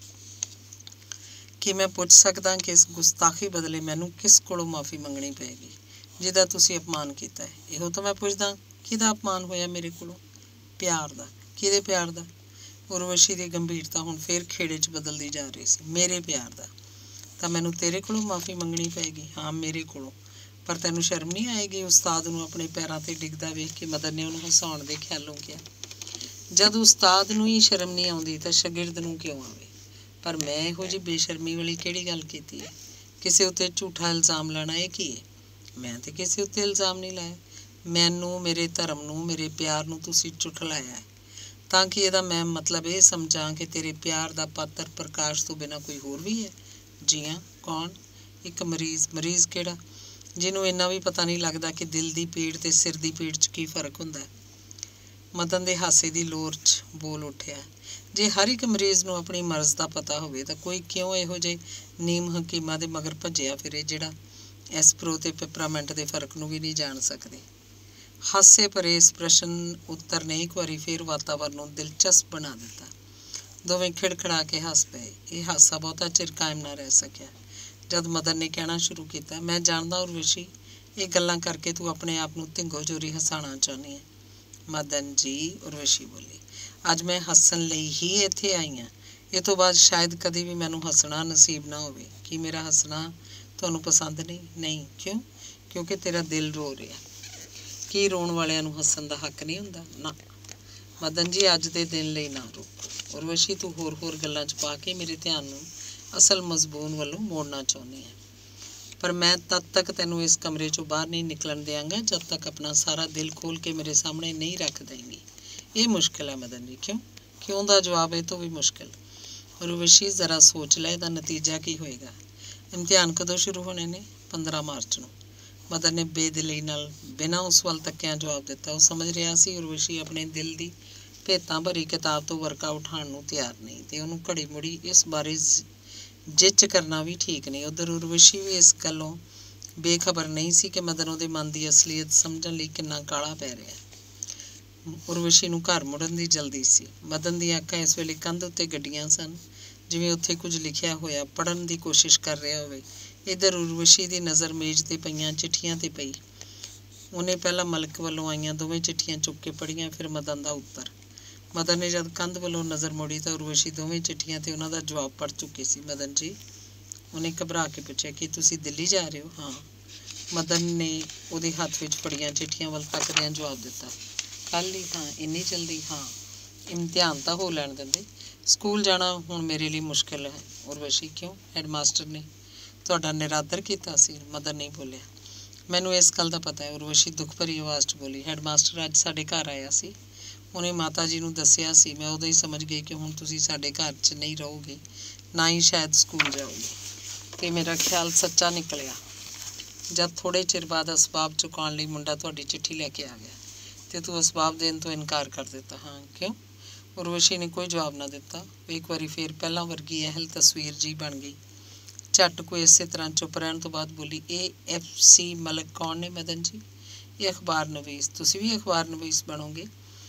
ਕੀ ਮੈਂ ਪੁੱਛ ਸਕਦਾ ਕਿ ਇਸ ਗੁਸਤਾਖੀ ਬਦਲੇ ਮੈਨੂੰ ਕਿਸ ਕੋਲੋਂ ਮਾਫੀ ਮੰਗਣੀ ਪਏਗੀ ਜਿਹਦਾ ਤੁਸੀਂ ਅਪਮਾਨ ਕੀਤਾ ਹੈ? ਇਹੋ ਤਾਂ ਮੈਂ ਪੁੱਛਦਾ, ਕਿਹਦਾ ਅਪਮਾਨ ਹੋਇਆ ਮੇਰੇ ਕੋਲੋਂ? ਪਿਆਰ ਦਾ। ਕਿਹਦੇ ਪਿਆਰ ਦਾ? ਉਰਵਸ਼ੀ ਦੀ ਗੰਭੀਰਤਾ ਹੁਣ ਫੇਰ ਖੇੜੇ 'ਚ ਬਦਲਦੀ ਜਾ ਰਹੀ ਸੀ। ਮੇਰੇ ਪਿਆਰ ਦਾ। ਤਾਂ ਮੈਨੂੰ ਤੇਰੇ ਕੋਲੋਂ ਮਾਫੀ ਮੰਗਣੀ ਪਏਗੀ? ਹਾਂ, ਮੇਰੇ ਕੋਲੋਂ। ਪਰ ਤੈਨੂੰ ਸ਼ਰਮ ਨਹੀਂ ਆਏਗੀ? ਉਸਤਾਦ ਨੂੰ ਆਪਣੇ ਪੈਰਾਂ 'ਤੇ ਡਿੱਗਦਾ ਵੇਖ ਕੇ ਮਦਨ ਨੇ ਉਹਨੂੰ ਹਸਾਉਣ ਦੇ ਖਿਆਲੋਂ ਕਿਹਾ। ਜਦ ਉਸਤਾਦ ਨੂੰ ਹੀ ਸ਼ਰਮ ਨਹੀਂ ਆਉਂਦੀ ਤਾਂ ਸ਼ਾਗਿਰਦ ਨੂੰ ਕਿਉਂ ਆਵੇ? ਪਰ ਮੈਂ ਇਹੋ ਜਿਹੀ ਬੇਸ਼ਰਮੀ ਵਾਲੀ ਕਿਹੜੀ ਗੱਲ ਕੀਤੀ ਹੈ? ਕਿਸੇ ਉੱਤੇ ਝੂਠਾ ਇਲਜ਼ਾਮ ਲਾਉਣਾ ਇਹ ਕੀ ਹੈ? ਮੈਂ ਤਾਂ ਕਿਸੇ ਉੱਤੇ ਇਲਜ਼ਾਮ ਨਹੀਂ ਲਾਇਆ। ਮੈਨੂੰ, ਮੇਰੇ ਧਰਮ ਨੂੰ, ਮੇਰੇ ਪਿਆਰ ਨੂੰ ਤੁਸੀਂ ਝੁਠਲਾਇਆ ਹੈ, ਤਾਂ ਕਿ ਇਹਦਾ ਮੈਂ ਮਤਲਬ ਇਹ ਸਮਝਾਂ ਕਿ ਤੇਰੇ ਪਿਆਰ ਦਾ ਪਾਤਰ ਪ੍ਰਕਾਸ਼ ਤੋਂ ਬਿਨਾਂ ਕੋਈ ਹੋਰ ਵੀ ਹੈ। ਜੀ ਹਾਂ। ਕੌਣ? ਇੱਕ ਮਰੀਜ਼। ਮਰੀਜ਼ ਕਿਹੜਾ? ਜਿਹਨੂੰ ਇੰਨਾ ਵੀ ਪਤਾ ਨਹੀਂ ਲੱਗਦਾ ਕਿ ਦਿਲ ਦੀ ਪੀੜ ਤੇ ਸਿਰ ਦੀ ਪੀੜ 'ਚ ਕੀ ਫਰਕ ਹੁੰਦਾ ਹੈ। ਮਦਨ ਦੇ ਹਾਸੇ ਦੀ ਲੋਰ 'ਚ ਬੋਲ ਉੱਠਿਆ, ਜੇ ਹਰ ਇੱਕ ਮਰੀਜ਼ ਨੂੰ ਆਪਣੀ ਮਰਜ਼ ਦਾ ਪਤਾ ਹੋਵੇ ਤਾਂ ਕੋਈ ਕਿਉਂ ਇਹੋ ਜਿਹੇ ਨੀਮ ਹਕੀਮਾਂ ਦੇ ਮਗਰ ਭੱਜਿਆ ਫਿਰੇ ਜਿਹੜਾ ਐਸਪਰੋ ਤੇ ਪੈਪਰਾਮੈਂਟ ਦੇ ਫਰਕ ਨੂੰ ਵੀ ਨਹੀਂ ਜਾਣ ਸਕਦੇ? ਹਾਸੇ ਭਰੇ ਇਸ ਪ੍ਰਸ਼ਨ ਉੱਤਰ ਨੇ ਇੱਕ ਵਾਰੀ ਫੇਰ ਵਾਤਾਵਰਨ ਨੂੰ ਦਿਲਚਸਪ ਬਣਾ ਦਿੱਤਾ। ਦੋਵੇਂ ਖਿੜਖੜਾ ਕੇ ਹੱਸ ਪਏ। ਇਹ ਹਾਸਾ ਬਹੁਤਾ ਚਿਰ ਕਾਇਮ ਨਾ ਰਹਿ ਸਕਿਆ। ਜਦ ਮਦਨ ਨੇ ਕਹਿਣਾ ਸ਼ੁਰੂ ਕੀਤਾ, ਮੈਂ ਜਾਣਦਾ ਉਰਵਸ਼ੀ, ਇਹ ਗੱਲਾਂ ਕਰਕੇ ਤੂੰ ਆਪਣੇ ਆਪ ਨੂੰ ਧਿੰਗੋ ਜੋਰੀ ਹਸਾਉਣਾ ਚਾਹੁੰਦੀ ਹੈ। ਮਦਨ ਜੀ, ਉਰਵਸ਼ੀ ਬੋਲੀ, ਅੱਜ ਮੈਂ ਹੱਸਣ ਲਈ ਹੀ ਇੱਥੇ ਆਈ ਹਾਂ। ਇਹ ਤੋਂ ਬਾਅਦ ਸ਼ਾਇਦ ਕਦੇ ਵੀ ਮੈਨੂੰ ਹੱਸਣਾ ਨਸੀਬ ਨਾ ਹੋਵੇ। ਕੀ ਮੇਰਾ ਹੱਸਣਾ ਤੁਹਾਨੂੰ ਪਸੰਦ ਨਹੀਂ? ਨਹੀਂ। ਕਿਉਂ? ਕਿਉਂਕਿ ਤੇਰਾ ਦਿਲ ਰੋ ਰਿਹਾ। ਕੀ ਰੋਣ ਵਾਲਿਆਂ ਨੂੰ ਹੱਸਣ ਦਾ ਹੱਕ ਨਹੀਂ ਹੁੰਦਾ? ਨਾ ਮਦਨ ਜੀ, ਅੱਜ ਦੇ ਦਿਨ ਲਈ ਨਾ ਰੋਕੋ। ਉਰਵਸ਼ੀ, ਤੂੰ ਹੋਰ ਗੱਲਾਂ 'ਚ ਪਾ ਕੇ ਮੇਰੇ ਧਿਆਨ ਨੂੰ ਅਸਲ ਮਜ਼ਮੂਨ ਵੱਲੋਂ ਮੋੜਨਾ ਚਾਹੁੰਦੀ ਹੈ। ਪਰ ਮੈਂ ਤਦ ਤੱਕ ਤੈਨੂੰ ਇਸ ਕਮਰੇ 'ਚੋਂ ਬਾਹਰ ਨਹੀਂ ਨਿਕਲਣ ਦਿਆਂਗਾ ਜਦ ਤੱਕ ਆਪਣਾ ਸਾਰਾ ਦਿਲ ਖੋਲ੍ਹ ਕੇ ਮੇਰੇ ਸਾਹਮਣੇ ਨਹੀਂ ਰੱਖ ਦੇਂਗੀ। ਇਹ ਮੁਸ਼ਕਿਲ ਹੈ ਮਦਨ ਜੀ। ਕਿਉਂ ਦਾ ਜਵਾਬ ਇਹ ਤੋਂ ਵੀ ਮੁਸ਼ਕਿਲ। ਉਰਵਸ਼ੀ, ਜ਼ਰਾ ਸੋਚ ਲੈ, ਇਹਦਾ ਨਤੀਜਾ ਕੀ ਹੋਏਗਾ? ਇਮਤਿਹਾਨ ਕਦੋਂ ਸ਼ੁਰੂ ਹੋਣੇ ਨੇ? 15 ਮਾਰਚ ਨੂੰ। ਮਦਨ ਨੇ ਬੇਦਿਲੀ ਨਾਲ ਬਿਨਾਂ ਉਸ ਵੱਲ ਤੱਕਿਆਂ ਜਵਾਬ ਦਿੱਤਾ। ਉਹ ਸਮਝ ਰਿਹਾ ਸੀ ਉਰਵਸ਼ੀ ਆਪਣੇ ਦਿਲ ਦੀ ਭੇਤਾਂ ਭਰੀ ਕਿਤਾਬ ਤੋਂ ਵਰਕਾ ਉਠਾਉਣ ਨੂੰ ਤਿਆਰ ਨਹੀਂ, ਅਤੇ ਉਹਨੂੰ ਘੜੀ ਮੁੜੀ ਇਸ ਬਾਰੇ ਜਿੱਚ ਕਰਨਾ ਵੀ ਠੀਕ ਨਹੀਂ। ਉੱਧਰ ਉਰਵਸ਼ੀ ਵੀ ਇਸ ਗੱਲੋਂ ਬੇਖਬਰ ਨਹੀਂ ਸੀ ਕਿ ਮਦਨ ਉਹਦੇ ਮਨ ਦੀ ਅਸਲੀਅਤ ਸਮਝਣ ਲਈ ਕਿੰਨਾ ਕਾਹਲਾ ਪੈ ਰਿਹਾ। ਉਰਵਸ਼ੀ ਨੂੰ ਘਰ ਮੁੜਨ ਦੀ ਜਲਦੀ ਸੀ। ਮਦਨ ਦੀਆਂ ਅੱਖਾਂ ਇਸ ਵੇਲੇ ਕੰਧ ਉੱਤੇ ਗੱਡੀਆਂ ਸਨ, ਜਿਵੇਂ ਉੱਥੇ ਕੁਝ ਲਿਖਿਆ ਹੋਇਆ ਪੜ੍ਹਨ ਦੀ ਕੋਸ਼ਿਸ਼ ਕਰ ਰਿਹਾ ਹੋਵੇ। ਇੱਧਰ ਉਰਵਸ਼ੀ ਦੀ ਨਜ਼ਰ ਮੇਜ਼ 'ਤੇ ਪਈਆਂ ਚਿੱਠੀਆਂ 'ਤੇ ਪਈ। ਉਹਨੇ ਪਹਿਲਾਂ ਮਲਕ ਵੱਲੋਂ ਆਈਆਂ ਦੋਵੇਂ ਚਿੱਠੀਆਂ ਚੁੱਕ ਕੇ ਪੜ੍ਹੀਆਂ, ਫਿਰ ਮਦਨ ਦਾ ਉੱਤਰ। ਮਦਨ ਨੇ ਜਦ ਕੰਧ ਵੱਲੋਂ ਨਜ਼ਰ ਮੋੜੀ ਤਾਂ ਉਰਵਸ਼ੀ ਦੋਵੇਂ ਚਿੱਠੀਆਂ 'ਤੇ ਉਹਨਾਂ ਦਾ ਜਵਾਬ ਪੜ੍ਹ ਚੁੱਕੀ ਸੀ। ਮਦਨ ਜੀ, ਉਹਨੇ ਘਬਰਾ ਕੇ ਪੁੱਛਿਆ, ਕੀ ਤੁਸੀਂ ਦਿੱਲੀ ਜਾ ਰਹੇ ਹੋ? ਹਾਂ। ਮਦਨ ਨੇ ਉਹਦੇ ਹੱਥ ਵਿੱਚ ਫੜੀਆਂ ਚਿੱਠੀਆਂ ਵੱਲ ਤੱਕਦਿਆਂ ਜਵਾਬ ਦਿੱਤਾ। ਕੱਲ੍ਹ ਹੀ? ਹਾਂ। ਇੰਨੀ ਜਲਦੀ? ਹਾਂ। ਇਮਤਿਹਾਨ ਤਾਂ ਹੋ ਲੈਣ ਦਿੰਦੇ। ਸਕੂਲ ਜਾਣਾ ਹੁਣ ਮੇਰੇ ਲਈ ਮੁਸ਼ਕਿਲ ਹੈ। ਉਰਵਸ਼ੀ, ਕਿਉਂ? ਹੈਡਮਾਸਟਰ ਨੇ ਤੁਹਾਡਾ ਨਿਰਾਦਰ ਕੀਤਾ ਸੀ? ਮਦਨ ਨਹੀਂ ਬੋਲਿਆ। ਮੈਨੂੰ ਇਸ ਗੱਲ ਦਾ ਪਤਾ ਹੈ, ਉਰਵਸ਼ੀ ਦੁੱਖ ਭਰੀ ਆਵਾਜ਼ 'ਚ ਬੋਲੀ। ਹੈਡਮਾਸਟਰ ਅੱਜ ਸਾਡੇ ਘਰ ਆਇਆ ਸੀ। ਉਹਨੇ ਮਾਤਾ ਜੀ ਨੂੰ ਦੱਸਿਆ ਸੀ। ਮੈਂ ਉਦੋਂ ਹੀ ਸਮਝ ਗਈ ਕਿ ਹੁਣ ਤੁਸੀਂ ਸਾਡੇ ਘਰ 'ਚ ਨਹੀਂ ਰਹੋਗੇ, ਨਾ ਹੀ ਸ਼ਾਇਦ ਸਕੂਲ ਜਾਓਗੇ। ਅਤੇ ਮੇਰਾ ਖਿਆਲ ਸੱਚਾ ਨਿਕਲਿਆ। ਜਦ ਥੋੜ੍ਹੇ ਚਿਰ ਬਾਅਦ ਅਸਬਾਬ ਚੁਕਾਉਣ ਲਈ ਮੁੰਡਾ ਤੁਹਾਡੀ ਚਿੱਠੀ ਲੈ ਕੇ ਆ ਗਿਆ ਅਤੇ ਤੂੰ ਅਸਬਾਬ ਦੇਣ ਤੋਂ ਇਨਕਾਰ ਕਰ ਦਿੱਤਾ। ਹਾਂ। ਕਿਉਂ? ਉਰਵਸ਼ੀ ਨੇ ਕੋਈ ਜਵਾਬ ਨਾ ਦਿੱਤਾ। ਉਹ ਇੱਕ ਵਾਰੀ ਫੇਰ ਪਹਿਲਾਂ ਵਰਗੀ ਅਹਿਲ ਤਸਵੀਰ ਜੀ ਬਣ ਗਈ। ਝੱਟ ਕੋਈ ਇਸੇ ਤਰ੍ਹਾਂ ਚੁੱਪ ਰਹਿਣ ਤੋਂ ਬਾਅਦ ਬੋਲੀ, ਇਹ FC ਮਲਕ ਕੌਣ ਨੇ ਮਦਨ ਜੀ? ਇਹ ਅਖਬਾਰ ਨਵੀਸ। ਤੁਸੀਂ ਵੀ ਅਖਬਾਰ ਨਵੀਸ ਬਣੋਗੇ?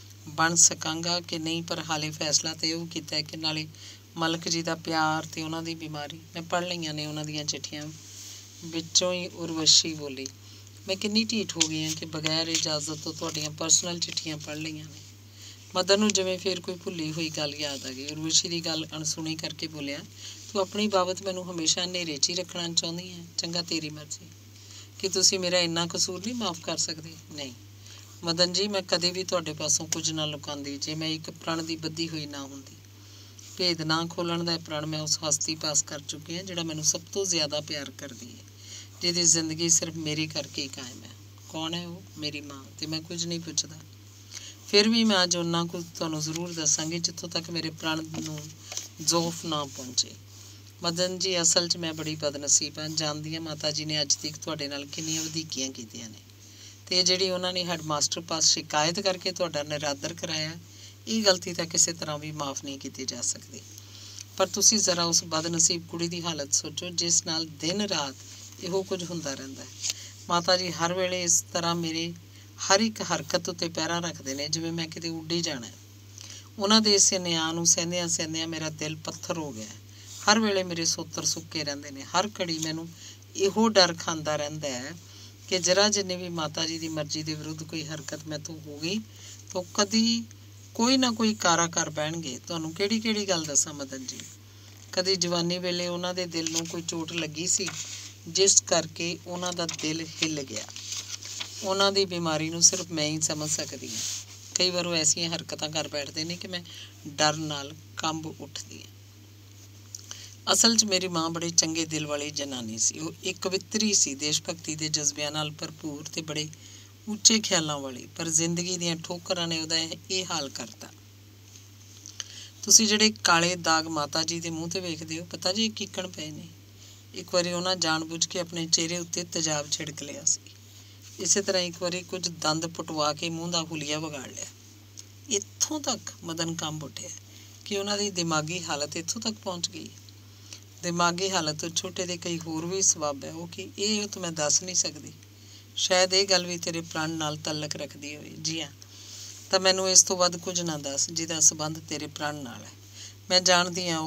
ਬਣ ਸਕਾਂਗਾ ਕਿ ਨਹੀਂ, ਪਰ ਹਾਲੇ ਫੈਸਲਾ ਤਾਂ ਉਹ ਕੀਤਾ ਕਿ ਨਾਲੇ ਮਲਕ ਜੀ ਦਾ ਪਿਆਰ ਅਤੇ ਉਹਨਾਂ ਦੀ ਬਿਮਾਰੀ। ਮੈਂ ਪੜ੍ਹ ਲਈਆਂ ਨੇ ਉਹਨਾਂ ਦੀਆਂ ਚਿੱਠੀਆਂ। ਵਿੱਚੋਂ ਹੀ ਉਰਵਸ਼ੀ ਬੋਲੀ, ਮੈਂ ਕਿੰਨੀ ਢੀਠ ਹੋ ਗਈ ਹਾਂ ਕਿ ਬਗੈਰ ਇਜਾਜ਼ਤ ਤੋਂ ਤੁਹਾਡੀਆਂ ਪਰਸਨਲ ਚਿੱਠੀਆਂ ਪੜ੍ਹ ਲਈਆਂ ਨੇ। ਮਦਨ ਨੂੰ ਜਿਵੇਂ ਫੇਰ ਕੋਈ ਭੁੱਲੀ ਹੋਈ ਗੱਲ ਯਾਦ ਆ ਗਈ। ਉਰਵਸ਼ੀ ਦੀ ਗੱਲ ਅਣਸੁਣੀ ਕਰਕੇ ਬੋਲਿਆ, ਤੂੰ ਆਪਣੀ ਬਾਬਤ ਮੈਨੂੰ ਹਮੇਸ਼ਾ ਹਨੇਰੇ 'ਚ ਹੀ ਰੱਖਣਾ ਚਾਹੁੰਦੀ ਹੈ। ਚੰਗਾ, ਤੇਰੀ ਮਰਜ਼ੀ। ਕਿ ਤੁਸੀਂ ਮੇਰਾ ਇੰਨਾ ਕਸੂਰ ਨਹੀਂ ਮਾਫ਼ ਕਰ ਸਕਦੇ? ਨਹੀਂ ਮਦਨ ਜੀ, ਮੈਂ ਕਦੇ ਵੀ ਤੁਹਾਡੇ ਪਾਸੋਂ ਕੁਝ ਨਾ ਲੁਕਾਉਂਦੀ ਜੇ ਮੈਂ ਇੱਕ ਪ੍ਰਣ ਦੀ ਬੱਧੀ ਹੋਈ ਨਾ ਹੁੰਦੀ। ਭੇਦ ਨਾ ਖੋਲ੍ਹਣ ਦਾ ਪ੍ਰਣ ਮੈਂ ਉਸ ਹਸਤੀ ਪਾਸ ਕਰ ਚੁੱਕੀ ਹਾਂ ਜਿਹੜਾ ਮੈਨੂੰ ਸਭ ਤੋਂ ਜ਼ਿਆਦਾ ਪਿਆਰ ਕਰਦੀ ਹੈ, ਜਿਹਦੀ ਜ਼ਿੰਦਗੀ ਸਿਰਫ ਮੇਰੀ ਕਰਕੇ ਹੀ ਕਾਇਮ ਹੈ। ਕੌਣ ਹੈ ਉਹ? ਮੇਰੀ ਮਾਂ। ਅਤੇ ਮੈਂ ਕੁਝ ਨਹੀਂ ਪੁੱਛਦਾ। ਫਿਰ ਵੀ ਮੈਂ ਅੱਜ ਉਹਨਾਂ ਕੁ ਤੁਹਾਨੂੰ ਜ਼ਰੂਰ ਦੱਸਾਂਗੀ ਜਿੱਥੋਂ ਤੱਕ ਮੇਰੇ ਪ੍ਰਣ ਨੂੰ ਜ਼ੋਫ ਨਾ ਪਹੁੰਚੇ। ਮਦਨ ਜੀ, ਅਸਲ 'ਚ ਮੈਂ ਬੜੀ ਬਦਨਸੀਬ ਹਾਂ। ਜਾਣਦੀ ਹਾਂ ਮਾਤਾ ਜੀ ਨੇ ਅੱਜ ਤੱਕ ਤੁਹਾਡੇ ਨਾਲ ਕਿੰਨੀਆਂ ਵਧੀਕੀਆਂ ਕੀਤੀਆਂ ਨੇ, ਅਤੇ ਜਿਹੜੀ ਉਹਨਾਂ ਨੇ ਹੈਡਮਾਸਟਰ ਪਾਸ ਸ਼ਿਕਾਇਤ ਕਰਕੇ ਤੁਹਾਡਾ ਨਿਰਾਦਰ ਕਰਾਇਆ, ਇਹ ਗਲਤੀ ਤਾਂ ਕਿਸੇ ਤਰ੍ਹਾਂ ਵੀ ਮਾਫ਼ ਨਹੀਂ ਕੀਤੀ ਜਾ ਸਕਦੀ। ਪਰ ਤੁਸੀਂ ਜ਼ਰਾ ਉਸ ਬਦਨਸੀਬ ਕੁੜੀ ਦੀ ਹਾਲਤ ਸੋਚੋ ਜਿਸ ਨਾਲ ਦਿਨ ਰਾਤ ਇਹੋ ਕੁਝ ਹੁੰਦਾ ਰਹਿੰਦਾ ਹੈ। ਮਾਤਾ ਜੀ ਹਰ ਵੇਲੇ ਇਸ ਤਰ੍ਹਾਂ ਮੇਰੇ ਹਰ ਇੱਕ ਹਰਕਤ ਉੱਤੇ ਪਹਿਰਾ ਰੱਖਦੇ ਨੇ ਜਿਵੇਂ ਮੈਂ ਕਿਤੇ ਉੱਡ ਹੀ ਜਾਣਾ। ਉਹਨਾਂ ਦੇ ਇਸ ਨਿਆਂ ਨੂੰ ਸਹਿੰਦਿਆਂ ਸਹਿੰਦਿਆਂ ਮੇਰਾ ਦਿਲ ਪੱਥਰ ਹੋ ਗਿਆ। ਹਰ ਵੇਲੇ ਮੇਰੇ ਸੋਤਰ ਸੁੱਕੇ ਰਹਿੰਦੇ ਨੇ। ਹਰ ਘੜੀ ਮੈਨੂੰ ਇਹੋ ਡਰ ਖਾਂਦਾ ਰਹਿੰਦਾ ਹੈ ਕਿ ਜਰਾ ਜਿੰਨੀ ਵੀ ਮਾਤਾ ਜੀ ਦੀ ਮਰਜ਼ੀ ਦੇ ਵਿਰੁੱਧ ਕੋਈ ਹਰਕਤ ਮੈਥੋਂ ਹੋ ਗਈ ਤਾਂ ਕਦੀ ਕੋਈ ਨਾ ਕੋਈ ਕਾਰਾ ਕਰ ਬਹਿਣਗੇ। ਤੁਹਾਨੂੰ ਕਿਹੜੀ ਗੱਲ ਦੱਸਾਂ ਮਦਨ ਜੀ, ਕਦੀ ਜਵਾਨੀ ਵੇਲੇ ਉਹਨਾਂ ਦੇ ਦਿਲ ਨੂੰ ਕੋਈ ਚੋਟ ਲੱਗੀ ਸੀ ਜਿਸ ਕਰਕੇ ਉਹਨਾਂ ਦਾ ਦਿਲ ਹਿੱਲ ਗਿਆ। ਉਹਨਾਂ ਦੀ ਬਿਮਾਰੀ ਨੂੰ ਸਿਰਫ ਮੈਂ ਹੀ ਸਮਝ ਸਕਦੀ ਹਾਂ। ਕਈ ਵਾਰ ਉਹ ਐਸੀਆਂ ਹਰਕਤਾਂ ਕਰ ਬੈਠਦੇ ਨੇ ਕਿ ਮੈਂ ਡਰ ਨਾਲ ਕੰਬ ਉੱਠਦੀ ਹਾਂ। ਅਸਲ 'ਚ ਮੇਰੀ ਮਾਂ ਬੜੇ ਚੰਗੇ ਦਿਲ ਵਾਲੀ ਜਨਾਨੀ ਸੀ। ਉਹ ਇੱਕ ਕਵਿੱਤਰੀ ਸੀ, ਦੇਸ਼ ਭਗਤੀ ਦੇ ਜਜ਼ਬਿਆਂ ਨਾਲ ਭਰਪੂਰ ਅਤੇ ਬੜੇ ਉੱਚੇ ਖਿਆਲਾਂ ਵਾਲੀ। ਪਰ ਜ਼ਿੰਦਗੀ ਦੀਆਂ ਠੋਕਰਾਂ ਨੇ ਉਹਦਾ ਇਹ ਹਾਲ ਕਰਤਾ। ਤੁਸੀਂ ਜਿਹੜੇ ਕਾਲੇ ਦਾਗ ਮਾਤਾ ਜੀ ਦੇ ਮੂੰਹ 'ਤੇ ਵੇਖਦੇ ਹੋ, ਪਤਾ ਜੀ ਕਿੱਕਣ ਪਏ ਨੇ? ਇੱਕ ਵਾਰੀ ਉਹਨਾਂ ਜਾਣ ਬੁੱਝ ਕੇ ਆਪਣੇ ਚਿਹਰੇ ਉੱਤੇ ਤੇਜ਼ਾਬ ਛਿੜਕ ਲਿਆ ਸੀ। ਇਸੇ ਤਰ੍ਹਾਂ ਇੱਕ ਵਾਰੀ ਕੁਝ ਦੰਦ ਪੁਟਵਾ ਕੇ ਮੂੰਹ ਦਾ ਹੁਲੀਆ ਵਿਗਾੜ ਲਿਆ। ਇੱਥੋਂ ਤੱਕ ਮਦਨ ਕੰਬ ਉੱਠਿਆ ਕਿ ਉਹਨਾਂ ਦੀ ਦਿਮਾਗੀ ਹਾਲਤ ਇੱਥੋਂ ਤੱਕ ਪਹੁੰਚ ਗਈ। ਦਿਮਾਗੀ ਹਾਲਤ ਤੋਂ ਛੋਟੇ ਦੇ ਕਈ ਹੋਰ ਵੀ ਸਬੱਬ ਹੈ। ਉਹ ਕਿ ਇਹ ਤਾਂ ਮੈਂ ਦੱਸ ਨਹੀਂ ਸਕਦੀ। ਸ਼ਾਇਦ ਇਹ ਗੱਲ ਵੀ ਤੇਰੇ ਪ੍ਰਣ ਨਾਲ ਤਾਲੁਕ ਰੱਖਦੀ ਹੋਵੇ। ਜੀ ਹਾਂ, ਤਾਂ ਮੈਨੂੰ ਇਸ ਤੋਂ ਵੱਧ ਕੁਝ ਨਾ ਦੱਸ ਜਿਹਦਾ ਸੰਬੰਧ ਤੇਰੇ ਪ੍ਰਣ ਨਾਲ ਹੈ। ਮੈਂ ਜਾਣਦੀ ਹਾਂ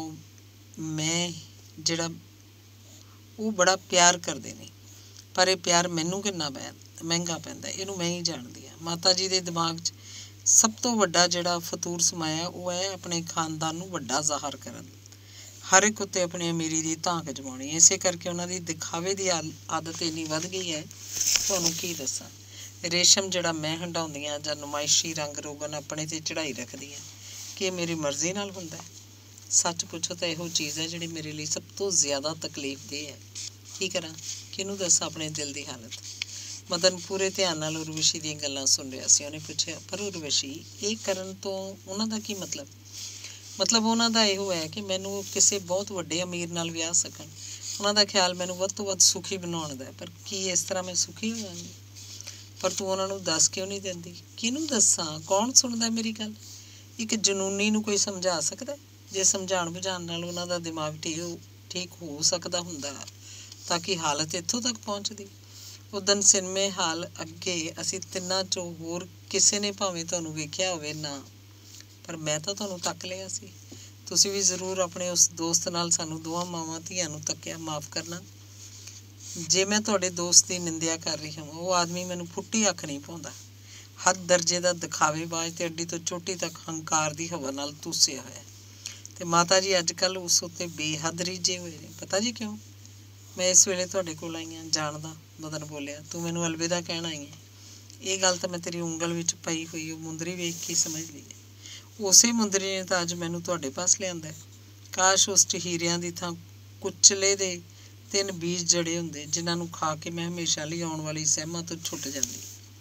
ਉਹ ਬੜਾ ਪਿਆਰ ਕਰਦੇ ਨੇ, ਪਰ ਇਹ ਪਿਆਰ ਮੈਨੂੰ ਕਿੰਨਾ ਮਹਿੰਗਾ ਪੈਂਦਾ ਇਹਨੂੰ ਮੈਂ ਹੀ ਜਾਣਦੀ ਹਾਂ। ਮਾਤਾ ਜੀ ਦੇ ਦਿਮਾਗ 'ਚ ਸਭ ਤੋਂ ਵੱਡਾ ਜਿਹੜਾ ਫਤੂਰ ਸਮਾਇਆ ਉਹ ਹੈ ਆਪਣੇ ਖਾਨਦਾਨ ਨੂੰ ਵੱਡਾ ਜ਼ਾਹਰ ਕਰਨ। ਹਰ ਇੱਕ ਉੱਤੇ ਆਪਣੀ ਅਮੀਰੀ ਦੀ ਧਾਕ ਜਮਾਉਣੀ। ਇਸੇ ਕਰਕੇ ਉਹਨਾਂ ਦੀ ਦਿਖਾਵੇ ਦੀ ਆਦਤ ਇੰਨੀ ਵੱਧ ਗਈ ਹੈ, ਤੁਹਾਨੂੰ ਕੀ ਦੱਸਾਂ। ਰੇਸ਼ਮ ਜਿਹੜਾ ਮੈਂ ਹੰਡਾਉਂਦੀਆਂ ਜਾਂ ਨੁਮਾਇਸ਼ੀ ਰੰਗ ਰੋਗਨ ਆਪਣੇ 'ਤੇ ਚੜ੍ਹਾਈ ਰੱਖਦੀਆਂ ਕਿ ਇਹ ਮੇਰੀ ਮਰਜ਼ੀ ਨਾਲ ਹੁੰਦਾ। ਸੱਚ ਪੁੱਛੋ ਤਾਂ ਇਹੋ ਚੀਜ਼ ਹੈ ਜਿਹੜੀ ਮੇਰੇ ਲਈ ਸਭ ਤੋਂ ਜ਼ਿਆਦਾ ਤਕਲੀਫਦੇਹ ਹੈ। ਕੀ ਕਰਾਂ, ਕਿਹਨੂੰ ਦੱਸਾਂ ਆਪਣੇ ਦਿਲ ਦੀ ਹਾਲਤ। ਮਦਨ ਪੂਰੇ ਧਿਆਨ ਨਾਲ ਉਰਵਸ਼ੀ ਦੀਆਂ ਗੱਲਾਂ ਸੁਣ ਰਿਹਾ ਸੀ। ਉਹਨੇ ਪੁੱਛਿਆ, ਪਰ ਉਰਵਸ਼ੀ, ਇਹ ਕਰਨ ਤੋਂ ਉਹਨਾਂ ਦਾ ਕੀ ਮਤਲਬ? ਮਤਲਬ ਉਹਨਾਂ ਦਾ ਇਹੋ ਹੈ ਕਿ ਮੈਨੂੰ ਕਿਸੇ ਬਹੁਤ ਵੱਡੇ ਅਮੀਰ ਨਾਲ ਵਿਆਹ ਸਕਣ। ਉਹਨਾਂ ਦਾ ਖਿਆਲ ਮੈਨੂੰ ਵੱਧ ਤੋਂ ਵੱਧ ਸੁਖੀ ਬਣਾਉਣ ਦਾ। ਪਰ ਕੀ ਇਸ ਤਰ੍ਹਾਂ ਮੈਂ ਸੁਖੀ ਹੋ ਜਾਵਾਂਗੀ? ਪਰ ਤੂੰ ਉਹਨਾਂ ਨੂੰ ਦੱਸ ਕਿਉਂ ਨਹੀਂ ਦਿੰਦੀ? ਕਿਹਨੂੰ ਦੱਸਾਂ? ਕੌਣ ਸੁਣਦਾ ਮੇਰੀ ਗੱਲ? ਇੱਕ ਜਨੂੰਨੀ ਨੂੰ ਕੋਈ ਸਮਝਾ ਸਕਦਾ? ਜੇ ਸਮਝਾਉਣ ਬੁਝਾਉਣ ਨਾਲ ਉਹਨਾਂ ਦਾ ਦਿਮਾਗ ਠੀਕ ਹੋ ਸਕਦਾ ਹੁੰਦਾ ਤਾਂ ਕਿ ਹਾਲਤ ਇੱਥੋਂ ਤੱਕ ਪਹੁੰਚਦੀ। ਉਦਣ ਸਿਨੇਮੇ ਹਾਲ ਅੱਗੇ ਅਸੀਂ ਤਿੰਨਾਂ 'ਚੋਂ ਹੋਰ ਕਿਸੇ ਨੇ ਭਾਵੇਂ ਤੁਹਾਨੂੰ ਵੇਖਿਆ ਹੋਵੇ ਨਾ, ਪਰ ਮੈਂ ਤਾਂ ਤੁਹਾਨੂੰ ਤੱਕ ਲਿਆ ਸੀ। ਤੁਸੀਂ ਵੀ ਜ਼ਰੂਰ ਆਪਣੇ ਉਸ ਦੋਸਤ ਨਾਲ ਸਾਨੂੰ ਦੋਵਾਂ ਮਾਵਾਂ ਧੀਆਂ ਨੂੰ ਤੱਕਿਆ। ਮਾਫ਼ ਕਰਨਾ ਜੇ ਮੈਂ ਤੁਹਾਡੇ ਦੋਸਤ ਦੀ ਨਿੰਦਿਆ ਕਰ ਰਹੀ ਹਾਂ। ਉਹ ਆਦਮੀ ਮੈਨੂੰ ਫੁੱਟੀ ਅੱਖ ਨਹੀਂ ਪਾਉਂਦਾ। ਹੱਦ ਦਰਜੇ ਦਾ ਦਿਖਾਵੇਬਾਜ਼ ਅਤੇ ਅੱਡੀ ਤੋਂ ਚੋਟੀ ਤੱਕ ਹੰਕਾਰ ਦੀ ਹਵਾ ਨਾਲ ਧੁੱਸਿਆ ਹੋਇਆ। ਅਤੇ ਮਾਤਾ ਜੀ ਅੱਜ ਕੱਲ੍ਹ ਉਸ ਉੱਤੇ ਬੇਹੱਦ ਰੀਝੇ ਹੋਏ ਨੇ। ਪਤਾ ਜੀ ਕਿਉਂ? ਮੈਂ ਇਸ ਵੇਲੇ ਤੁਹਾਡੇ ਕੋਲ ਆਈ ਹਾਂ। ਜਾਣਦਾ, ਮਦਨ ਬੋਲਿਆ। ਤੂੰ ਮੈਨੂੰ ਅਲਵਿਦਾ ਕਹਿਣ ਆਈ ਹੈ। ਇਹ ਗੱਲ ਤਾਂ ਮੈਂ ਤੇਰੀ ਉਂਗਲ ਵਿੱਚ ਪਈ ਹੋਈ ਉਹ ਮੁੰਦਰੀ ਵੇਖ ਕੇ ਸਮਝ ਲਈ ਹੈ। ਉਸੇ ਮੁੰਦਰੀ ਨੇ ਤਾਂ ਅੱਜ ਮੈਨੂੰ ਤੁਹਾਡੇ ਪਾਸ ਲਿਆਂਦਾ। ਕਾਸ਼ ਉਸ 'ਚ ਹੀਰਿਆਂ ਦੀ ਥਾਂ ਕੁਚਲੇ ਦੇ 3 ਬੀਜ ਜੜੇ ਹੁੰਦੇ, ਜਿਨ੍ਹਾਂ ਨੂੰ ਖਾ ਕੇ ਮੈਂ ਹਮੇਸ਼ਾ ਲਈ ਆਉਣ ਵਾਲੀ ਸਹਿਮਾਂ ਤੋਂ ਛੁੱਟ ਜਾਂਦੀ।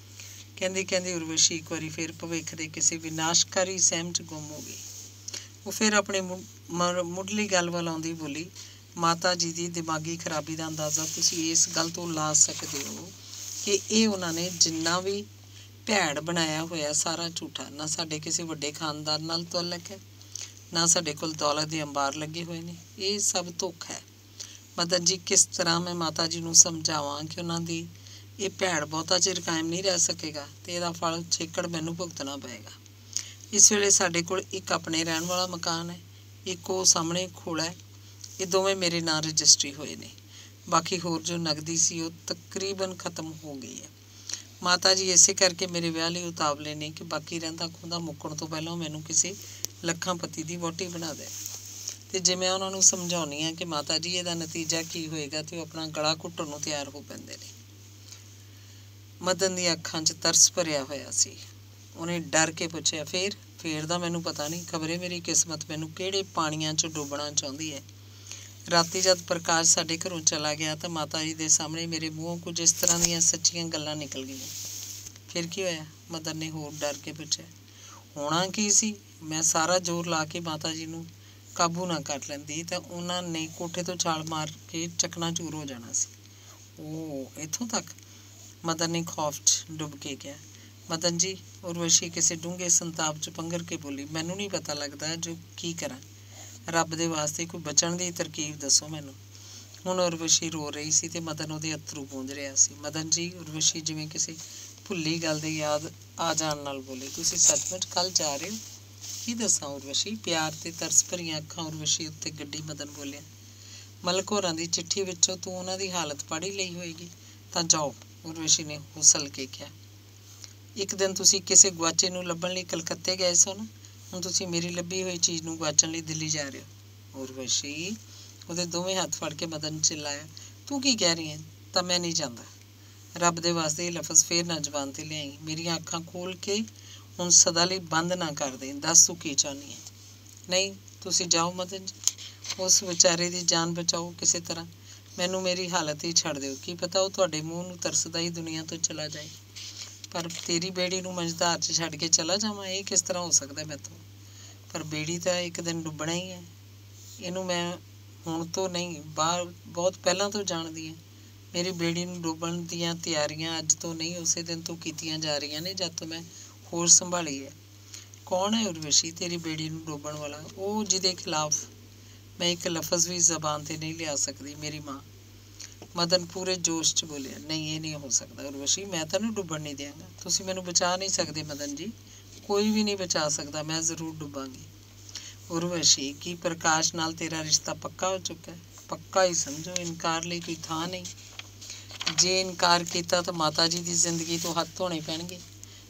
ਕਹਿੰਦੀ ਉਰਵਸ਼ੀ ਇੱਕ ਵਾਰੀ ਫਿਰ ਭਵਿੱਖ ਦੇ ਕਿਸੇ ਵਿਨਾਸ਼ਕਾਰੀ ਸਹਿਮ 'ਚ ਗੁੰਮ ਹੋ ਗਈ। ਉਹ ਫਿਰ ਆਪਣੀ ਮੁੱਢਲੀ ਗੱਲ ਵੱਲ ਆਉਂਦੀ ਬੋਲੀ, ਮਾਤਾ ਜੀ ਦੀ ਦਿਮਾਗੀ ਖਰਾਬੀ ਦਾ ਅੰਦਾਜ਼ਾ ਤੁਸੀਂ ਇਸ ਗੱਲ ਤੋਂ ਲਾ ਸਕਦੇ ਹੋ ਕਿ ਇਹ ਉਹਨਾਂ ਨੇ ਜਿੰਨਾ ਵੀ ਭੈੜ ਬਣਾਇਆ ਹੋਇਆ ਸਾਰਾ ਝੂਠਾ। ਨਾ ਸਾਡੇ ਕਿਸੇ ਵੱਡੇ ਖਾਨਦਾਨ ਨਾਲ ਤਾਲੁਕ ਹੈ, ਨਾ ਸਾਡੇ ਕੋਲ ਦੌਲਤ ਦੇ ਅੰਬਾਰ ਲੱਗੇ ਹੋਏ ਨੇ। ਇਹ ਸਭ ਧੋਖਾ ਹੈ। ਮਦਨ ਜੀ, ਕਿਸ ਤਰ੍ਹਾਂ ਮੈਂ ਮਾਤਾ ਜੀ ਨੂੰ ਸਮਝਾਵਾਂ ਕਿ ਉਹਨਾਂ ਦੀ ਇਹ ਭੈੜ ਬਹੁਤਾ ਚਿਰ ਕਾਇਮ ਨਹੀਂ ਰਹਿ ਸਕੇਗਾ ਅਤੇ ਇਹਦਾ ਫਲ ਛੇਕੜ ਮੈਨੂੰ ਭੁਗਤਣਾ ਪਏਗਾ। ਇਸ ਵੇਲੇ ਸਾਡੇ ਕੋਲ ਇੱਕ ਆਪਣੇ ਰਹਿਣ ਵਾਲਾ ਮਕਾਨ ਹੈ, ਇੱਕ ਉਹ ਸਾਹਮਣੇ ਖੋਲਾ ਹੈ। ਇਹ ਦੋਵੇਂ ਮੇਰੇ ਨਾਂ ਰਜਿਸਟਰੀ ਹੋਏ ਨੇ। ਬਾਕੀ ਹੋਰ ਜੋ ਨਗਦੀ ਸੀ ਉਹ ਤਕਰੀਬਨ ਖਤਮ ਹੋ ਗਈ ਹੈ। ਮਾਤਾ ਜੀ ਇਸੇ ਕਰਕੇ ਮੇਰੇ ਵਿਆਹ ਲਈ ਉਤਾਵਲੇ ਨੇ ਕਿ ਬਾਕੀ ਰਹਿੰਦਾ ਖੁੰਦਾ ਮੁੱਕਣ ਤੋਂ ਪਹਿਲਾਂ ਮੈਨੂੰ ਕਿਸੇ ਲੱਖਾਂਪਤੀ ਦੀ ਵਹੁਟੀ ਬਣਾ ਦੇ। ਅਤੇ ਜੇ ਮੈਂ ਉਹਨਾਂ ਨੂੰ ਸਮਝਾਉਂਦੀ ਹਾਂ ਕਿ ਮਾਤਾ ਜੀ ਇਹਦਾ ਨਤੀਜਾ ਕੀ ਹੋਏਗਾ, ਅਤੇ ਉਹ ਆਪਣਾ ਗਲਾ ਘੁੱਟਣ ਨੂੰ ਤਿਆਰ ਹੋ ਪੈਂਦੇ ਨੇ। ਮਦਨ ਦੀਆਂ ਅੱਖਾਂ 'ਚ ਤਰਸ ਭਰਿਆ ਹੋਇਆ ਸੀ। ਉਹਨੇ ਡਰ ਕੇ ਪੁੱਛਿਆ, ਫੇਰ ਦਾ ਮੈਨੂੰ ਪਤਾ ਨਹੀਂ। ਖਬਰੇ ਮੇਰੀ ਕਿਸਮਤ ਮੈਨੂੰ ਕਿਹੜੇ ਪਾਣੀਆਂ 'ਚ ਡੁੱਬਣਾ ਚਾਹੁੰਦੀ ਹੈ। ਰਾਤੀ ਜਦ ਪ੍ਰਕਾਸ਼ ਸਾਡੇ ਘਰੋਂ ਚਲਾ ਗਿਆ ਤਾਂ ਮਾਤਾ ਜੀ ਦੇ ਸਾਹਮਣੇ ਮੇਰੇ ਮੂੰਹੋਂ ਕੁਝ ਇਸ ਤਰ੍ਹਾਂ ਦੀਆਂ ਸੱਚੀਆਂ ਗੱਲਾਂ ਨਿਕਲ ਗਈਆਂ। ਫਿਰ ਕੀ ਹੋਇਆ? ਮਦਨ ਨੇ ਹੋਰ ਡਰ ਕੇ ਪੁੱਛਿਆ। ਹੋਣਾ ਕੀ ਸੀ? ਮੈਂ ਸਾਰਾ ਜ਼ੋਰ ਲਾ ਕੇ ਮਾਤਾ ਜੀ ਨੂੰ ਕਾਬੂ ਨਾ ਕਰ ਲੈਂਦੀ ਤਾਂ ਉਹਨਾਂ ਨੇ ਕੋਠੇ ਤੋਂ ਛਾਲ ਮਾਰ ਕੇ ਚਕਨਾਚੂਰ ਹੋ ਜਾਣਾ ਸੀ। ਉਹ ਇੱਥੋਂ ਤੱਕ? ਮਦਨ ਨੇ ਖੌਫ 'ਚ ਡੁੱਬ ਕੇ ਕਿਹਾ। ਮਦਨ ਜੀ, ਉਰਵਸ਼ੀ ਕਿਸੇ ਡੂੰਘੇ ਸੰਤਾਪ 'ਚ ਪੰਘਰ ਕੇ ਬੋਲੀ, ਮੈਨੂੰ ਨਹੀਂ ਪਤਾ ਲੱਗਦਾ ਜੋ ਕੀ ਕਰਾਂ। ਰੱਬ ਦੇ ਵਾਸਤੇ ਕੋਈ ਬਚਣ ਦੀ ਤਰਕੀਬ ਦੱਸੋ ਮੈਨੂੰ। ਹੁਣ ਉਰਵਸ਼ੀ ਰੋ ਰਹੀ ਸੀ ਅਤੇ ਮਦਨ ਉਹਦੇ ਅੱਥਰੂ ਪੂੰਝ ਰਿਹਾ ਸੀ। ਮਦਨ ਜੀ, ਉਰਵਸ਼ੀ ਜਿਵੇਂ ਕਿਸੇ ਭੁੱਲੀ ਗੱਲ ਦੇ ਯਾਦ ਆ ਜਾਣ ਨਾਲ ਬੋਲੀ, ਤੁਸੀਂ ਸੱਚਮੁੱਚ ਕੱਲ੍ਹ ਜਾ ਰਹੇ ਹੋ? ਕੀ ਦੱਸਾਂ ਉਰਵਸ਼ੀ? ਪਿਆਰ ਅਤੇ ਤਰਸ ਭਰੀਆਂ ਅੱਖਾਂ ਉਰਵਸ਼ੀ ਉੱਤੇ ਗੱਡੀ ਮਦਨ ਬੋਲਿਆ। ਮਲਕ ਹੋਰਾਂ ਦੀ ਚਿੱਠੀ ਵਿੱਚੋਂ ਤੂੰ ਉਹਨਾਂ ਦੀ ਹਾਲਤ ਪੜ੍ਹ ਹੀ ਲਈ ਹੋਏਗੀ। ਤਾਂ ਜਾਓ, ਉਰਵਸ਼ੀ ਨੇ ਹੁਸਲ ਕੇ ਕਿਹਾ। ਇੱਕ ਦਿਨ ਤੁਸੀਂ ਕਿਸੇ ਗੁਆਚੇ ਨੂੰ ਲੱਭਣ ਲਈ ਕਲਕੱਤੇ ਗਏ ਸੋ ਨਾ। ਹੁਣ ਤੁਸੀਂ ਮੇਰੀ ਲੱਭੀ ਹੋਈ ਚੀਜ਼ ਨੂੰ ਗੁਆਚਣ ਲਈ ਦਿੱਲੀ ਜਾ ਰਹੇ ਹੋ। ਉਰਵਸ਼ੀ, ਉਹਦੇ ਦੋਵੇਂ ਹੱਥ ਫੜ ਕੇ ਮਦਨ ਚਿল্ਲਾਇਆ, ਤੂੰ ਕੀ ਕਹਿ ਰਹੀ ਹੈ? ਤਾਂ ਮੈਂ ਨਹੀਂ ਜਾਂਦਾ। ਰੱਬ ਦੇ ਵਾਸਤੇ ਇਹ ਲਫ਼ਜ਼ ਫੇਰ ਨਾ ਜ਼ੁਬਾਨ 'ਤੇ ਲਿਆਈ। ਮੇਰੀਆਂ ਅੱਖਾਂ ਖੋਲ੍ਹ ਕੇ ਹੁਣ ਸਦਾ ਲਈ ਬੰਦ ਨਾ ਕਰ ਦੇ। ਦੱਸ ਤੂੰ ਕੀ ਚਾਹੁੰਦੀ ਹੈ? ਨਹੀਂ, ਤੁਸੀਂ ਜਾਓ ਮਦਨ ਜੀ, ਉਸ ਵਿਚਾਰੇ ਦੀ ਜਾਨ ਬਚਾਓ ਕਿਸੇ ਤਰ੍ਹਾਂ। ਮੈਨੂੰ ਮੇਰੀ ਹਾਲਤ ਹੀ ਛੱਡ ਦਿਓ। ਕੀ ਪਤਾ ਉਹ ਤੁਹਾਡੇ ਮੂੰਹ ਨੂੰ ਤਰਸਦਾ ਹੀ ਦੁਨੀਆ ਤੋਂ ਚਲਾ ਜਾਏ। ਪਰ ਤੇਰੀ ਬੇੜੀ ਨੂੰ ਮਝਧਾਰ 'ਚ ਛੱਡ ਕੇ ਚਲਾ ਜਾਵਾਂ, ਇਹ ਕਿਸ ਤਰ੍ਹਾਂ ਹੋ ਸਕਦਾ ਮੈਥੋਂ? ਪਰ ਬੇੜੀ ਤਾਂ ਇੱਕ ਦਿਨ ਡੁੱਬਣਾ ਹੀ ਹੈ। ਇਹਨੂੰ ਮੈਂ ਹੁਣ ਤੋਂ ਨਹੀਂ, ਬਹੁਤ ਪਹਿਲਾਂ ਤੋਂ ਜਾਣਦੀ ਹਾਂ। ਮੇਰੀ ਬੇੜੀ ਨੂੰ ਡੁੱਬਣ ਦੀਆਂ ਤਿਆਰੀਆਂ ਅੱਜ ਤੋਂ ਨਹੀਂ, ਉਸੇ ਦਿਨ ਤੋਂ ਕੀਤੀਆਂ ਜਾ ਰਹੀਆਂ ਨੇ ਜਦ ਤੋਂ ਮੈਂ ਹੋਸ਼ ਸੰਭਾਲੀ ਹੈ। ਕੌਣ ਹੈ ਉਰਵਸ਼ੀ ਤੇਰੀ ਬੇੜੀ ਨੂੰ ਡੋਬਣ ਵਾਲਾ? ਉਹ ਜਿਹਦੇ ਖਿਲਾਫ ਮੈਂ ਇੱਕ ਲਫ਼ਜ਼ ਵੀ ਜ਼ਬਾਨ 'ਤੇ ਨਹੀਂ ਲਿਆ ਸਕਦੀ, ਮੇਰੀ ਮਾਂ। ਮਦਨ ਪੂਰੇ ਜੋਸ਼ 'ਚ ਬੋਲਿਆ, ਨਹੀਂ, ਇਹ ਨਹੀਂ ਹੋ ਸਕਦਾ ਉਰਵਸ਼ੀ, ਮੈਂ ਤੈਨੂੰ ਡੁੱਬਣ ਨਹੀਂ ਦਿਆਂਗਾ। ਤੁਸੀਂ ਮੈਨੂੰ ਬਚਾ ਨਹੀਂ ਸਕਦੇ ਮਦਨ ਜੀ, ਕੋਈ ਵੀ ਨਹੀਂ ਬਚਾ ਸਕਦਾ। ਮੈਂ ਜ਼ਰੂਰ ਡੁੱਬਾਂਗੀ। ਉਰਵਸ਼ੀ, ਕੀ ਪ੍ਰਕਾਸ਼ ਨਾਲ ਤੇਰਾ ਰਿਸ਼ਤਾ ਪੱਕਾ ਹੋ ਚੁੱਕਾ ਹੈ? ਪੱਕਾ ਹੀ ਸਮਝੋ, ਇਨਕਾਰ ਲਈ ਕੋਈ ਥਾਂ ਨਹੀਂ। ਜੇ ਇਨਕਾਰ ਕੀਤਾ ਤਾਂ ਮਾਤਾ ਜੀ ਦੀ ਜ਼ਿੰਦਗੀ ਤੋਂ ਹੱਥ ਧੋਣੇ ਪੈਣਗੇ।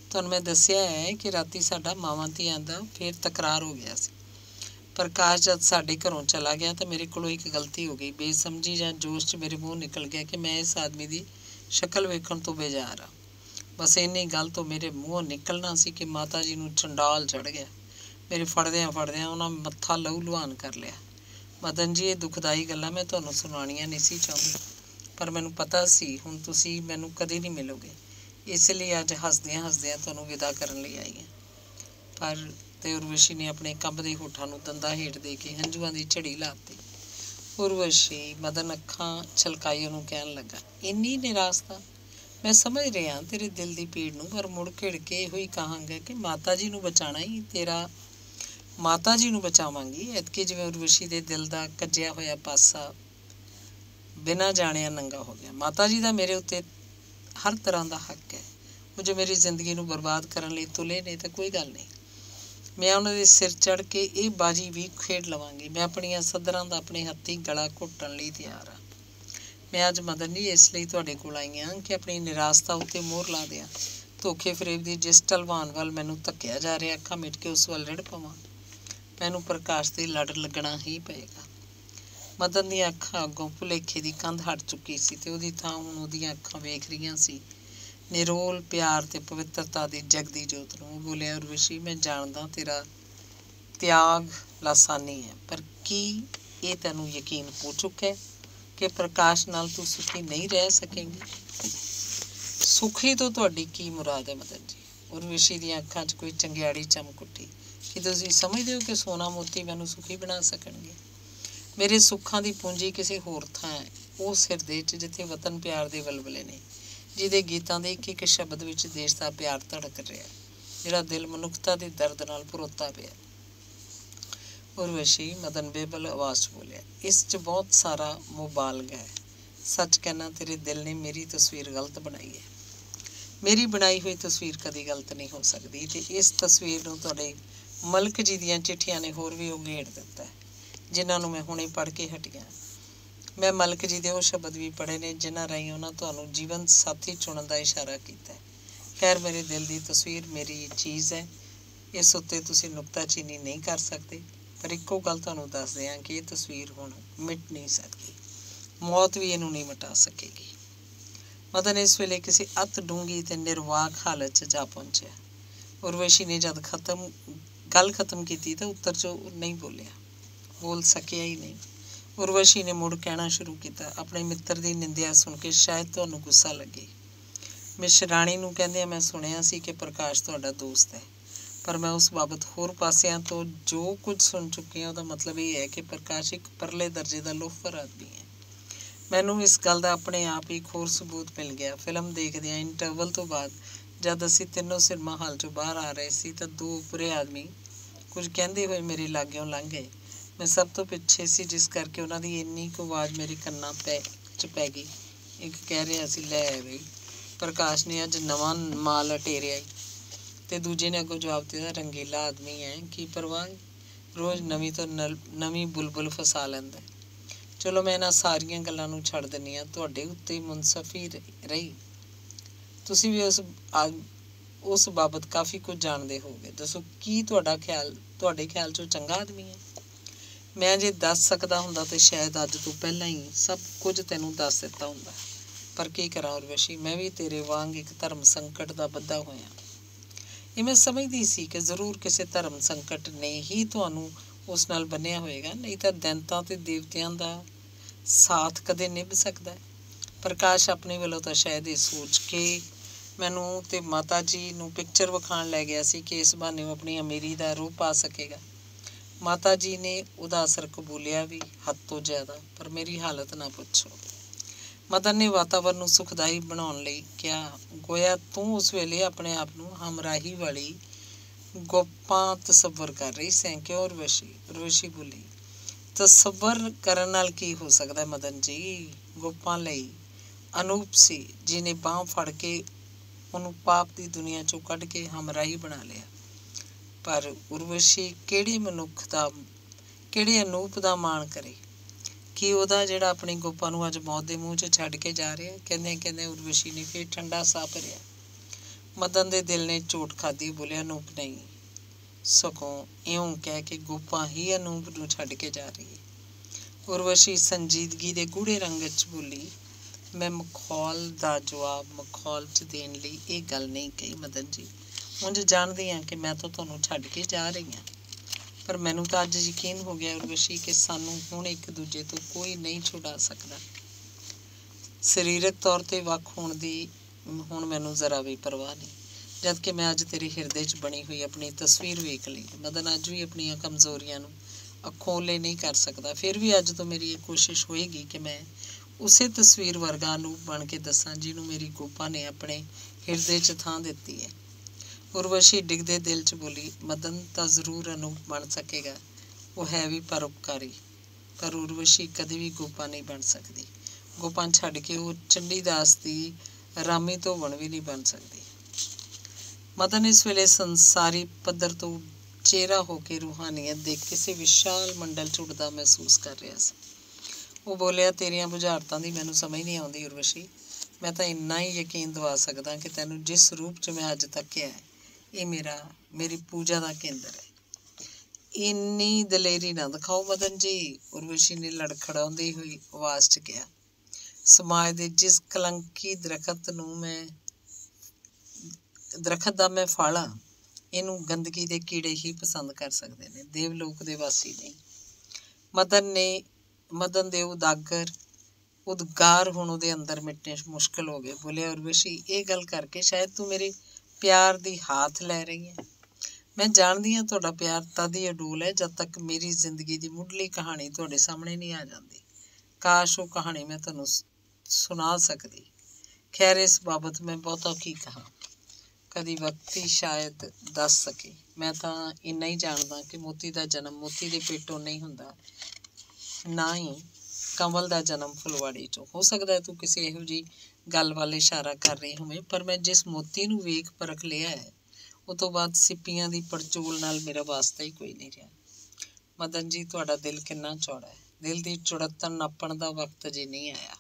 ਤੁਹਾਨੂੰ ਮੈਂ ਦੱਸਿਆ ਹੈ ਕਿ ਰਾਤੀ ਸਾਡਾ ਮਾਵਾਂ ਧੀਆਂ ਦਾ ਫਿਰ ਤਕਰਾਰ ਹੋ ਗਿਆ ਸੀ। ਪ੍ਰਕਾਸ਼ ਜਦ ਸਾਡੇ ਘਰੋਂ ਚਲਾ ਗਿਆ ਤਾਂ ਮੇਰੇ ਕੋਲੋਂ ਇੱਕ ਗਲਤੀ ਹੋ ਗਈ। ਬੇਸਮਝੀ ਜਾਂ ਜੋਸ਼ 'ਚ ਮੇਰੇ ਮੂੰਹ ਨਿਕਲ ਗਿਆ ਕਿ ਮੈਂ ਇਸ ਆਦਮੀ ਦੀ ਸ਼ਕਲ ਵੇਖਣ ਤੋਂ ਬੇਜ਼ਾਰ ਹਾਂ। ਬਸ ਇੰਨੀ ਗੱਲ ਤੋਂ ਮੇਰੇ ਮੂੰਹੋਂ ਨਿਕਲਣਾ ਸੀ ਕਿ ਮਾਤਾ ਜੀ ਨੂੰ ਚੰਡਾਲ ਚੜ੍ਹ ਗਿਆ। ਮੇਰੇ ਫੜਦਿਆਂ ਉਹਨਾਂ ਮੱਥਾ ਲਹੂ ਲੁਹਾਨ ਕਰ ਲਿਆ। ਮਦਨ ਜੀ, ਇਹ ਦੁਖਦਾਈ ਗੱਲਾਂ ਮੈਂ ਤੁਹਾਨੂੰ ਸੁਣਾਉਣੀਆਂ ਨਹੀਂ ਸੀ ਚਾਹੁੰਦੀ, ਪਰ ਮੈਨੂੰ ਪਤਾ ਸੀ ਹੁਣ ਤੁਸੀਂ ਮੈਨੂੰ ਕਦੇ ਨਹੀਂ ਮਿਲੋਗੇ, ਇਸ ਲਈ ਅੱਜ ਹੱਸਦਿਆਂ ਤੁਹਾਨੂੰ ਵਿਦਾ ਕਰਨ ਲਈ ਆਈ ਹਾਂ। ਪਰ ਤੇ ਉਰਵਸ਼ੀ ਨੇ ਆਪਣੇ ਕੰਬਦੇ ਹੋਠਾਂ ਨੂੰ ਦੰਦਾਂ ਹੇਠ ਦੇ ਕੇ ਹੰਝੂਆਂ ਦੀ ਝੜੀ ਲਾਤੀ। ਉਰਵਸ਼ੀ, ਮਦਨ ਅੱਖਾਂ ਛਲਕਾਈ ਉਹਨੂੰ ਕਹਿਣ ਲੱਗਾ, ਇੰਨੀ ਨਿਰਾਸ਼ਤਾ? ਮੈਂ ਸਮਝ ਰਿਹਾ ਤੇਰੇ ਦਿਲ ਦੀ ਪੀੜ ਨੂੰ, ਪਰ ਮੁੜ ਘਿੜ ਕੇ ਇਹੋ ਹੀ ਕਹਾਂਗਾ ਕਿ ਮਾਤਾ ਜੀ ਨੂੰ ਬਚਾਉਣਾ ਹੀ ਤੇਰਾ। ਮਾਤਾ ਜੀ ਨੂੰ ਬਚਾਵਾਂਗੀ। ਐਤਕੀ ਜਿਵੇਂ ਉਰਵਸ਼ੀ ਦੇ ਦਿਲ ਦਾ ਕੱਜਿਆ ਹੋਇਆ ਪਾਸਾ ਬਿਨਾਂ ਜਾਣਿਆ ਨੰਗਾ ਹੋ ਗਿਆ। ਮਾਤਾ ਜੀ ਦਾ ਮੇਰੇ ਉੱਤੇ ਹਰ ਤਰ੍ਹਾਂ ਦਾ ਹੱਕ ਹੈ। ਉਹ ਜੇ ਮੇਰੀ ਜ਼ਿੰਦਗੀ ਨੂੰ ਬਰਬਾਦ ਕਰਨ ਲਈ ਤੁਲੇ ਨੇ ਤਾਂ ਕੋਈ ਗੱਲ ਨਹੀਂ, ਮੈਂ ਉਹਨਾਂ ਦੇ ਸਿਰ ਚੜ੍ਹ ਕੇ ਇਹ ਬਾਜੀ ਵੀ ਖੇਡ ਲਵਾਂਗੀ। ਮੈਂ ਆਪਣੀਆਂ ਸੱਧਰਾਂ ਦਾ ਆਪਣੇ ਹੱਥੀਂ ਗਲਾ ਘੁੱਟਣ ਲਈ ਤਿਆਰ ਹਾਂ। ਮੈਂ ਅੱਜ ਮਦਨ ਜੀ ਇਸ ਲਈ ਤੁਹਾਡੇ ਕੋਲ ਆਈ ਹਾਂ ਕਿ ਆਪਣੀ ਨਿਰਾਸ਼ਤਾ ਉੱਤੇ ਮੋਹਰ ਲਾ ਦਿਆਂ। ਧੋਖੇ ਫਰੇਬ ਦੀ ਜਿਸ ਢਲਵਾਨ ਵੱਲ ਮੈਨੂੰ ਧੱਕਿਆ ਜਾ ਰਿਹਾ, ਅੱਖਾਂ ਮਿਟ ਕੇ ਉਸ ਵੱਲ ਰਿੜ ਪਵਾਂ। ਮੈਨੂੰ ਪ੍ਰਕਾਸ਼ ਦੇ ਲੜ ਲੱਗਣਾ ਹੀ ਪਏਗਾ। ਮਦਨ ਦੀਆਂ ਅੱਖਾਂ ਅੱਗੋਂ ਭੁਲੇਖੇ ਦੀ ਕੰਧ ਹਟ ਚੁੱਕੀ ਸੀ ਤੇ ਉਹਦੀ ਥਾਂ ਹੁਣ ਉਹਦੀਆਂ ਅੱਖਾਂ ਵੇਖ ਰਹੀਆਂ ਸੀ ਨਿਰੋਲ ਪਿਆਰ ਤੇ ਪਵਿੱਤਰਤਾ ਦੀ ਜਗਦੀ ਜੋਤ ਨੂੰ। ਉਹ ਬੋਲਿਆ, ਉਰਵਸ਼ੀ, ਮੈਂ ਜਾਣਦਾ ਤੇਰਾ ਤਿਆਗ ਲਾਸਾਨੀ ਹੈ, ਪਰ ਕੀ ਇਹ ਤੈਨੂੰ ਯਕੀਨ ਹੋ ਚੁੱਕਾ ਕਿ ਪ੍ਰਕਾਸ਼ ਨਾਲ ਤੂੰ ਸੁਖੀ ਨਹੀਂ ਰਹਿ ਸਕੇਂਗੀ? ਸੁਖੀ ਤੋਂ ਤੁਹਾਡੀ ਕੀ ਮੁਰਾਦ ਹੈ ਮਦਨ ਜੀ? ਉਰਵਸ਼ੀ ਦੀਆਂ ਅੱਖਾਂ 'ਚ ਕੋਈ ਚੰਗਿਆੜੀ ਚਮਕ ਉੱਠੀ। ਕੀ ਤੁਸੀਂ ਸਮਝਦੇ ਹੋ ਕਿ ਸੋਨਾ ਮੋਤੀ ਮੈਨੂੰ ਸੁਖੀ ਬਣਾ ਸਕਣਗੇ? ਮੇਰੇ ਸੁੱਖਾਂ ਦੀ ਪੂੰਜੀ ਕਿਸੇ ਹੋਰ ਥਾਂ ਹੈ, ਉਸ ਹਿਰਦੇ 'ਚ ਜਿੱਥੇ ਵਤਨ ਪਿਆਰ ਦੇ ਵਲਵਲੇ ਨੇ, ਜਿਹਦੇ ਗੀਤਾਂ ਦੇ ਇੱਕ ਇੱਕ ਸ਼ਬਦ ਵਿੱਚ ਦੇਸ਼ ਦਾ ਪਿਆਰ ਧੜਕ ਰਿਹਾ, ਜਿਹੜਾ ਦਿਲ ਮਨੁੱਖਤਾ ਦੇ ਦਰਦ ਨਾਲ ਭਰੋਤਾ ਪਿਆ। ਉਰਵਸ਼ੀ, ਮਦਨ ਬੇਬਲ ਆਵਾਜ਼ 'ਚ ਬੋਲਿਆ, ਇਸ 'ਚ ਬਹੁਤ ਸਾਰਾ ਮੁਬਾਲਗਾ ਹੈ। ਸੱਚ ਕਹਿਣਾ, ਤੇਰੇ ਦਿਲ ਨੇ ਮੇਰੀ ਤਸਵੀਰ ਗਲਤ ਬਣਾਈ ਹੈ। ਮੇਰੀ ਬਣਾਈ ਹੋਈ ਤਸਵੀਰ ਕਦੀ ਗਲਤ ਨਹੀਂ ਹੋ ਸਕਦੀ ਤੇ ਇਸ ਤਸਵੀਰ ਨੂੰ ਤੁਹਾਡੇ ਮਲਕ ਜੀ ਦੀਆਂ ਚਿੱਠੀਆਂ ਨੇ ਹੋਰ ਵੀ ਉਘੇੜ ਦਿੱਤਾ, ਜਿਨ੍ਹਾਂ ਨੂੰ ਮੈਂ ਹੁਣੇ ਪੜ੍ਹ ਕੇ ਹਟੀਆਂ। ਮੈਂ ਮਲਕ ਜੀ ਦੇ ਉਹ ਸ਼ਬਦ ਵੀ ਪੜ੍ਹੇ ਨੇ ਜਿਨ੍ਹਾਂ ਰਾਹੀਂ ਉਹਨਾਂ ਤੁਹਾਨੂੰ ਜੀਵਨ ਸਾਥੀ ਚੁਣਨ ਦਾ ਇਸ਼ਾਰਾ ਕੀਤਾ। ਖੈਰ, ਮੇਰੇ ਦਿਲ ਦੀ ਤਸਵੀਰ ਮੇਰੀ ਚੀਜ਼ ਹੈ, ਇਸ ਉੱਤੇ ਤੁਸੀਂ ਨੁਕਤਾਚੀਨੀ ਨਹੀਂ ਕਰ ਸਕਦੇ, ਪਰ ਇੱਕੋ ਗੱਲ ਤੁਹਾਨੂੰ ਦੱਸਦੇ ਹਾਂ ਕਿ ਇਹ ਤਸਵੀਰ ਹੁਣ ਮਿਟ ਨਹੀਂ ਸਕਦੀ। ਮੌਤ ਵੀ ਇਹਨੂੰ ਨਹੀਂ ਮਿਟਾ ਸਕੇਗੀ। ਮਦਨ ਇਸ ਵੇਲੇ ਕਿਸੇ ਅਤ ਡੂੰਘੀ ਤੇ ਨਿਰਵਾਕ ਹਾਲਤ 'ਚ ਜਾ ਪਹੁੰਚਿਆ। ਉਰਵਸ਼ੀ ਨੇ ਜਦ ਗੱਲ ਖਤਮ ਕੀਤੀ ਤਾਂ ਉੱਤਰ 'ਚ ਨਹੀਂ ਬੋਲ ਸਕਿਆ ਹੀ ਨਹੀਂ। ਉਰਵਸ਼ੀ ਨੇ ਮੁੜ ਕਹਿਣਾ ਸ਼ੁਰੂ ਕੀਤਾ, ਆਪਣੇ ਮਿੱਤਰ ਦੀ ਨਿੰਦਿਆ ਸੁਣ ਕੇ ਸ਼ਾਇਦ ਤੁਹਾਨੂੰ ਗੁੱਸਾ ਲੱਗੇ। ਮਿਸ ਰਾਣੀ ਨੂੰ ਕਹਿੰਦਿਆਂ ਮੈਂ ਸੁਣਿਆ ਸੀ ਕਿ ਪ੍ਰਕਾਸ਼ ਤੁਹਾਡਾ ਦੋਸਤ ਹੈ, ਪਰ ਮੈਂ ਉਸ ਬਾਬਤ ਹੋਰ ਪਾਸਿਆਂ ਤੋਂ ਜੋ ਕੁਝ ਸੁਣ ਚੁੱਕੀ ਹਾਂ ਉਹਦਾ ਮਤਲਬ ਇਹ ਹੈ ਕਿ ਪ੍ਰਕਾਸ਼ ਇੱਕ ਪਰਲੇ ਦਰਜੇ ਦਾ ਲੋਫਰ ਆਦਮੀ ਹੈ। ਮੈਨੂੰ ਇਸ ਗੱਲ ਦਾ ਆਪਣੇ ਆਪ ਹੀ ਇੱਕ ਹੋਰ ਸਬੂਤ ਮਿਲ ਗਿਆ। ਫਿਲਮ ਦੇਖਦਿਆਂ ਇੰਟਰਵਲ ਤੋਂ ਬਾਅਦ ਜਦ ਅਸੀਂ ਤਿੰਨੋਂ ਸਿਨੇਮਾ ਹਾਲ 'ਚੋਂ ਬਾਹਰ ਆ ਰਹੇ ਸੀ ਤਾਂ ਦੋ ਉਪਰੇ ਆਦਮੀ ਕੁਝ ਕਹਿੰਦੇ ਹੋਏ ਮੇਰੇ ਲਾਗਿਓਂ ਲੰਘ ਗਏ। ਮੈਂ ਸਭ ਤੋਂ ਪਿੱਛੇ ਸੀ, ਜਿਸ ਕਰਕੇ ਉਹਨਾਂ ਦੀ ਇੰਨੀ ਕੁ ਆਵਾਜ਼ ਮੇਰੇ ਕੰਨਾਂ 'ਚ ਪੈ ਗਈ। ਇੱਕ ਕਹਿ ਰਿਹਾ ਸੀ, ਲੈ ਬਈ ਪ੍ਰਕਾਸ਼ ਨੇ ਅੱਜ ਨਵਾਂ ਮਾਲ ਅਟੇਰਿਆ, ਤੇ ਦੂਜੇ ਨੇ ਅੱਗੋਂ ਜਵਾਬ ਦਿੱਤਾ, ਰੰਗੀਲਾ ਆਦਮੀ ਹੈ, ਕੀ ਪਰਵਾਹ, ਰੋਜ਼ ਨਵੀਂ ਤੋਂ ਨਵੀਂ ਬੁਲਬੁਲ ਫਸਾ ਲੈਂਦਾ। ਚਲੋ ਮੈਂ ਇਹਨਾਂ ਸਾਰੀਆਂ ਗੱਲਾਂ ਨੂੰ ਛੱਡ ਦਿੰਦੀ ਹਾਂ, ਤੁਹਾਡੇ ਉੱਤੇ ਹੀ ਮੁਨਸਫੀ ਰਹੀ। ਤੁਸੀਂ ਵੀ ਉਸ ਬਾਬਤ ਕਾਫੀ ਕੁਝ ਜਾਣਦੇ ਹੋਗੇ। ਦੱਸੋ, ਕੀ ਤੁਹਾਡੇ ਖਿਆਲ 'ਚ ਉਹ ਚੰਗਾ ਆਦਮੀ ਹੈ? ਮੈਂ ਜੇ ਦੱਸ ਸਕਦਾ ਹੁੰਦਾ ਤਾਂ ਸ਼ਾਇਦ ਅੱਜ ਤੋਂ ਪਹਿਲਾਂ ਹੀ ਸਭ ਕੁਝ ਤੈਨੂੰ ਦੱਸ ਦਿੱਤਾ ਹੁੰਦਾ, ਪਰ ਕੀ ਕਰਾਂ ਉਰਵਸ਼ੀ, ਮੈਂ ਵੀ ਤੇਰੇ ਵਾਂਗ ਇੱਕ ਧਰਮ ਸੰਕਟ ਦਾ ਬੱਧਾ ਹੋਇਆ। ਇਹ ਮੈਂ ਸਮਝਦੀ ਸੀ ਕਿ ਜ਼ਰੂਰ ਕਿਸੇ ਧਰਮ ਸੰਕਟ ਨੇ ਹੀ ਤੁਹਾਨੂੰ ਉਸ ਨਾਲ ਬੰਨਿਆ ਹੋਏਗਾ, ਨਹੀਂ ਤਾਂ ਦੈਂਤਾਂ ਤੇ ਦੇਵਤਿਆਂ ਦਾ ਸਾਥ ਕਦੇ ਨਿਭ ਸਕਦਾ। ਪ੍ਰਕਾਸ਼ ਆਪਣੇ ਵੱਲੋਂ ਤਾਂ ਸ਼ਾਇਦ ਇਹ ਸੋਚ ਕੇ ਮੈਨੂੰ ਤੇ ਮਾਤਾ ਜੀ ਨੂੰ ਪਿਕਚਰ ਵਿਖਾਉਣ ਲੈ ਗਿਆ ਸੀ ਕਿ ਇਸ ਬਹਾਨੇ ਉਹ ਆਪਣੀ ਅਮੀਰੀ ਦਾ ਰੂਪ ਪਾ ਸਕੇਗਾ। ਮਾਤਾ ਜੀ ਨੇ ਉਹਦਾ ਅਸਰ ਕਬੂਲਿਆ ਵੀ ਹੱਦ ਤੋਂ ਜ਼ਿਆਦਾ, ਪਰ ਮੇਰੀ ਹਾਲਤ ਨਾ ਪੁੱਛੋ। ਮਦਨ ਨੇ ਵਾਤਾਵਰਨ ਨੂੰ ਸੁਖਦਾਈ ਬਣਾਉਣ ਲਈ ਕਿਹਾ, ਗੋਇਆ ਤੂੰ ਉਸ ਵੇਲੇ ਆਪਣੇ ਆਪ ਨੂੰ ਹਮਰਾਹੀ ਵਾਲੀ ਗੋਪਾਂ ਤਸੱਵਰ ਕਰ ਰਹੀ ਸੈਂ। ਕਿਉਂ ਉਰਵਸ਼ੀ ਬੋਲੀ, ਤਸੱਵਰ ਕਰਨ ਨਾਲ ਕੀ ਹੋ ਸਕਦਾ ਮਦਨ ਜੀ? ਗੋਪਾਂ ਲਈ ਅਨੂਪ ਸੀ, ਜਿਹਨੇ ਬਾਂਹ ਫੜ ਕੇ ਉਹਨੂੰ ਪਾਪ ਦੀ ਦੁਨੀਆ 'ਚੋਂ ਕੱਢ ਕੇ ਹਮਰਾਹੀ ਬਣਾ ਲਿਆ। ਪਰ ਉਰਵਸ਼ੀ ਕਿਹੜੇ ਅਨੂਪ ਦਾ ਮਾਣ ਕਰੇ? ਕੀ ਉਹਦਾ ਜਿਹੜਾ ਆਪਣੀ ਗੋਪਾ ਨੂੰ ਅੱਜ ਮੌਤ ਦੇ ਮੂੰਹ 'ਚ ਛੱਡ ਕੇ ਜਾ ਰਿਹਾ? ਕਹਿੰਦੇ ਉਰਵਸ਼ੀ ਨੇ ਫਿਰ ਠੰਡਾ ਸਾਹ ਭਰਿਆ। ਮਦਨ ਦੇ ਦਿਲ ਨੇ ਝੋਟ ਖਾਧੀ। ਬੋਲਿਆ, ਅਨੂਪ ਨਹੀਂ, ਸਗੋਂ ਇਉਂ ਕਹਿ ਕੇ ਗੋਪਾ ਹੀ ਅਨੂਪ ਨੂੰ ਛੱਡ ਕੇ ਜਾ ਰਹੀ ਹੈ। ਉਰਵਸ਼ੀ ਸੰਜੀਦਗੀ ਦੇ ਗੂੜੇ ਰੰਗ ਵਿੱਚ ਬੋਲੀ, ਮੈਂ ਮਖੌਲ ਦਾ ਜਵਾਬ ਮਖੌਲ 'ਚ ਦੇਣ ਲਈ ਇਹ ਗੱਲ ਨਹੀਂ ਕਹੀ ਮਦਨ ਜੀ। ਉਂਝ ਜਾਣਦੀ ਹਾਂ ਕਿ ਮੈਂ ਤਾਂ ਤੁਹਾਨੂੰ ਛੱਡ ਕੇ ਜਾ ਰਹੀ ਹਾਂ, ਪਰ ਮੈਨੂੰ ਤਾਂ ਅੱਜ ਯਕੀਨ ਹੋ ਗਿਆ ਉਰਵਸ਼ੀ ਕਿ ਸਾਨੂੰ ਹੁਣ ਇੱਕ ਦੂਜੇ ਤੋਂ ਕੋਈ ਨਹੀਂ ਛੁਡਾ ਸਕਦਾ। ਸਰੀਰਕ ਤੌਰ 'ਤੇ ਵੱਖ ਹੋਣ ਦੀ ਹੁਣ ਮੈਨੂੰ ਜ਼ਰਾ ਵੀ ਪਰਵਾਹ ਨਹੀਂ, ਜਦ ਕਿ ਮੈਂ ਅੱਜ ਤੇਰੇ ਹਿਰਦੇ 'ਚ ਬਣੀ ਹੋਈ ਆਪਣੀ ਤਸਵੀਰ ਵੇਖ ਲਈ। ਮਦਨ ਅੱਜ ਵੀ ਆਪਣੀਆਂ ਕਮਜ਼ੋਰੀਆਂ ਨੂੰ ਅੱਖੋਂ ਓਹਲੇ ਨਹੀਂ ਕਰ ਸਕਦਾ। ਫਿਰ ਵੀ ਅੱਜ ਤੋਂ ਮੇਰੀ ਇਹ ਕੋਸ਼ਿਸ਼ ਹੋਏਗੀ ਕਿ ਮੈਂ ਉਸੇ ਤਸਵੀਰ ਵਰਗਾ ਅਨੂਪ ਬਣ ਕੇ ਦੱਸਾਂ ਜਿਹਨੂੰ ਮੇਰੀ ਗੋਪਾ ਨੇ ਆਪਣੇ ਹਿਰਦੇ 'ਚ ਥਾਂ ਦਿੱਤੀ ਹੈ। ਉਰਵਸ਼ੀ ਡਿੱਗਦੇ ਦਿਲ 'ਚ ਬੋਲੀ, ਮਦਨ ਤਾਂ ਜ਼ਰੂਰ ਅਨੂਪ ਬਣ ਸਕੇਗਾ, ਉਹ ਹੈ ਵੀ ਪਰਉਪਕਾਰੀ, ਪਰ ਉਰਵਸ਼ੀ ਕਦੇ ਵੀ ਗੋਪਾ ਨਹੀਂ ਬਣ ਸਕਦੀ। ਗੋਪਾ ਛੱਡ ਕੇ ਉਹ ਚੰਡੀਦਾਸ ਦੀ ਰਾਮੀ ਧੋਵਣ ਵੀ ਨਹੀਂ ਬਣ ਸਕਦੀ। ਮਦਨ ਇਸ ਵੇਲੇ ਸੰਸਾਰੀ ਪੱਧਰ ਤੋਂ ਚਿਹਰਾ ਹੋ ਕੇ ਰੂਹਾਨੀਅਤ ਦੇ ਕਿਸੇ ਵਿਸ਼ਾਲ ਮੰਡਲ 'ਚ ਉੱਡਦਾ ਮਹਿਸੂਸ ਕਰ ਰਿਹਾ ਸੀ। ਉਹ ਬੋਲਿਆ, ਤੇਰੀਆਂ ਬੁਝਾਰਤਾਂ ਦੀ ਮੈਨੂੰ ਸਮਝ ਨਹੀਂ ਆਉਂਦੀ ਉਰਵਸ਼ੀ। ਮੈਂ ਤਾਂ ਇੰਨਾ ਹੀ ਯਕੀਨ ਦਿਵਾ ਸਕਦਾ ਕਿ ਤੈਨੂੰ ਜਿਸ ਰੂਪ 'ਚ ਮੈਂ ਅੱਜ ਤੱਕ ਕਿਹਾ ਹੈ, ਇਹ ਮੇਰੀ ਪੂਜਾ ਦਾ ਕੇਂਦਰ ਹੈ। ਇੰਨੀ ਦਲੇਰੀ ਨਾ ਦਿਖਾਓ ਮਦਨ ਜੀ, ਉਰਵਸ਼ੀ ਨੇ ਲੜਖੜਾਉਂਦੀ ਹੋਈ ਆਵਾਜ਼ 'ਚ ਕਿਹਾ। ਸਮਾਜ ਦੇ ਜਿਸ ਕਲੰਕੀ ਦਰਖਤ ਦਾ ਮੈਂ ਫਲ ਹਾਂ, ਇਹਨੂੰ ਗੰਦਗੀ ਦੇ ਕੀੜੇ ਹੀ ਪਸੰਦ ਕਰ ਸਕਦੇ ਨੇ, ਦੇਵਲੋਕ ਦੇ ਵਾਸੀ ਨਹੀਂ। ਮਦਨ ਦੇ ਉਦਗਾਰ ਹੁਣ ਉਹਦੇ ਅੰਦਰ ਮਿਟਣੇ ਮੁਸ਼ਕਿਲ ਹੋ ਗਏ। ਬੋਲਿਆ, ਉਰਵਸ਼ੀ, ਇਹ ਗੱਲ ਕਰਕੇ ਸ਼ਾਇਦ ਤੂੰ ਮੇਰੇ ਪਿਆਰ ਦੀ ਹਾਥ ਲੈ ਰਹੀ ਹੈ। ਮੈਂ ਜਾਣਦੀ ਹਾਂ ਤੁਹਾਡਾ ਪਿਆਰ ਤਦ ਹੀ ਅਡੋਲ ਹੈ ਜਦ ਤੱਕ ਮੇਰੀ ਜ਼ਿੰਦਗੀ ਦੀ ਮੁੱਢਲੀ ਕਹਾਣੀ ਤੁਹਾਡੇ ਸਾਹਮਣੇ ਨਹੀਂ ਆ ਜਾਂਦੀ। ਕਾਸ਼ ਉਹ ਕਹਾਣੀ ਮੈਂ ਤੁਹਾਨੂੰ ਸੁਣਾ ਸਕਦੀ। ਖੈਰ, ਇਸ ਬਾਬਤ ਮੈਂ ਬਹੁਤਾ ਕੀ ਕਹਾਂ, ਕਦੀ ਵਕਤੀ ਸ਼ਾਇਦ ਦੱਸ ਸਕੇ। ਮੈਂ ਤਾਂ ਇੰਨਾ ਹੀ ਜਾਣਦਾ ਕਿ ਮੋਤੀ ਦਾ ਜਨਮ ਮੋਤੀ ਦੇ ਪੇਟੋਂ ਨਹੀਂ ਹੁੰਦਾ, ਨਾ ਹੀ ਕਮਲ ਦਾ ਜਨਮ ਫੁਲਵਾੜੀ 'ਚੋਂ। ਹੋ ਸਕਦਾ ਤੂੰ ਕਿਸੇ ਇਹੋ ਜਿਹੀ ਗੱਲ ਵੱਲ ਇਸ਼ਾਰਾ ਕਰ ਰਹੀ ਹੋਵੇਂ, ਪਰ ਮੈਂ ਜਿਸ ਮੋਤੀ ਨੂੰ ਵੇਖ ਪਰਖ ਲਿਆ ਹੈ, ਉਹ ਤੋਂ ਬਾਅਦ ਸਿੱਪੀਆਂ ਦੀ ਪੜਚੋਲ ਨਾਲ ਮੇਰਾ ਵਾਸਤਾ ਹੀ ਕੋਈ ਨਹੀਂ ਰਿਹਾ। ਮਦਨ ਜੀ, ਤੁਹਾਡਾ ਦਿਲ ਕਿੰਨਾ ਚੌੜਾ ਹੈ। ਦਿਲ ਦੀ ਚੁੜੱਤਣ ਨਾਪਣ ਦਾ ਵਕਤ ਅਜੇ ਨਹੀਂ ਆਇਆ।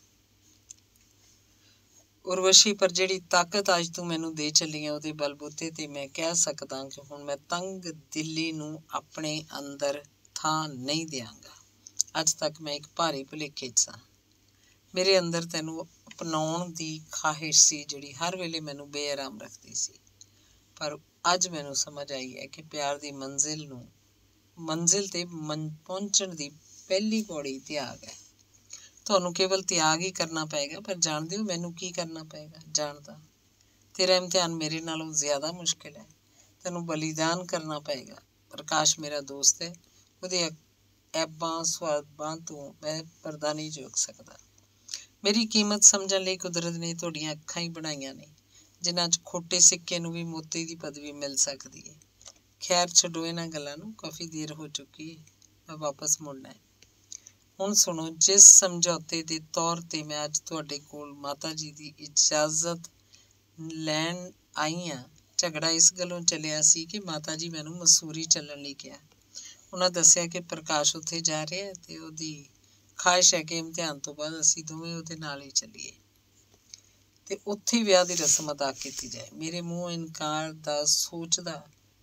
ਉਰਵਸ਼ੀ, ਪਰ ਜਿਹੜੀ ਤਾਕਤ ਅੱਜ ਤੂੰ ਮੈਨੂੰ ਦੇ ਚੱਲੀ ਹੈ, ਉਹਦੇ ਬਲਬੂਤੇ ਤੇ ਮੈਂ ਕਹਿ ਸਕਦਾ ਕਿ ਹੁਣ ਮੈਂ ਤੰਗ ਦਿੱਲੀ ਨੂੰ ਆਪਣੇ ਅੰਦਰ ਥਾਂ ਨਹੀਂ ਦਿਆਂਗਾ। ਅੱਜ ਤੱਕ ਮੈਂ ਇੱਕ ਭਾਰੀ ਭੁਲੇਖੇ 'ਚ ਸਾਂ। ਮੇਰੇ ਅੰਦਰ ਤੈਨੂੰ ਅਪਣਾਉਣ ਦੀ ਖਾਹਿਸ਼ ਸੀ, ਜਿਹੜੀ ਹਰ ਵੇਲੇ ਮੈਨੂੰ ਬੇਆਰਾਮ ਰੱਖਦੀ ਸੀ, ਪਰ ਅੱਜ ਮੈਨੂੰ ਸਮਝ ਆਈ ਹੈ ਕਿ ਪਿਆਰ ਦੀ ਮੰਜ਼ਿਲ ਤੇ ਪਹੁੰਚਣ ਦੀ ਪਹਿਲੀ ਪੌੜੀ ਤਿਆਗ ਹੈ। ਤੁਹਾਨੂੰ ਕੇਵਲ ਤਿਆਗ ਹੀ ਕਰਨਾ ਪਏਗਾ, ਪਰ ਜਾਣਦੇ ਹੋ ਮੈਨੂੰ ਕੀ ਕਰਨਾ ਪਏਗਾ? ਜਾਣਦਾ। ਤੇਰਾ ਇਮਤਿਹਾਨ ਮੇਰੇ ਨਾਲੋਂ ਜ਼ਿਆਦਾ ਮੁਸ਼ਕਿਲ ਹੈ। ਤੈਨੂੰ ਬਲੀਦਾਨ ਕਰਨਾ ਪਏਗਾ। ਪ੍ਰਕਾਸ਼ ਮੇਰਾ ਦੋਸਤ ਹੈ, ਉਹਦੇ ਐਬਾਂ ਸਵਾਬਾਂ ਤੋਂ ਮੈਂ ਪਰਦਾ ਨਹੀਂ ਚੁੱਕ ਸਕਦਾ। ਮੇਰੀ ਕੀਮਤ ਸਮਝਣ ਲਈ ਕੁਦਰਤ ਨੇ ਤੁਹਾਡੀਆਂ ਅੱਖਾਂ ਹੀ ਬਣਾਈਆਂ ਨੇ, ਜਿਨ੍ਹਾਂ 'ਚ ਖੋਟੇ ਸਿੱਕੇ ਨੂੰ ਵੀ ਮੋਤੀ ਦੀ ਪਦਵੀ ਮਿਲ ਸਕਦੀ ਹੈ। ਖੈਰ, ਛੱਡੋ ਇਹਨਾਂ ਗੱਲਾਂ ਨੂੰ, ਕਾਫੀ ਦੇਰ ਹੋ ਚੁੱਕੀ ਹੈ, ਮੈਂ ਵਾਪਸ ਮੁੜਨਾ ਹੈ। ਹੁਣ ਸੁਣੋ, ਜਿਸ ਸਮਝੌਤੇ ਦੇ ਤੌਰ 'ਤੇ ਮੈਂ ਅੱਜ ਤੁਹਾਡੇ ਕੋਲ ਮਾਤਾ ਜੀ ਦੀ ਇਜਾਜ਼ਤ ਲੈਣ ਆਈ ਹਾਂ, ਝਗੜਾ ਇਸ ਗੱਲੋਂ ਚੱਲਿਆ ਸੀ ਕਿ ਮਾਤਾ ਜੀ ਮੈਨੂੰ ਮਸੂਰੀ ਚੱਲਣ ਲਈ ਕਿਹਾ। ਉਹਨਾਂ ਦੱਸਿਆ ਕਿ ਪ੍ਰਕਾਸ਼ ਉੱਥੇ ਜਾ ਰਿਹਾ ਅਤੇ ਉਹਦੀ ਖਾਹਿਸ਼ ਹੈ ਕਿ ਇਮਤਿਹਾਨ ਤੋਂ ਬਾਅਦ ਅਸੀਂ ਦੋਵੇਂ ਉਹਦੇ ਨਾਲ ਹੀ ਚੱਲੀਏ ਅਤੇ ਉੱਥੇ ਵਿਆਹ ਦੀ ਰਸਮ ਅਦਾ ਕੀਤੀ ਜਾਏ। ਮੇਰੇ ਮੂੰਹੋਂ ਇਨਕਾਰ ਦਾ ਸੋਚਦਾ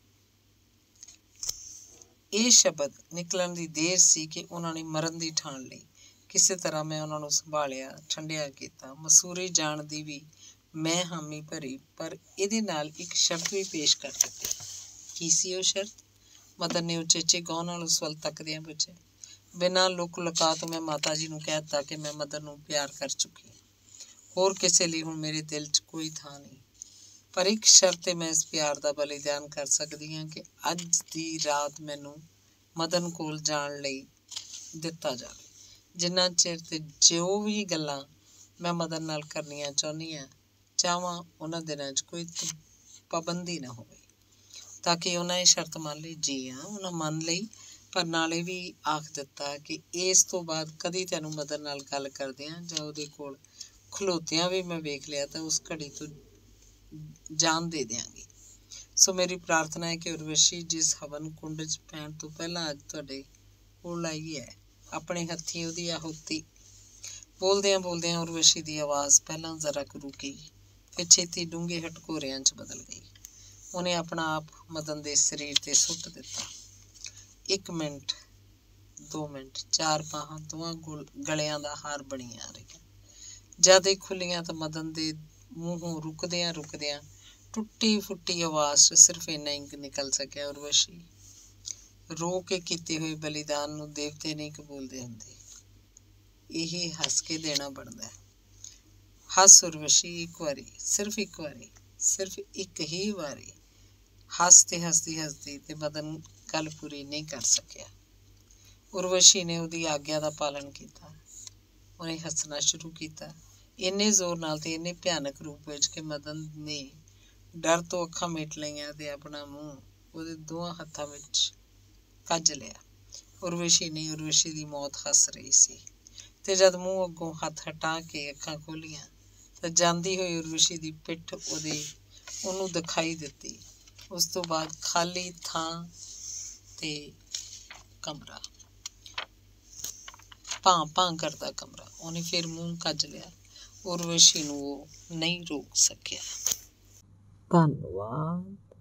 ਇਹ ਸ਼ਬਦ ਨਿਕਲਣ ਦੀ ਦੇਰ ਸੀ ਕਿ ਉਹਨਾਂ ਨੇ ਮਰਨ ਦੀ ਠਾਣ ਲਈ। ਕਿਸੇ ਤਰ੍ਹਾਂ ਮੈਂ ਉਹਨਾਂ ਨੂੰ ਸੰਭਾਲਿਆ, ਠੰਡਿਆ ਕੀਤਾ। ਮਸੂਰੀ ਜਾਣ ਦੀ ਵੀ ਮੈਂ ਹਾਮੀ ਭਰੀ, ਪਰ ਇਹਦੇ ਨਾਲ ਇੱਕ ਸ਼ਰਤ ਵੀ ਪੇਸ਼ ਕਰ ਦਿੱਤੀ। ਕੀ ਸੀ ਉਹ ਸ਼ਰਤ? ਮਦਨ ਨੇ ਉਚੇਚੇ ਗੌਰ ਨਾਲ ਉਸ ਵੱਲ ਤੱਕਦਿਆਂ ਪੁੱਛਿਆ। ਬਿਨਾਂ ਲੁਕ ਲੁਕਾ ਤੋਂ ਮੈਂ ਮਾਤਾ ਜੀ ਨੂੰ ਕਹਿ ਦਿੱਤਾ ਕਿ ਮੈਂ ਮਦਨ ਨੂੰ ਪਿਆਰ ਕਰ ਚੁੱਕੀ ਹਾਂ। ਹੋਰ ਕਿਸੇ ਲਈ ਹੁਣ ਮੇਰੇ ਦਿਲ 'ਚ ਕੋਈ ਥਾਂ ਨਹੀਂ, ਪਰ ਇੱਕ ਸ਼ਰਤ 'ਤੇ ਮੈਂ ਇਸ ਪਿਆਰ ਦਾ ਬਲੀਦਾਨ ਕਰ ਸਕਦੀ ਹਾਂ ਕਿ ਅੱਜ ਦੀ ਰਾਤ ਮੈਨੂੰ ਮਦਨ ਕੋਲ ਜਾਣ ਲਈ ਦਿੱਤਾ ਜਾਵੇ। ਜਿੰਨਾ ਚਿਰ ਤੇ ਜੋ ਵੀ ਗੱਲਾਂ ਮੈਂ ਮਦਨ ਨਾਲ ਕਰਨੀਆਂ ਚਾਹਾਂ ਉਹਨਾਂ ਦਿਨਾਂ 'ਚ ਕੋਈ ਪਾਬੰਦੀ ਨਾ ਹੋਵੇ, ਤਾਂ ਕਿ ਉਹਨਾਂ ਇਹ ਸ਼ਰਤ ਮੰਨ ਲਈ। ਜੀ ਹਾਂ, ਉਹਨਾਂ ਮੰਨ ਲਈ, ਪਰ ਨਾਲੇ ਵੀ ਆਖ ਦਿੱਤਾ ਕਿ ਇਸ ਤੋਂ ਬਾਅਦ ਕਦੀ ਤੈਨੂੰ ਮਦਨ ਨਾਲ ਗੱਲ ਕਰਦਿਆਂ ਜਾਂ ਉਹਦੇ ਕੋਲ ਖਲੋਤਿਆਂ ਵੀ ਮੈਂ ਵੇਖ ਲਿਆ ਤਾਂ ਉਸ ਘੜੀ ਤੋਂ ਜਾਨ ਦੇ ਦਿਆਂਗੀ। ਸੋ ਮੇਰੀ ਪ੍ਰਾਰਥਨਾ ਹੈ ਕਿ ਉਰਵਸ਼ੀ ਜਿਸ ਹਵਨ ਕੁੰਡ 'ਚ ਪੈਣ ਤੋਂ ਪਹਿਲਾਂ ਅੱਜ ਤੁਹਾਡੇ ਕੋਲ ਆਈ ਹੈ, ਆਪਣੇ ਹੱਥੀਂ ਉਹਦੀ ਆਹੂਤੀ। ਬੋਲਦਿਆਂ ਉਰਵਸ਼ੀ ਦੀ ਆਵਾਜ਼ ਪਹਿਲਾਂ ਜ਼ਰਾ ਕੁ ਰੁਕੀ, ਫਿਰ ਛੇਤੀ ਡੂੰਘੇ ਹਟਕੋਰਿਆਂ 'ਚ ਬਦਲ ਗਈ। ਉਹਨੇ ਆਪਣਾ ਆਪ ਮਦਨ ਦੇ ਸਰੀਰ 'ਤੇ ਸੁੱਟ ਦਿੱਤਾ। 1 ਮਿੰਟ, 2 ਮਿੰਟ, 4 ਬਾਹਾਂ ਦੋਵਾਂ ਗਲਿਆਂ ਦਾ ਹਾਰ ਬਣੀਆਂ ਆ ਰਹੀਆਂ। ਜਦ ਇਹ ਖੁੱਲੀਆਂ ਤਾਂ ਮਦਨ ਦੇ ਮੂੰਹੋਂ ਰੁਕਦਿਆਂ ਟੁੱਟੀ ਫੁੱਟੀ ਆਵਾਜ਼ 'ਚ ਸਿਰਫ ਇੰਨਾ ਹੀ ਨਿਕਲ ਸਕਿਆ, ਉਰਵਸ਼ੀ। ਰੋ ਕੇ ਕੀਤੇ ਹੋਏ ਬਲੀਦਾਨ ਨੂੰ ਦੇਵਤੇ ਨਹੀਂ ਕਬੂਲਦੇ ਹੁੰਦੇ। ਇਹ ਹੱਸ ਕੇ ਦੇਣਾ ਬਣਦਾ। ਹੱਸ ਉਰਵਸ਼ੀ, ਇੱਕ ਵਾਰੀ, ਸਿਰਫ ਇੱਕ ਵਾਰੀ, ਸਿਰਫ ਇੱਕ ਹੀ ਵਾਰੀ। ਹੱਸ ਤੇ ਹੱਸਦੀ ਤੇ ਮਦਨ ਗੱਲ ਪੂਰੀ ਨਹੀਂ ਕਰ ਸਕਿਆ। ਉਰਵਸ਼ੀ ਨੇ ਉਹਦੀ ਆਗਿਆ ਦਾ ਪਾਲਣ ਕੀਤਾ। ਉਹਨੇ ਹੱਸਣਾ ਸ਼ੁਰੂ ਕੀਤਾ, ਇੰਨੇ ਜ਼ੋਰ ਨਾਲ ਤੇ ਇੰਨੇ ਭਿਆਨਕ ਰੂਪ ਵਿੱਚ ਕਿ ਮਦਨ ਨੇ ਡਰ ਤੋਂ ਅੱਖਾਂ ਮੀਟ ਲਈਆਂ ਤੇ ਆਪਣਾ ਮੂੰਹ ਉਹਦੇ ਦੋਹਾਂ ਹੱਥਾਂ ਵਿੱਚ ਕੱਜ ਲਿਆ। ਉਰਵਸ਼ੀ ਨਹੀਂ, ਉਰਵਸ਼ੀ ਦੀ ਮੌਤ ਹੱਸ ਰਹੀ ਸੀ। ਤੇ ਜਦ ਮੂੰਹ ਅੱਗੋਂ ਹੱਥ ਹਟਾ ਕੇ ਅੱਖਾਂ ਖੋਲ੍ਹੀਆਂ ਤਾਂ ਜਾਂਦੀ ਹੋਈ ਉਰਵਸ਼ੀ ਦੀ ਪਿੱਠ ਉਹਨੂੰ ਦਿਖਾਈ ਦਿੱਤੀ। ਉਸ ਤੋਂ ਬਾਅਦ ਖਾਲੀ ਥਾਂ ਤੇ ਕਮਰਾ, ਭਾਂ ਕਰਦਾ ਕਮਰਾ। ਉਹਨੇ ਫਿਰ ਮੂੰਹ ਕੱਜ ਲਿਆ। ਉਰਵਸ਼ੀ ਨੂੰ ਉਹ ਨਹੀਂ ਰੋਕ ਸਕਿਆ। ਧੰਨਵਾਦ।